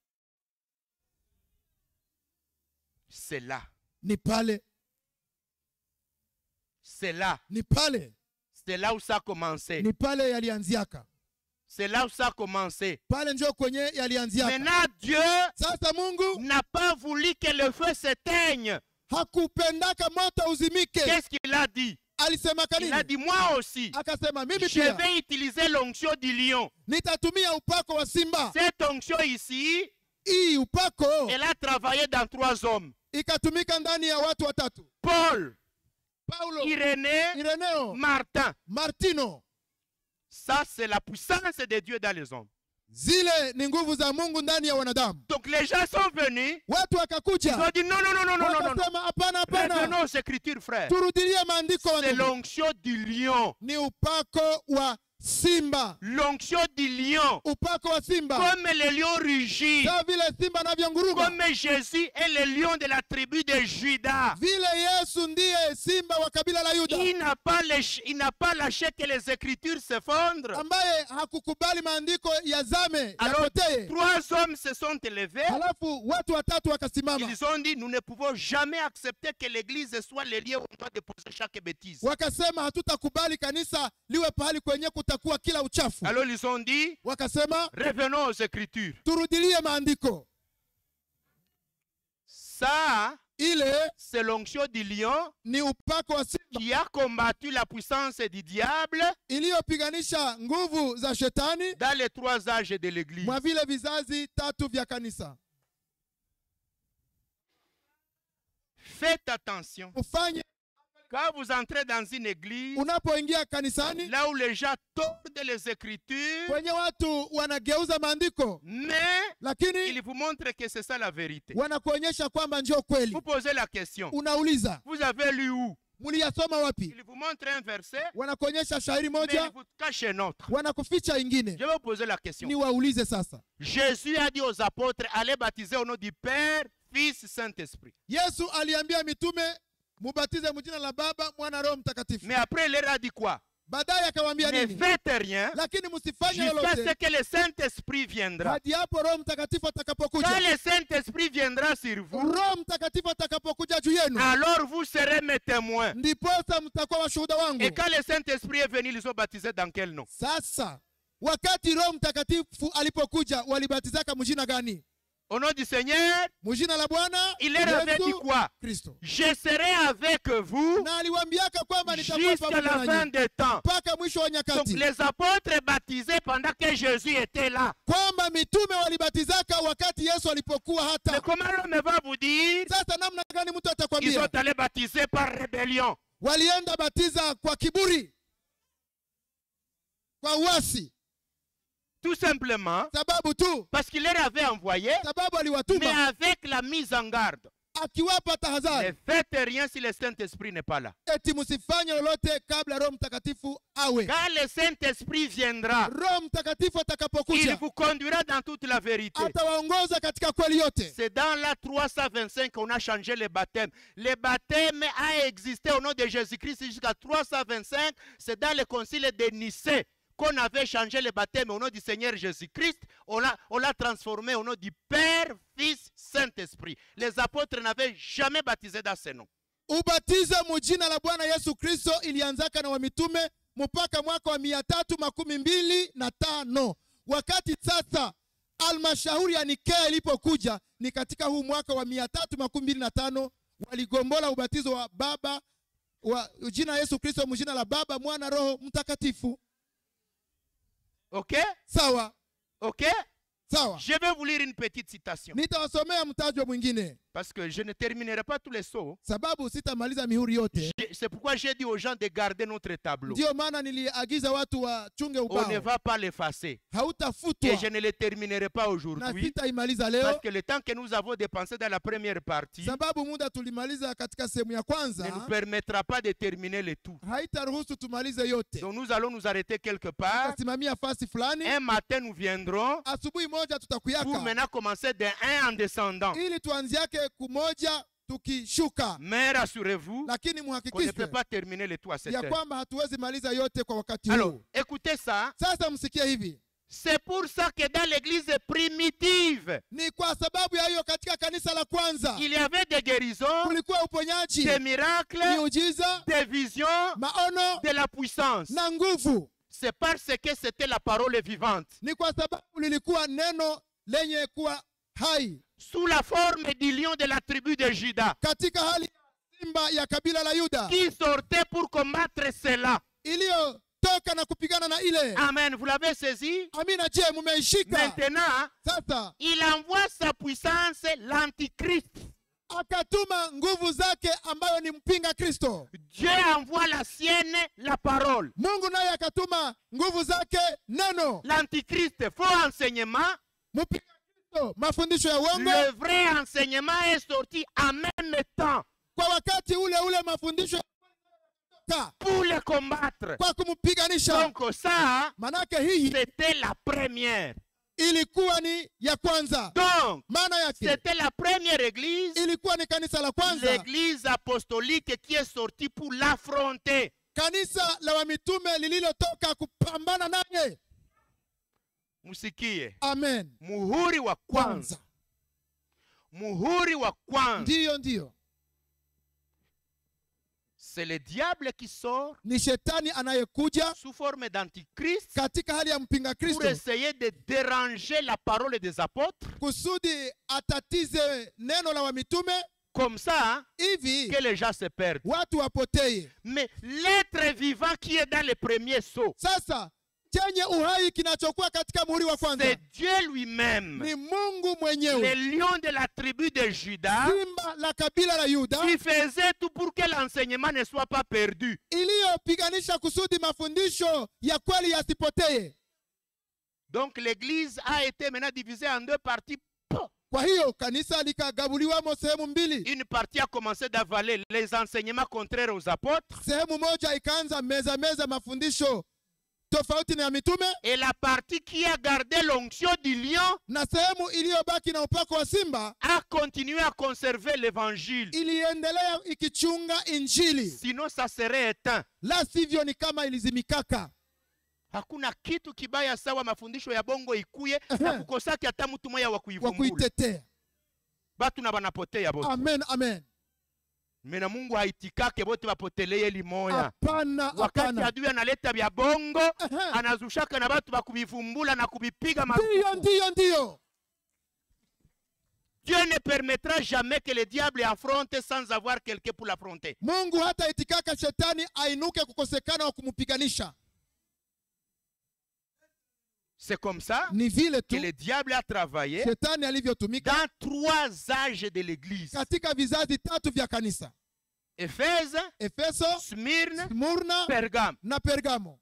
C'est là. Ni pale, C'est là. ni pale, C'est là où ça a commencé. ni pale yalianziaka. C'est là où ça a commencé. Pale ndio kwenye yalianziaka. Maintenant, Dieu Sasa Mungu n'a pas voulu que le feu s'éteigne. hakupendaka moto uzimike. Qu'est-ce qu'il a dit? Alisema Il a kanini? dit, moi aussi, Akasema mimi je pia vais utiliser l'onction du lion. nitatumia upako wa simba. Cette onction ici, Hii upako elle a travaillé dans trois hommes. ikatumika ndani ya watu watatu: Paul, Paulo, Irénée, Ireneo, Martin. Martino. Ça, c'est la puissance de Dieu dans les hommes. Zile ni nguvu za Mungu ndani ya wanadamu. Donc les gens sont venus, Watu ils wakakuja ont dit non, non, non, non, non, non, non. wakasema, hapana, hapana, Revenons aux Écritures, frère. turudilie maandiko. C'est wandugu. l'onction du lion. Ni upako wa simba, L'onction du lion. upako wa simba, Comme le lion rugit. kama vile simba anavyonguruma, Comme Jésus est le lion de la tribu de Juda. vile Yesu ndiye simba wa kabila la Yuda, Il n'a pas, lâché- il n'a pas lâché que les Écritures s'effondrent. ambaye hakukubali maandiko yazame, Alors, yapotee. trois hommes se sont élevés. Halafu watu watatu wakasimama Ils ont dit, nous ne pouvons jamais accepter que l'Église soit le lieu où on doit déposer chaque bêtise. wakasema, hatutakubali kanisa liwe pahali kwenye kutakuwa kila uchafu. Alors ils ont dit, Wakasema, revenons aux Écritures. turudilie maandiko. Ça, Ile c'est l'onction du lion ni upako wa simba qui a combattu la puissance du diable iliyopiganisha nguvu za shetani dans les trois âges de l'Église. mwa vile vizazi tatu vya kanisa. Faites attention. Ufanye Quand vous entrez dans une église, unapoingia kanisani là où les gens tordent les Écritures, kwenye watu wanageuza maandiko, mais lakini il vous montre que c'est ça la vérité. wanakuonyesha kwamba ndio kweli. Vous posez la question, Unauliza, vous avez lu où? muliyasoma wapi? Il vous montre un verset, Wanakuonyesha shairi mais moja, il vous cache un autre. wanakuficha ingine. Je vais vous poser la question. Niwaulize sasa, Jésus a dit aux apôtres, allez baptiser au nom du Père, Fils, Saint-Esprit. Yesu aliambia mitume mubatize mjina la Baba, Mwana, Roho Mtakatifu. Mais après, il leur a dit quoi? Baadaye akawaambia Ne nini? faites rien Lakini msifanye jusqu'à ce lolote que le Saint-Esprit viendra. hadi hapo Roho Mtakatifu Quand atakapokuja. le Saint-Esprit viendra sur vous, Roho Mtakatifu atakapokuja juu yenu, alors vous serez mes témoins. ndiposa mtakuwa washuhuda wangu. Et quand le Saint-Esprit est venu, ils ont baptisé dans quel nom? Sasa wakati Roho Mtakatifu alipokuja, walibatizaka mjina gani? Au nom du Seigneur, Mjina la Bwana il leur avait dit Yesu quoi? Kristo. Je serai avec vous Na aliwaambiaka kwamba nitakuwa jusqu'à pamoja la fin nanyi des temps. mpaka mwisho wa Donc nyakati, les apôtres baptisaient pendant que Jésus était là. kwamba mitume walibatizaka wakati Yesu alipokuwa Mais hata. comment l'homme va vous dire? Sasa namna gani mtu Ils atakwambia? sont allés baptiser par rébellion. Walienda batiza kwa kiburi, kwa uasi, Tout simplement sababu tu parce qu'il leur avait envoyé, sababu mais aliwatuma, avec la mise en garde. akiwapa Ne tahadhari, faites rien si le Saint-Esprit n'est pas là. eti msifanye lolote kabla Roho Mtakatifu awe. Quand le Saint-Esprit viendra, Roho Mtakatifu il atakapokuja vous conduira dans toute la vérité. atawaongoza katika kweli yote. C'est dans la trois cent vingt-cinq qu'on a changé le baptême. Le baptême a existé au nom de Jésus-Christ jusqu'à trois cent vingt-cinq. C'est dans le concile de Nicée qu'on avait changé le baptême au nom du Seigneur Jésus-Christ. On l'a on l'a transformé au nom du Père, Fils, Saint-Esprit. Les apôtres n'avaient jamais baptisé dans ce nom. Ubatizo mujina la Bwana Yesu Kristo ilianzaka na wamitume mpaka mwaka wa mia tatu makumi mbili na tano. Wakati sasa almashauri ya Nikea ilipokuja ni katika huu mwaka wa mia tatu makumi mbili na tano, waligombola ubatizo wa baba wa jina Yesu Kristo mjina la Baba, Mwana, Roho Mtakatifu. Ok? Sawa? Ok? Sawa. Je vais vous lire une petite citation. Nitawasomea mtajo mwingine Parce que je ne terminerai pas tous les sauts. sababu sitamaliza mihuri yote. Je- C'est pourquoi j'ai dit aux gens de garder notre tableau. Ndio maana niliagiza watu wachunge On ne ubao. va pas l'effacer. Hautafutwa Et je ne le terminerai pas na aujourd'hui. sitaimaliza leo Parce que le temps que nous avons dépensé dans la première partie sababu muda tulimaliza katika sehemu ya ne nous kwanza permettra pas de terminer le tout. haitaruhusu tumalize yote. Donc nous allons nous arrêter quelque part. Tasimamia fasi fulani. Un matin, nous viendrons Asubuhi moja pour tutakuyaka maintenant commencer de un en descendant. ili tuanziake kumoja tukishuka, Mais rassurez-vous lakini qu'on ne peut muhakikishe pas terminer le tout à cette ya heure. kwamba hatuwezi maliza yote kwa wakati Alors, huu. écoutez ça. Sasa msikie hivi, C'est pour ça que dans l'église primitive, ni kwa sababu ya hiyo katika kanisa la kwanza il y avait des guérisons, kulikuwa uponyaji, des miracles, miujiza, des visions, maono de la puissance. na nguvu. C'est parce que c'était la parole vivante. Ni kwa sababu lilikuwa neno lenye kuwa hai Sous la forme du lion de la tribu de Juda, katika hali ya simba ya kabila la Yuda qui sortait pour combattre cela. iliyotoka na kupigana na ile. Amen. Vous l'avez saisi? Amina. Je, mumeishika? Maintenant, Sasa il envoie sa puissance, l'antichrist. akatuma nguvu zake ambayo ni mpinga Kristo. Dieu envoie la sienne, la parole. Mungu naye akatuma nguvu zake neno. L'antichrist, faux enseignement. Mpinga Kristo, mafundisho ya uongo. Le vrai enseignement est sorti en même temps Kwa wakati ule ule mafundisho ya pour le combattre. kwa kumpiganisha. Donc ça, Manake hii c'était la première. ilikuwa ni ya kwanza. Donc, Maana yake c'était la première église, ilikuwa ni kanisa la kwanza, l'église apostolique qui est sortie pour l'affronter. kanisa la wamitume lililotoka kupambana naye. Musikie. Amen. Muhuri wa kwanza. Kwanza. Muhuri wa kwanza. Ndiyo, ndiyo. C'est le diable qui sort Ni shetani anayekuja sous forme d'antichrist katika hali ya mpinga pour Kristo essayer de déranger la parole des apôtres, kusudi atatize neno la wamitume comme ça hivi que les gens se perdent. watu wapotee. Mais l'être vivant qui est dans le premier saut, Sasa chenye uhai kinachokuwa katika muhuri wa kwanza c'est Dieu lui-même, ni Mungu le mwenyewe, lion de la tribu de Juda, simba la kabila la Yuda, qui faisait tout pour que l'enseignement ne soit pas perdu. iliyopiganisha kusudi mafundisho ya kweli yasipotee. Donc l'église a été maintenant divisée en deux parties. Kwa hiyo kanisa likagabuliwamo sehemu mbili. Une partie a commencé d'avaler les enseignements contraires aux apôtres, Sehemu moja ikaanza meza meza mafundisho tofauti na ya mitume, et la partie qui a gardé l'onction du lion na sehemu iliyobaki na upako wa simba a continué à conserver l'évangile. iliendelea ikichunga injili, Sinon ça serait éteint. la sivyo ni kama ilizimikaka. Hakuna kitu kibaya sawa mafundisho ya bongo ikuye na kukosaki hata mtu moya wa wa kuivumbula. kuitetea. Batu na banapotea bote. Amen, amen. Mena Mungu haitikake bote bapoteleye limoya. Hapana, Wakati hapana. adui analeta vya bongo, anazushaka na batu bakubivumbula na kubipiga Ndiyo, marufuku. ndiyo, ndiyo. Dieu ne permettra jamais que le diable affronte sans avoir quelqu'un pour l'affronter. Mungu hata itikaka shetani ainuke kukosekana wa kumupiganisha. C'est comme ça Ni vile que tu le diable a travaillé shetani alivyotumika dans trois âges de l'église. katika vizazi tatu vya kanisa: Éphèse, Efeso, Smyrne, Smurna Pergame. na Pergamo.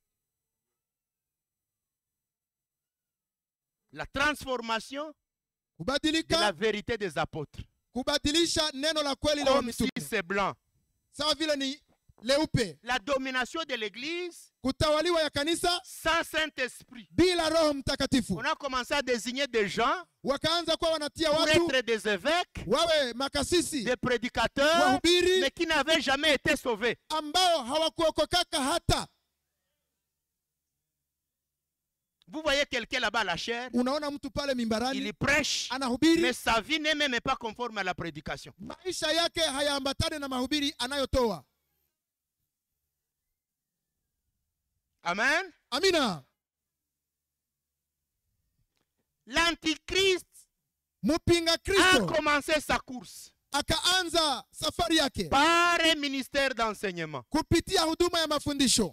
La transformation de la kubadilika, vérité des apôtres. kubadilisha neno la kweli la Comme si mitume. c'est blanc. Sawa vile ni leupe. La domination de l'église Kutawaliwa ya kanisa sans Saint-Esprit. bila Roho Mtakatifu. On a commencé à désigner des gens Wakaanza kuwa wanatia pour watu être des évêques, wawe makasisi, des prédicateurs, wahubiri mais qui n'avaient jamais été sauvés. ambao hawakuokokaka hata. Vous voyez quelqu'un là-bas à la chair, Unaona mtu pale il mimbarani prêche, anahubiri, mais sa vie n'est même pas conforme à la prédication. maisha yake hayaambatane na mahubiri anayotoa. Amen. Amina. L'antichrist Mpinga a Kristo commencé sa course akaanza safari yake par un ministère d'enseignement. kupitia huduma ya mafundisho.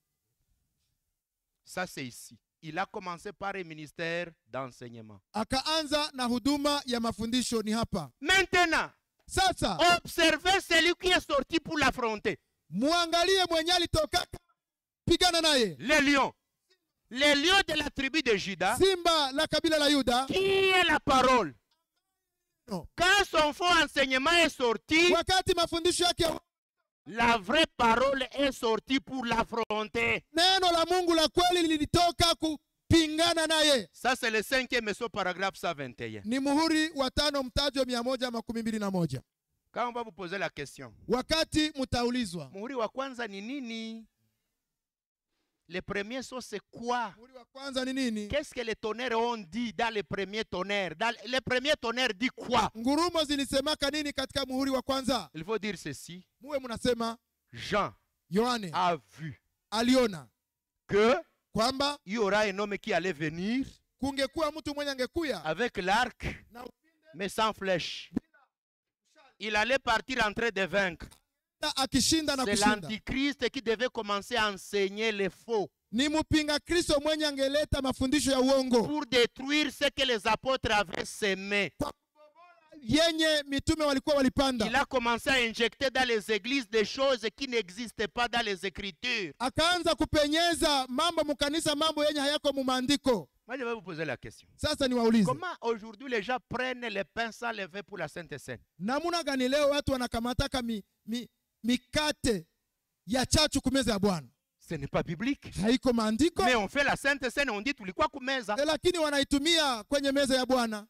Ça, c'est ici. Il a commencé par un ministère d'enseignement. Akaanza na huduma ya mafundisho ni hapa. Maintenant, Sasa observez celui qui est sorti pour l'affronter. muangalie mwenye alitoka pigana naye, Les lions. Les lions de la tribu de Juda, simba la kabila la Yuda. qui est la parole. No. Quand son faux enseignement est sorti, Wakati mafundisho yake, la vraie parole est sortie pour l'affronter. neno la Mungu la kweli lilitoka kupingana naye. Ça, c'est le cinquième paragraphe cent vingt et un. Ni muhuri wa tano mtajo mia moja makumi mbili na moja. Quand on va vous poser la question, Wakati mutaulizwa muhuri wa kwanza ni nini? Les premiers sont c'est quoi? muhuri wa kwanza ni nini? Qu'est-ce que les tonnerres ont dit dans les premiers tonnerres? Dans les premiers tonnerres dit quoi? Ngurumo zilisemaka nini katika muhuri wa kwanza? Il faut dire ceci. Muwe munasema Jean Yohane a vu aliona que kwamba il y aura un homme qui allait venir kungekuwa mtu mwenye angekuya avec l'arc, na mais sans flèche. Il allait partir en train de vaincre. upinde akishinda na C'est kushinda. l'antichrist qui devait commencer à enseigner les faux Ni mpinga Kristo mwenye angeleta mafundisho ya uongo pour détruire ce que les apôtres avaient semé. yenye mitume walikuwa walipanda. Il a commencé à injecter dans les églises des choses qui n'existaient pas dans les Écritures. Akaanza kupenyeza mambo mukanisa, mambo yenye hayako mu maandiko. Moi, je vais vous poser la question. Sasa niwaulize, Comment aujourd'hui les gens prennent les pains sans lever pour la Sainte Seine? namuna gani leo watu wanakamataka mi, mi, mikate ya chachu kumeza ya Bwana? Ce n'est pas biblique. Haiko maandiko, Mais on fait la Sainte Seine, on dit tulikuwa kumeza. eh, lakini wanaitumia kwenye meza ya Bwana.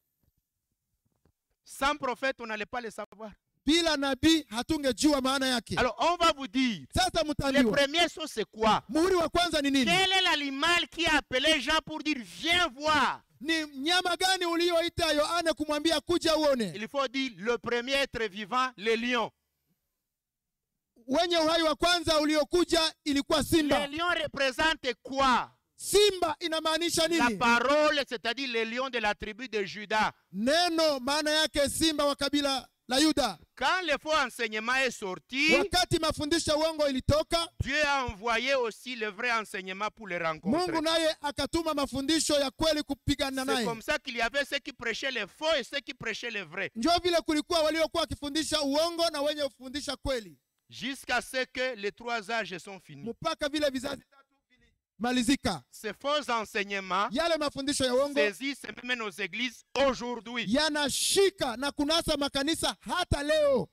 Sans prophète, on n'allait pas le savoir. Bila nabii hatungejua maana yake. Alors, on va vous dire, Sasa les mtaambiwa premières choses, c'est quoi? muhuri wa kwanza ni nini? Quel est l'animal qui a appelé Jean pour dire, viens voir? Ni mnyama gani ulioita Yohane kumwambia kuja uone? Il faut dire, le premier être vivant, le lion. Wenye uhai wa kwanza uliokuja ilikuwa Le simba. lion représente quoi? Simba inamaanisha La nini? parole, c'est-à-dire le lion de la tribu de Juda. Neno maana yake simba wa kabila la Yuda. Quand le faux enseignement est sorti, Wakati mafundisho ya uongo ilitoka, Dieu a envoyé aussi le vrai enseignement pour les rencontrer. Mungu naye akatuma mafundisho ya kweli kupigana C'est naye. comme ça qu'il y avait ceux qui prêchaient les faux et ceux qui prêchaient les vrais. Ndio vile kulikuwa waliokuwa wakifundisha uongo na wenye kufundisha kweli, Jusqu'à ce que les trois âges sont finis. mpaka vile vizazi tatu vilimalizika. Ces faux enseignements Yale mafundisho ya uongo saisissent même nos églises aujourd'hui. yanashika na kunasa makanisa hata leo.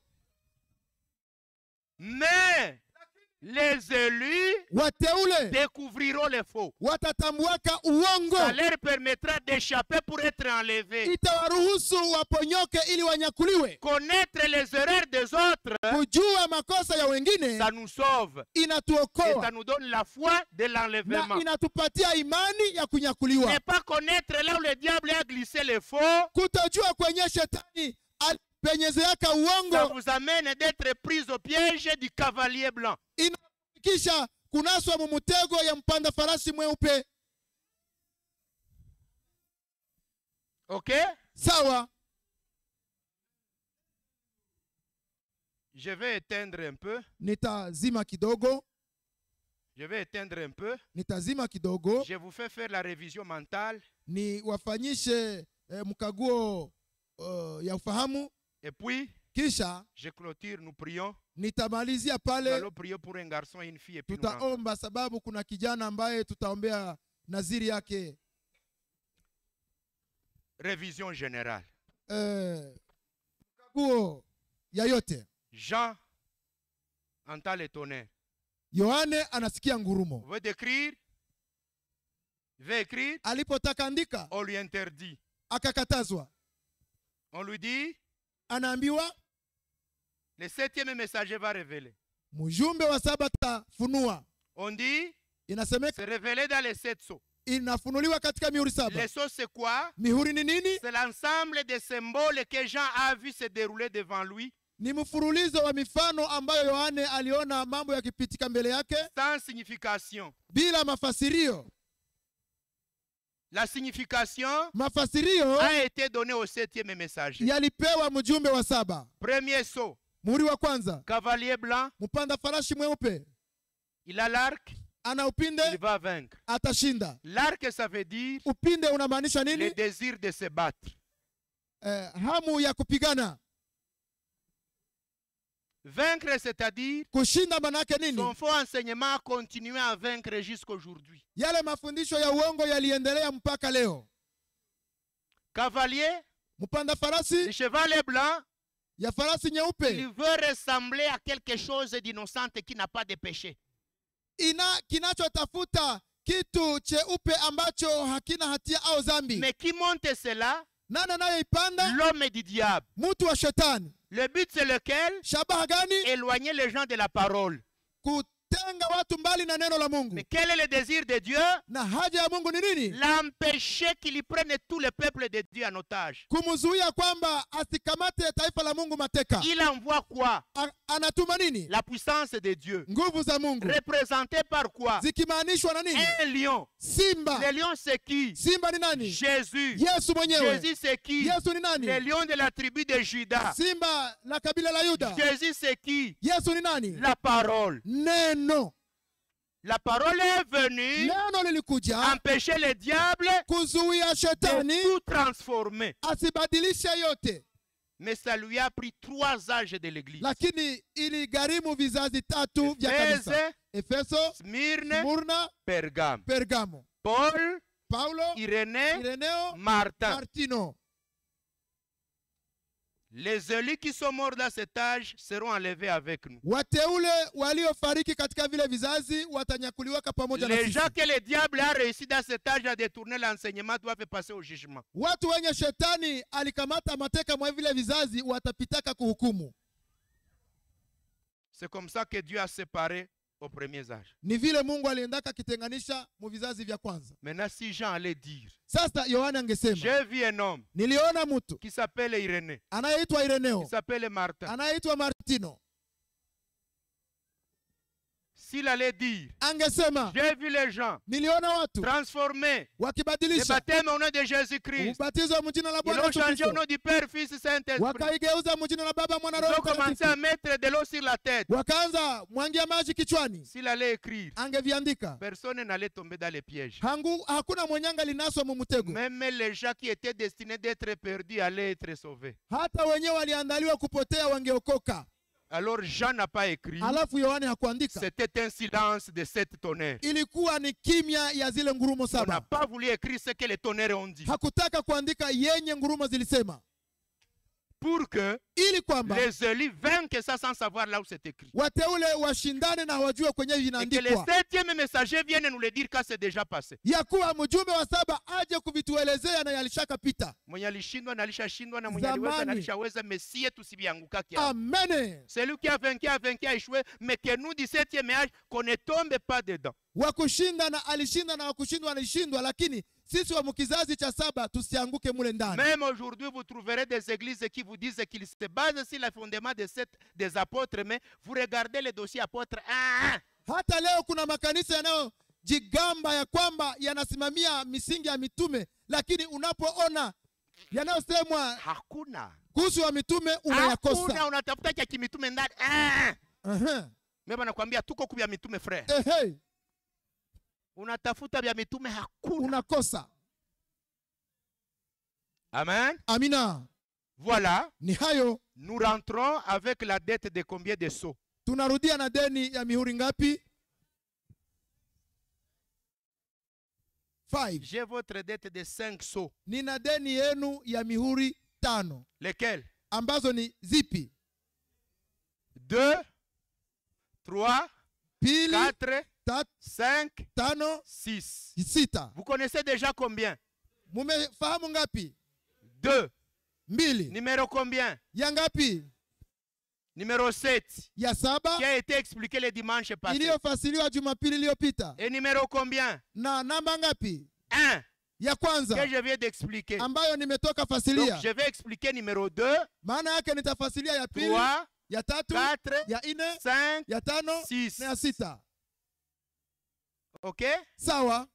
Mais les élus Wateule découvriront les faux. watatambuaka uongo, Ça leur permettra d'échapper pour être enlevés. itawaruhusu waponyoke ili wanyakuliwe. Connaître les erreurs des autres, Kujua makosa ya wengine ça nous sauve. Et ça inatuokoa nous donne la foi de na l'enlèvement. inatupatia imani ya kunyakuliwa. Ne pas connaître là où le diable a glissé les faux, Kutojua kwenye shetani alipenyezeaka ça uongo vous amène d'être pris au piège du cavalier blanc. inafikisha kunaswa mumutego ya mpanda farasi mweupe. Ok? Sawa, Je vais éteindre un peu. nitazima kidogo, Je vais éteindre un peu. nitazima kidogo, Je vous fais faire la révision mentale. ni wafanyishe eh, mkaguo uh, ya ufahamu, Et puis, kisha je clôture, nous prions. nitamalizia Nous pale. allons prier pour un garçon et une fille. Et puis nous rentrons. Tutaomba sababu kuna kijana ambaye tutaombea naziri yake. Révision générale. eh, mkaguo ya yote. Jean entend le tonnerre. Yohane anasikia ngurumo. Vous voulez écrire? Il veut écrire? Alipotaka andika On lui interdit. akakatazwa. On lui dit, Anaambiwa le septième messager va révéler. mjumbe wa saba tafunua. On dit, Inasemeka c'est révélé dans les sept sceaux. inafunuliwa katika mihuri saba. Les sceaux, c'est quoi? Mihuri ni nini? C'est l'ensemble des symboles que Jean a vu se dérouler devant lui, Ni mfululizo wa mifano ambayo Yohane aliona mambo yakipitika mbele yake sans signification. bila mafasirio. La signification Mafasirio a été donnée au septième messager. yalipewa mjumbe wa saba. Premier sceau, Muhuri wa kwanza, cavalier blanc, mpanda farashi mweupe il a l'arc, ana il upinde, va vaincre. atashinda. L'arc, ça veut dire Upinde unamaanisha le nini? désir de se battre. Eh, hamu ya kupigana. Vaincre, c'est-à-dire Kushinda manake nini? son faux enseignement a continué à vaincre jusqu'aujourd'hui. Yale mafundisho ya uongo yaliendelea mpaka leo. Cavalier, Mpanda le farasi cheval blanc, ya farasi il nyeupe veut ressembler à quelque chose d'innocent qui n'a pas de péché. ina kinachotafuta kitu cheupe ambacho hakina hatia au zambi. Mais qui monte cela? Nani anayoipanda? L'homme du diable. Mtu wa shetani. Le but, c'est lequel? Shabaha gani? Éloigner les gens de la parole. Kutenga watu mbali na neno la Mungu. Mais quel est le désir de Dieu? Na haja ya Mungu ni nini? L'empêcher qu'il prenne tout le peuple de Dieu en otage. Kumzuia kwamba asikamate taifa la Mungu mateka. Il envoie quoi? A, anatuma nini? La puissance de Dieu. Nguvu za Mungu. Représentée par quoi? Zikimaanishwa na nini? Un lion. Simba. Le lion, c'est qui? Simba ni nani? Jésus. Yesu mwenyewe. Jésus, c'est qui? Yesu ni nani? Le lion de la tribu de Juda. Simba la kabila la Yuda. Jésus, c'est qui? Yesu ni nani? La parole. Neno. La parole est venue Neno lilikuja empêcher le diable kuzuia de shetani tout transformer. asibadilishe yote, Mais ça lui a pris trois âges de l'église. lakini iligharimu vizazi tatu vya kanisa: Éphèse, Efeso, Smyrne, Smurna, Pergame. Pergamo. Paul, Paulo, Irénée, Ireneo, Martin. Martino. Les élus qui sont morts dans cet âge seront enlevés avec nous. Wateule waliofariki katika vile vizazi watanyakuliwaka pamoja na Les sisi. gens que le diable a réussi dans cet âge à détourner l'enseignement doivent passer au jugement. Watu wenye shetani alikamata mateka mwa vile vizazi watapitaka kuhukumu. C'est comme ça que Dieu a séparé aux premiers âges. Ni vile Mungu aliendaka kitenganisha mu vizazi vya kwanza. Maintenant, si Jean allait dire, Sasa Yohana angesema, j'ai vu un homme niliona mtu qui s'appelle Irénée, anayeitwa Ireneo, qui s'appelle Martin. anayeitwa Martino. S'il allait dire, Angesema, j'ai vu les gens niliona watu transformés, le wakibadilisha baptême au nom de Jésus-Christ. ubatizo wa mjina la Ils Bwana l'ont Yesu changé au Kristo, nom du Père, Fils et Saint-Esprit. wakaigeuza mjina la Baba, Mwana, Ils Roho ont commencé à Mtakatifu, mettre de l'eau sur la tête. wakaanza mwangia maji kichwani. S'il allait écrire, Angeviandika, personne n'allait tomber dans les pièges. hangu hakuna mwenyanga linaswa mumutego. Même les gens qui étaient destinés d'être perdus allaient être sauvés. Hata wenyewe waliandaliwa kupotea wangeokoka. Alors Jean n'a pas écrit. Alafu Yohane hakuandika. C'était un silence de sept tonnerres. Ilikuwa ni kimya ya zile ngurumo On n'a saba. pas voulu écrire ce que les tonnerres ont dit. Hakutaka kuandika yenye ngurumo zilisema, Pour que ili kwamba les élus vainquent ça sans savoir là où c'est écrit. wateule washindane na hawajue kwenye Et que le vinaandikwa, septième messager vienne nous le dire quand c'est déjà passé. ya kuwa mjumbe wa saba aje kuvituelezea na yalishakapita. Mwenye alishindwa na alishashindwa na mwenye aliweza na Zamani. alishaweza, mais si tusibianguka kia. Amen. Celui qui a vaincu a vaincu, a échoué, mais que nous du septième âge, qu'on ne tombe pas dedans. Wakushinda na alishinda na wakushindwa alishindwa, lakini sisi wa mkizazi cha saba tusianguke mule ndani. Même aujourd'hui, vous trouverez des églises qui vous disent qu'ils se basent sur le fondement des, sept, des apôtres, mais vous regardez le dossier apôtre un. Hata leo kuna makanisa yanayojigamba ya kwamba yanasimamia misingi ya mitume, lakini unapoona yanayosemwa Hakuna. kuhusu wa mitume Hakuna, unayakosa. unatafuta cha kimitume ndani. Ah. Aha. Mimi nakwambia tuko kubya mitume frère. Ehe, Unatafuta vya mitume hakuna. unakosa. Amen. Amina. Voilà, Ni hayo. nous rentrons avec la dette de combien de sceaux? Tunarudia na deni ya mihuri ngapi? Five. J'ai votre dette de cinq sceaux. Nina deni yenu ya mihuri tano. Lesquels? Ambazo ni zipi? Deux, trois, Pili, quatre, tatu, cinq, tano, six. sita. Vous connaissez déjà combien? Mumefahamu ngapi? Deux. Mbili. Numéro combien? Ya ngapi? Numéro sept. Ya saba. Qui a été expliqué le dimanche passé. Iliyofasiliwa Jumapili iliyopita. Et numéro combien? Na namba ngapi? Un. Ya kwanza. Que je viens d'expliquer. Ambayo nimetoka fasilia. Donc je vais expliquer numéro deux. Maana yake nitafasilia ya pili, trois, ya tatu, quatre, ya ine, cinq, ya tano, six. na ya sita. Ok? Sawa?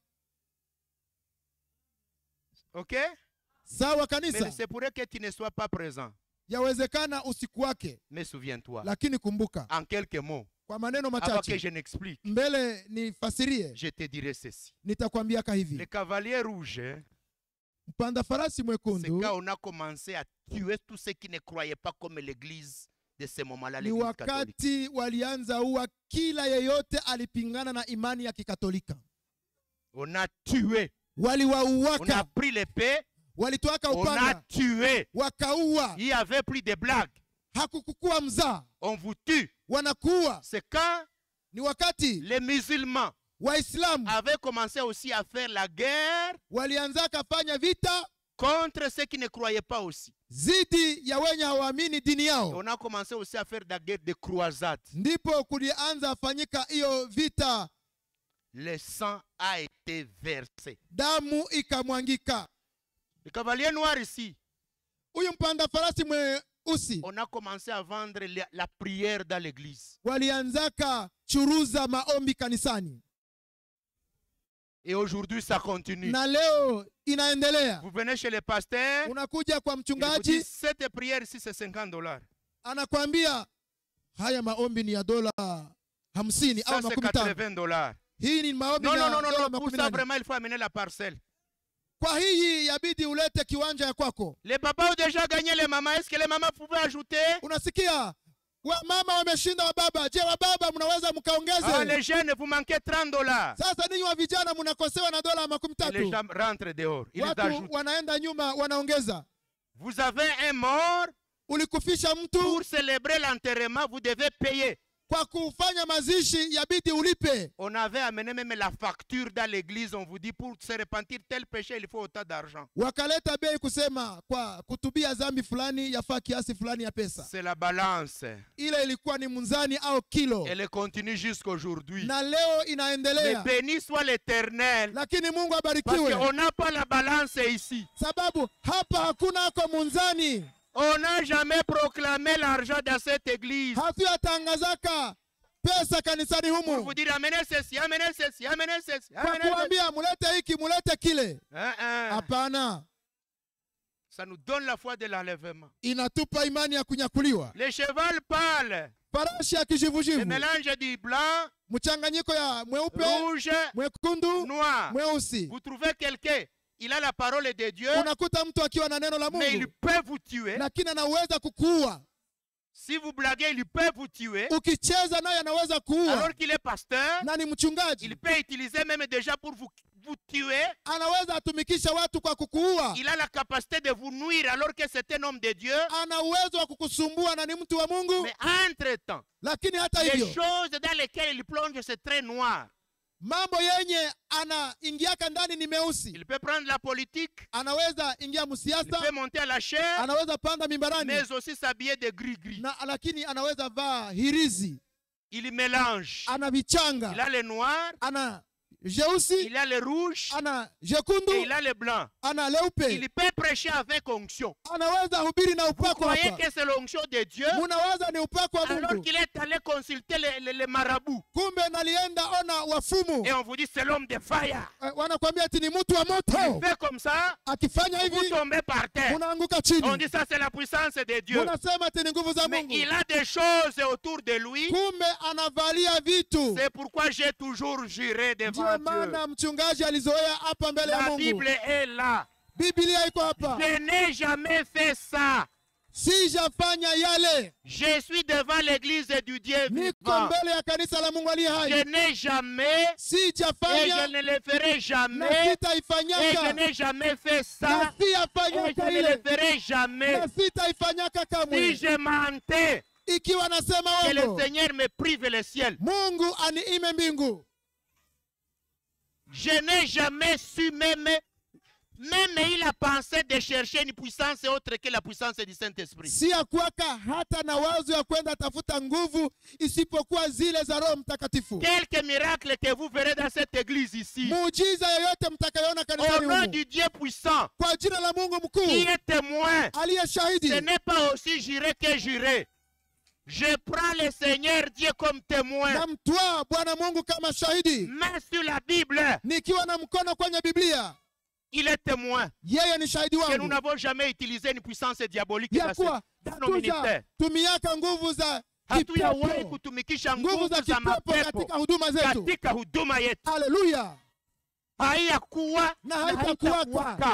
Ok? Sawa Mais kanisa? c'est pour que tu ne sois pas présent. Yawezekana usiku wake, Mais souviens-toi. lakini kumbuka En quelques mots. kwa maneno Avant que machache je n'explique. mbele nifasirie, Je te dirai ceci. nitakwambiaka Le hivi. cavalier rouge, Mpanda farasi c'est mwekundu quand on a commencé à tuer tous ceux qui ne croyaient pas comme l'église de ce moment-là, ni l'église catholique. wakati walianza uwa kila yeyote alipingana na imani ya Kikatolika. On a tué. On a Waliwauaka, pris l'épée. walitwaka On a upanga, tué. wakaua. Il n'y avait plus de blagues. Hakukukuwa mzaa, On vous tue. wanakuwa. C'est quand Ni wakati les musulmans Waislamu avaient commencé aussi à faire la guerre walianza kafanya vita contre ceux qui ne croyaient pas aussi. zidi ya wenye hawaamini dini Et yao, on a commencé aussi à faire la guerre de croisade. ndipo kulianza fanyika hiyo vita, Le sang a été versé. damu ikamwangika. Le cavalier noir ici, Huyu mpanda farasi mweusi on a commencé à vendre la, la prière dans l'église. walianzaka churuza maombi kanisani, Et aujourd'hui, ça continue. na leo inaendelea. Vous venez chez le pasteur, Unakuja kwa il vous dit, mchungaji, cette prière ici, c'est cinquante dollars. anakwambia haya maombi ni ya dola hamsini Ça, au c'est makumi tano. quatre-vingts dollars. Hii ni maombi Non, ya non, non, non, dola non. Pour makumi ça, nane. vraiment, il faut amener la parcelle. Kwa hii yabidi ulete kiwanja ya kwako. Les papas ont déjà gagné les mamans. Est-ce que les mamans pouvaient ajouter? Unasikia wa mama wameshinda wa baba. Je, wa baba mnaweza Ah, mkaongeze? les jeunes, vous manquez trente dollars. Sasa ninyi wa vijana mnakosewa na dola makumi Et les tatu. gens rentrent dehors. Ils Watu ajoutent. wanaenda nyuma wanaongeza. Vous avez un mort. Ulikufisha mtu, Pour célébrer l'enterrement, vous devez payer. kwa kufanya mazishi yabidi ulipe. On avait amené même la facture dans l'église. On vous dit, pour se repentir tel péché, il faut autant d'argent. Wakaleta bei kusema kwa kutubia dhambi fulani yafaa kiasi fulani ya pesa. C'est la balance. Ile ilikuwa ni munzani au kilo, Elle continue jusqu'aujourd'hui. na leo Mais inaendelea. béni soit l'Éternel. Lakini Mungu Parce abarikiwe, qu'on n'a pas la balance ici. sababu hapa hakuna ako munzani. On n'a jamais proclamé l'argent dans cette église. Hatuyatangazaka pesa kanisani Pour humu vous dire, amenez ceci, amenez ceci, amenez ceci, kwa amenez ceci. kuambia mulete hiki mulete kile. Hein, hein. Hapana, Ça nous donne la foi de l'enlèvement. inatupa imani ya kunyakuliwa. Le cheval pâle, Farashi ya le kijivujivu, mélange du blanc, mchanganyiko ya mweupe, rouge, mwekundu, noir. mweusi. Vous trouvez quelqu'un, il a la parole de Dieu, Unakuta mtu akiwa na neno la mais il Mungu peut vous tuer. lakini anaweza kukuua. Si vous blaguez, il peut vous tuer. Ukicheza naye anaweza kuua, Alors qu'il est pasteur, na ni mchungaji, il peut utiliser même déjà pour vous, vous tuer. anaweza atumikisha watu kwa kukuua. Il a la capacité de vous nuire alors que c'est un homme de Dieu. Ana uwezo wa kukusumbua na ni mtu wa Mungu, Mais entre-temps, lakini hata les hivyo choses dans lesquelles il plonge, c'est très noir. mambo yenye anaingiaka ndani ni meusi. Il peut prendre la politique, Anaweza ingia il msiasa, peut monter à la chair, anaweza panda mimbarani, mais aussi s'habiller de gris-gris. na lakini anaweza vaa hirizi, Il mélange. ana Il vichanga, a le noir, ana jeusi, il a le rouge ana et jekundu, il a le blanc. ana leupe. Il peut prêcher avec onction. Anaweza hubiri na Vous upako croyez hapa. que c'est l'onction de Dieu Munawaza ni upako wa alors Mungu, qu'il est allé consulter les, les- les marabouts. kumbe nalienda ona wafumu. Et on vous dit c'est l'homme de fire. Eh, wanakwambia ati ni mtu wa Il moto. fait comme ça, Akifanya vous hivi tombez par terre. munaanguka On chini, dit ça c'est la puissance de Dieu. munasema ati ni nguvu za Mais Mungu, il a des choses autour de lui. kumbe anavalia vitu. C'est pourquoi j'ai toujours juré devant Ndio Dieu. maana mchungaji alizoea hapa mbele ya La Mungu. Bible est là. Biblia iko hapa. Je n'ai jamais fait ça. si jafanya yale, je suis devant l'église du Dieu niko vivant. mbele ya kanisa la Mungu aliye Je hai, n'ai jamais si et je jafanya ne le ferai na jamais et je sitaifanyaka, n'ai jamais fait na ça et je siyafanyaka ne ile, le ferai jamais. na sitaifanyaka Si kamwe. je mentais, Ikiwa nasema que le ongo, Seigneur me prive le ciel. Mungu aniime mbingu. Je n'ai jamais su même, même il a pensé de chercher une puissance autre que la puissance du Saint-Esprit. Si ya kuwaka hata na wazo ya kwenda tafuta nguvu isipokuwa zile za Roho Mtakatifu. Quelques miracles que vous verrez dans cette église ici. Muujiza yoyote mtakayoona Au kanisani nom humu, du Dieu puissant, kwa jina la Mungu qui mkuu est témoin, aliye shahidi, ce n'est pas aussi juré que juré. Je prends le Seigneur Dieu comme témoin. namtwaa Bwana Mungu kama shahidi, Main sur la Bible, nikiwa na mkono kwenye Biblia, il est témoin yeye ni shahidi que nous wangu n'avons jamais utilisé une puissance diabolique ya dans, kuwa ce- dans nos ministères. hatuja tumiaka nguvu za Hatujawahi kipepo, kutumikisha nguvu nguvu za za kipepo mapepo katika huduma zetu. katika huduma yetu. Haleluya! Haiyakuwa Na na haitakuwaka. haitakuwaka.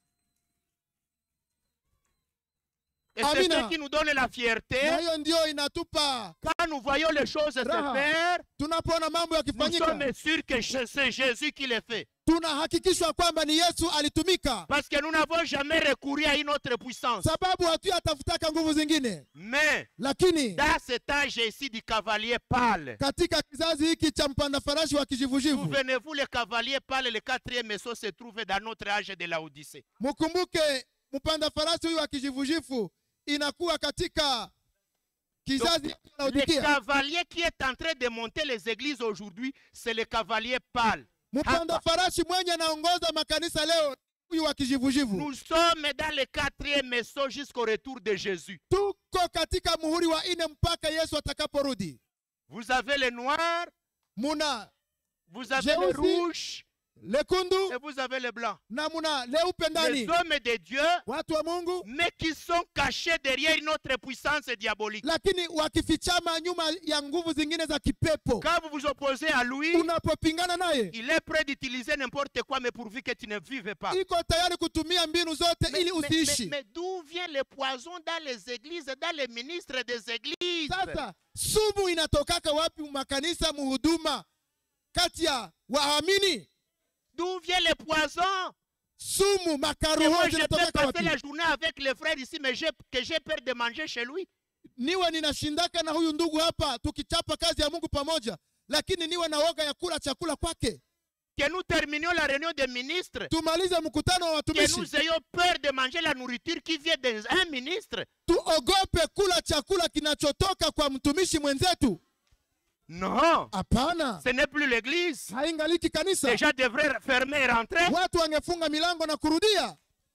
Et c'est Amina. ce qui nous donne la fierté Na hiyo ndio inatupa quand nous voyons les choses se Raha. faire. tunapoona mambo Nous yakifanyika, sommes sûrs que je- c'est Jésus qui les fait. tunahakikishwa kwamba ni Yesu alitumika, Parce que nous n'avons jamais recouru à une autre puissance. sababu hatuyatafutaka nguvu zingine. Mais Lakini dans cet âge ici du cavalier pâle, katika kizazi hiki cha mpanda farashi wa kijivujivu, souvenez-vous, le cavalier pâle, le quatrième vaisseau se trouve dans notre âge de la Odyssée. mkumbuke mpanda farasi huyu wa kijivujivu inakuwa katika kizazi hiki cha Le Laodikia. cavalier qui est en train de monter les églises aujourd'hui, c'est le cavalier pâle. Mpanda farashi mwenye anaongoza makanisa leo huyu wa kijivujivu. Nous sommes dans le quatrième vaisseau jusqu'au retour de Jésus. Tuko katika muhuri wa ine mpaka Yesu atakaporudi. Vous avez le noir, Muna vous avez le Jeusi, rouge lekundu et vous avez le blanc. na muna leupe Les ndani, hommes de Dieu, watu wa Mungu, mais qui sont cachés derrière une autre puissance diabolique. lakini wakifichama nyuma ya nguvu zingine za kipepo. Quand vous vous opposez à lui, Unapopingana naye, il est prêt d'utiliser n'importe quoi, mais pourvu que tu ne vives pas. iko tayari kutumia mbinu zote Mais, ili mais- usiishi. mais- mais d'où vient le poison dans les églises, dans les ministres des églises? Sasa sumu inatokaka wapi makanisa muhuduma kati ya waamini? D'où vient le poison? Sumu Et makaroho moi, je peux zinatokaka passer wapi? la journée avec les frères ici, mais j'ai- que j'ai peur de manger chez lui. Niwe ninashindaka na huyu ndugu hapa tukichapa kazi ya Mungu pamoja, lakini niwe na woga ya kula chakula kwake. Que nous terminions la réunion des ministres, Tumalize mkutano wa que watumishi, nous ayons peur de manger la nourriture qui vient d'un ministre. tuogope kula chakula kinachotoka kwa mtumishi mwenzetu. Non, Hapana, ce n'est plus l'église. haingaliki kanisa. Les gens devraient fermer et rentrer. Watu wangefunga milango na kurudia.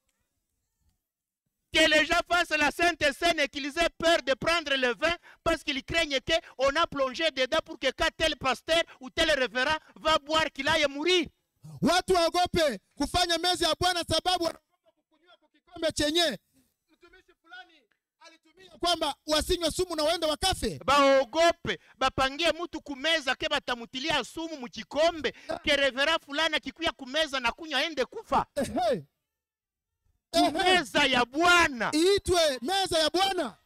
Que les gens fassent la Sainte Seine et qu'ils aient peur de prendre le vin parce qu'ils craignent qu'on a plongé dedans pour que quand tel pasteur ou tel révérend va boire qu'il aille mourir. Watu waogope kufanya meza ya Bwana sababu wanaogopa kukunywa kwa kikombe chenye mtumishi fulani alitumia kwamba wasinywe sumu na waende wakafe. Baogope bapangie mutu kumeza ke batamutilia sumu mukikombe ke revera fulani akikuya kumeza na kunywa aende kufa. Ehe. Ehe. Meza ya Bwana. Iitwe meza ya Bwana.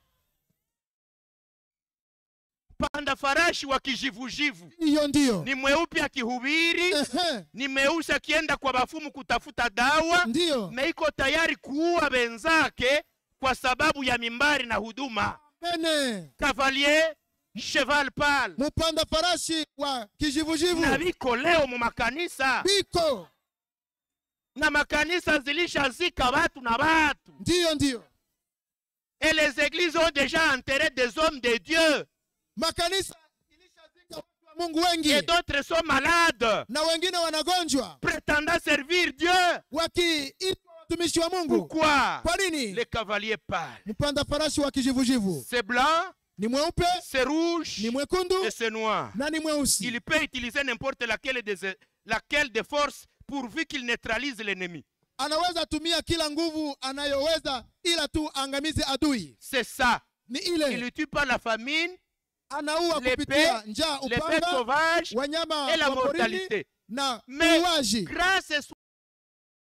Panda farashi wa kijivujivu Hiyo ndio. ni mweupe akihubiri, Ehe. ni mweusi akienda kwa bafumu kutafuta dawa, Ndio. na iko tayari kuua wenzake kwa sababu ya mimbari na huduma. Ene. Cavalier, cheval pâle. Mpanda farashi wa kijivujivu. Na biko leo mu makanisa, Biko. na makanisa zilishazika watu na watu. Ndio ndio. Et les églises ont déjà enterré des hommes de Dieu. Makanisa ilishazika watu wa Mungu wengi Et d'autres sont malades, na wengine wanagonjwa prétendant servir Dieu. wakiitwa watumishi wa Mungu. Pourquoi? Kwa nini? Les cavaliers pâles. Mpanda farashi wa kijivujivu C'est blanc, ni mweupe, c'est rouge ni mwekundu et c'est noir. na ni mweusi. Il peut utiliser n'importe laquelle des, laquelle des forces pourvu qu'il neutralise l'ennemi. Anaweza tumia kila nguvu anayoweza ila tu angamize adui. C'est ça. Ni Il ile ne tue pas la famine, anaua l'épée, kupitia njaa, les bêtes upanga, sauvages wanyama et la wa porini mortalité. na Mais uuaji. grâce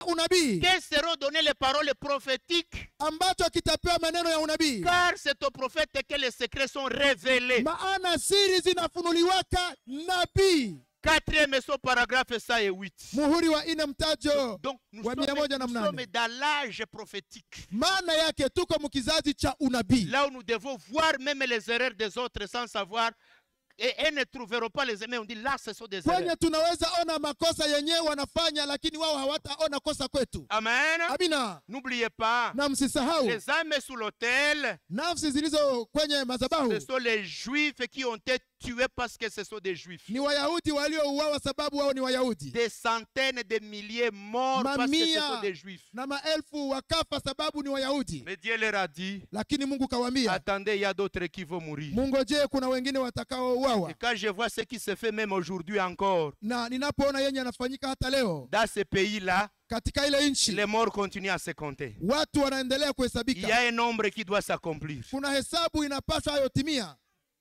unabii que seront données les paroles prophétiques, ambacho kitapewa maneno ya unabii, car c'est au prophète que les secrets sont révélés. maana siri zinafunuliwaka nabii. Quatrième son paragraphe ça et huit. Muhuri wa ine mtajo Donc nous wa sommes, mia moja na nous mnane. sommes dans l'âge prophétique. Maana yake tuko mkizazi cha unabii, Là où nous devons voir même les erreurs des autres sans savoir. Et elles ne trouveront pas les erreurs. On dit là, ce sont des erreurs. kwenye tunaweza ona makosa yenyewe wanafanya, lakini wao hawataona kosa kwetu. Amen. Amina. N'oubliez pas, Na msisahau les âmes sous l'autel, nafsi zilizo kwenye madhabahu ce sont les juifs qui ont été tués parce que ce sont des juifs. ni Wayahudi waliouawa sababu wao ni Wayahudi, Des centaines de milliers morts parce que ce sont mamia des juifs. na maelfu wakafa sababu ni Wayahudi. Mais Dieu leur a dit, Lakini Mungu kawaambia, attendez, il y a d'autres qui vont mourir. mungojee, kuna wengine watakaouawa. Et quand je vois ce qui se fait même aujourd'hui encore, Na ninapoona yenye yanafanyika hata leo dans ce pays-là, katika ile nchi, les morts continuent à se compter. watu wanaendelea Il y kuhesabika. a un nombre qui doit s'accomplir. Kuna hesabu inapaswa yotimia,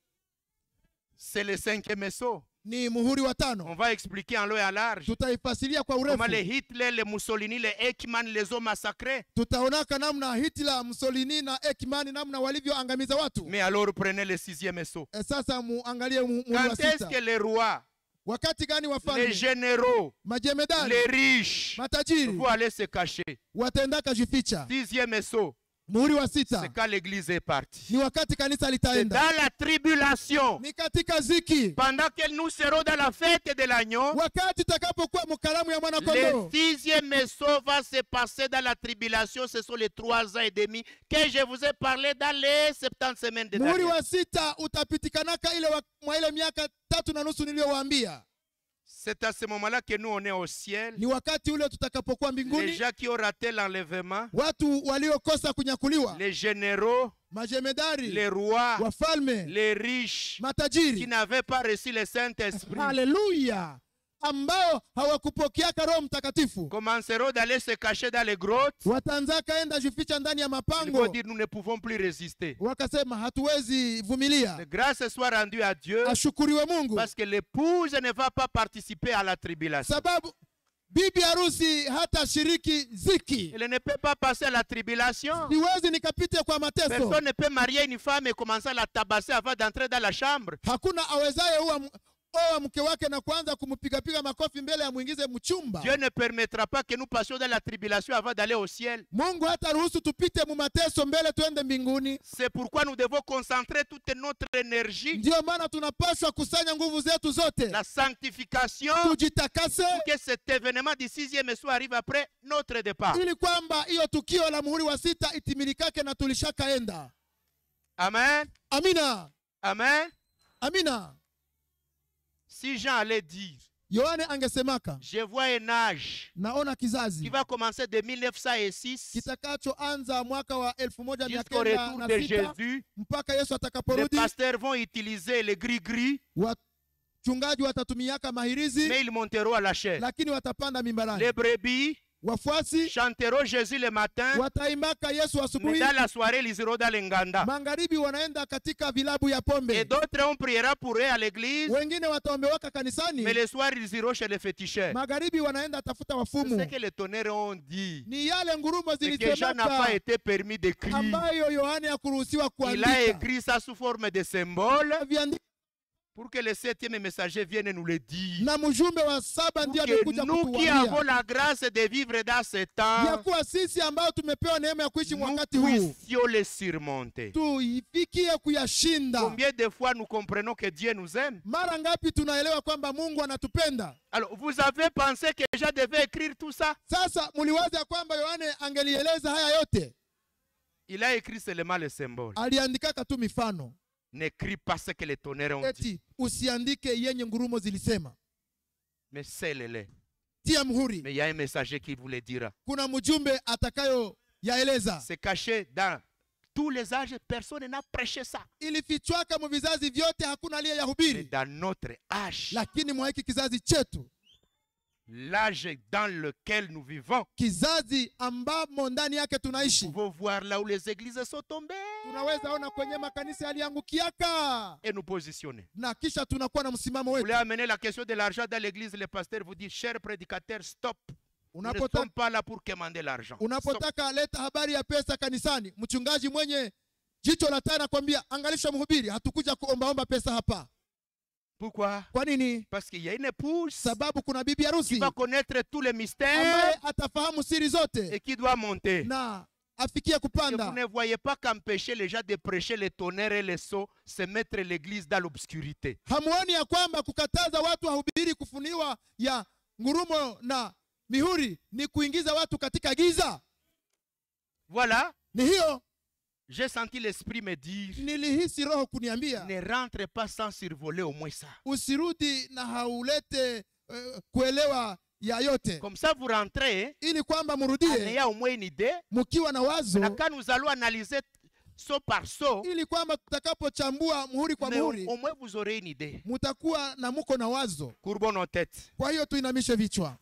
C'est le cinquième saut. ni muhuri wa On tano. va expliquer en long et en large Tutaifasiria kwa comment urefu. les Hitler, les Mussolini, les Eichmann les ont massacrés. Tutaonaka namna Hitler, Mussolini na Ekman namna walivyoangamiza watu. Mais alors prenez le sixième saut. E, sasa muangalie mu- muhuri wa Quand est-ce sita. que les rois, Wakati gani les wafalme, généraux, majemedari, les riches matajiri vont aller se cacher? wataendaka jificha? Sixième saut, Muhuri wa c'est sita quand l'église est partie. ni wakati kanisa C'est litaenda, dans la tribulation, ni katika ziki, pendant que nous serons dans la fête de l'agneau. wakati takapokuwa mkaramu ya mwana Le kondoo. sixième saut va se passer dans la tribulation. Ce sont les trois ans et demi que je vous ai parlé dans les septante semaines de Muhuri Daniel. wa sita utapitikanaka ile wa, mwa ile miaka tatu na nusu niliyowaambia. C'est à ce moment-là que nous on est au ciel. Ni wakati ule tutakapokuwa Les mbinguni, gens qui ont raté l'enlèvement, watu waliokosa kunyakuliwa, les généraux, majemedari, les rois, wafalme, les riches, qui matajiri, n'avaient pas reçu le Saint-Esprit, haleluya, ambao hawakupokeaka Roho Mtakatifu commenceront d'aller se cacher dans les grottes. wataanza kaenda jificha ndani ya Ils vont mapango, dire nous ne pouvons plus résister. wakasema hatuwezi vumilia. Que grâce soit rendue à Dieu Ashukuriwe Mungu, parce que l'épouse ne va pas participer à la tribulation. sababu bibi harusi hata shiriki ziki. Elle ne peut pas passer à la tribulation. Siwezi nikapite kwa mateso. Personne ne peut marier une femme et commencer à la tabasser avant d'entrer dans la chambre. Hakuna awezaye uwa oa mke wake na kuanza kumpigapiga makofi mbele ya mwingize mchumba. Dieu ne permettra pas que nous passions dans la tribulation avant d'aller au ciel. Mungu hata ruhusu tupite mu mateso mbele tuende mbinguni. C'est pourquoi nous devons concentrer toute notre énergie, Ndio maana tunapaswa kusanya nguvu zetu zote, la sanctification, tujitakase, pour que cet événement du sixième soir arrive après notre départ. ili kwamba hiyo tukio la muhuri wa sita itimilikake na tulishakaenda. Amen. Amina, Amen. amina. Si Jean allait dire, Yohane angesemaka, je vois un âge naona qui kizazi va commencer de mille neuf cent six kitakachoanza mwaka wa elfu moja mia jusqu'au kenda retour na de sita Jésus. mpaka Yesu Les atakaporudi. pasteurs vont utiliser le gris-gris, Wachungaji watatumiaka mahirizi, mais ils monteront à la chair. lakini watapanda mimbarani. Les brebis Wafuasi chanteront Jésus le matin, wataimbaka Yesu mais asubuhi, dans la soirée, ils iront dans l'enganda. magharibi wanaenda katika vilabu ya Et pombe, d'autres, on priera pour eux à l'église, wengine wataombewaka kanisani, mais le soir, ils iront chez les féticheurs. magharibi wanaenda tafuta C'est wafumu. ce que les tonnerres ont dit. Ni yale ngurumo C'est que Jean n'a pas zilisemaka été permis d'écrire. ambayo Yohane hakuruhusiwa Il a kuandika. écrit ça sous forme de symbole Viandika pour que le septième messager vienne nous le dire. na mjumbe wa saba ndio Que amekuja nous qui avons kutuambia la grâce de vivre dans ce ya temps, kuwa sisi ambao tumepewa neema ya kuishi nous wakati huu puissions les surmonter. tuifikie kuyashinda. Combien de fois nous comprenons que Dieu nous aime? Mara ngapi tunaelewa kwamba Mungu anatupenda? Alors, vous avez pensé que Jean devait écrire tout ça? Sasa muliwaza ya kwamba Yohane angelieleza haya yote? Il a écrit seulement les symboles. Aliandikaka tu mifano, N'écris pas ce que les tonnerres ont dit, eti usiandike yenye ngurumo zilisema, mais scelle-les. tia muhuri. Mais il y a un messager qui vous le dira. Kuna mjumbe atakayo yaeleza. C'est caché dans tous les âges, personne n'a prêché ça. Ilifichwaka mu vizazi vyote, hakuna aliye Mais yahubiri, dans notre âge, lakini mwa hiki kizazi chetu, l'âge dans lequel nous vivons, kizazi ambamo ndani yake nous tunaishi, pouvons voir là où les églises sont tombées tunaweza ona kwenye makanisa yaliangukiaka, et nous positionner. na kisha tunakuwa na msimamo Vous wetu. voulez amener la question de l'argent dans l'église, le pasteur vous dit, cher prédicateur, stop. Nous ne Unapotaka, sommes pas là pour commander l'argent. unapotaka leta habari ya pesa kanisani, mchungaji mwenye jicho la taa anakwambia angalisha mhubiri, hatukuja kuombaomba pesa hapa. Pourquoi? Kwa nini? Parce qu'il y a une épouse Sababu kuna bibi qui harusi va connaître tous les mystères ambaye atafahamu siri et zote qui doit monter. na afikie Et vous kupanda. ne voyez pas qu'empêcher les gens de prêcher les tonnerres et les sceaux, c'est mettre l'église dans l'obscurité. Hamuoni ya kwamba kukataza watu wahubiri kufuniwa ya ngurumo na mihuri ni kuingiza watu katika giza? Voilà, Ni hiyo j'ai senti l'esprit me dire, nilihisi roho kuniambia ne rentre pas sans survoler au moins ça. usirudi na haulete uh, kuelewa ya yote, Comme ça, vous rentrez ili kwamba en murudie ayant au moins une idée. mkiwa na wazo, Là, quand nous allons analyser saut par saut, ili kwamba tutakapochambua muhuri kwa mais au, muhuri au moins vous aurez une idée. mutakuwa na muko na wazo. Courbons nos têtes. Kwa hiyo tuinamishe vichwa,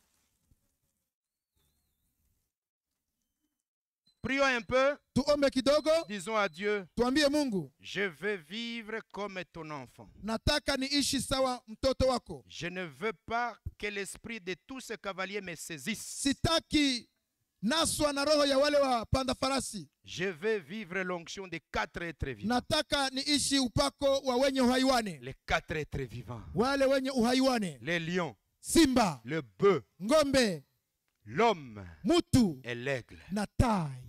Prions un peu. tuombe kidogo, Disons à Dieu, tuambie Mungu, je veux vivre comme ton enfant. nataka niishi sawa mtoto wako. Je ne veux pas que l'esprit de tous ces cavaliers me saisisse. Sitaki naswa na roho ya wale wapanda farasi. Je veux vivre l'onction des quatre êtres vivants. Nataka niishi upako wa wenye uhai wane, Les quatre êtres vivants. wale wenye uhai wane: Les lions, simba, le bœuf, ngombe, l'homme mutu et l'aigle. na tai.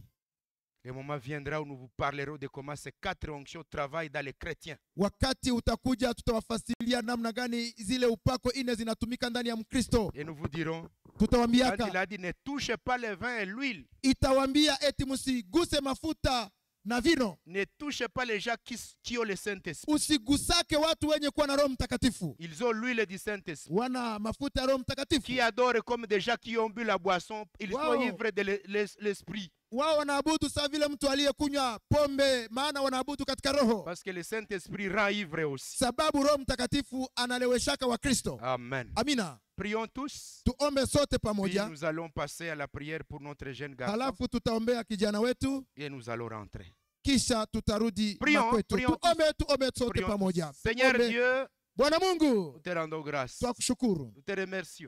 Le moment viendra où nous vous parlerons de comment ces quatre onctions travaillent dans les chrétiens. Wakati utakuja, tutawafasilia namna gani zile upako ine zinatumika ndani ya Mkristo. Et nous vous dirons, quand il Tutawambiaka, a dit ne touchez pas le vin et l'huile, itawambia eti msiguse mafuta na vino, ne touchez pas les gens qui, qui ont le Saint-Esprit. usigusake watu wenye kuwa na Roho Mtakatifu, Ils ont l'huile du Saint-Esprit. wana mafuta ya Roho Mtakatifu. Qui adorent comme des gens qui ont bu la boisson, ils Wow. sont ivres de l'e- l'es- l'esprit. Wao wanaabudu saa vile mtu aliyekunywa pombe, maana wanaabudu katika roho, Parce que le Saint-Esprit rend ivre aussi. sababu Roho Mtakatifu analeweshaka wa Kristo. Amen. Amina. Prions tous. Tuombe sote Puis pamoja, nous allons passer à la prière pour notre jeune garçon. halafu tutaombea kijana wetu, Et nous allons rentrer. kisha tutarudi Prions, makwetu. prions Tuombe, tuombe sote Prions pamoja. tous. Seigneur Tuombe. Dieu, Bwana nous Mungu, te rendons grâce. twakushukuru, Nous te remercions.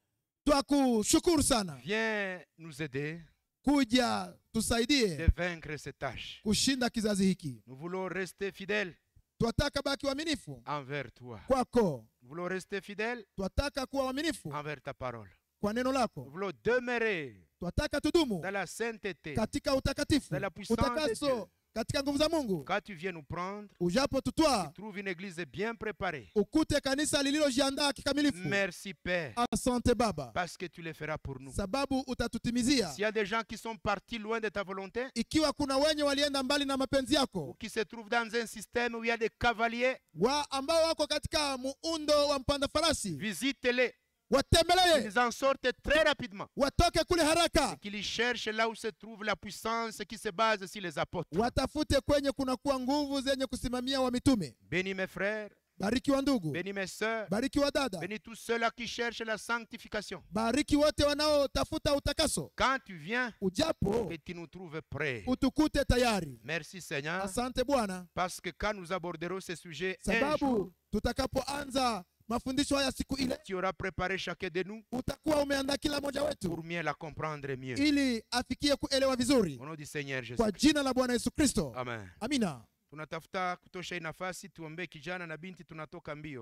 twakushukuru sana Viens nous aider kuja de tusaidie vaincre ces tâches. kushinda kizazi hiki. Nous voulons rester fidèles Twataka baki waaminifu envers toi. kwako, Nous voulons rester fidèles twataka kuwa waaminifu envers ta parole. kwa neno Nous lako, voulons demeurer twataka tudumu dans la sainteté. katika utakatifu, Dans la puissance de utakaso Dieu. katika nguvu za Mungu. Quand tu viens nous prendre, Ujapo tutwaa, trouve une église bien préparée. ukute kanisa lililojiandaa kikamilifu. Merci Père, Asante Baba, parce que tu le feras pour nous. sababu utatutimizia. S'il y a des gens qui sont partis loin de ta volonté, Ikiwa kuna wenye walienda mbali na mapenzi ou yako, qui se trouvent dans un système où il y a des cavaliers, wa ambao wako katika muundo wa mpanda farasi, visite-les. watembelee, Ils en sortent très rapidement. watoke kule haraka, Qu'ils cherchent là où se trouve la puissance qui se base sur les apôtres. watafute kwenye kunakuwa nguvu zenye kusimamia wa mitume. Bénis mes frères, Bariki wa ndugu, bénis mes sœurs, bariki wa dada, bénis tous ceux-là qui cherchent la sanctification. bariki wote wanaotafuta utakaso. Quand tu viens, Ujapo que tu nous trouves prêts. utukute tayari. Merci Seigneur, Asante Bwana, parce que quand nous aborderons ce sujet, un jour, sababu tutakapoanza mafundisho haya siku ile, tu auras préparé chacun de nous utakuwa umeandaa kila mmoja wetu pour mieux la comprendre mieux. ili afikie kuelewa vizuri, Au nom du Seigneur Jésus. kwa jina la Bwana Yesu Kristo. Amen. Amina. Tunatafuta kutosha hii nafasi tuombee kijana na binti tunatoka mbio.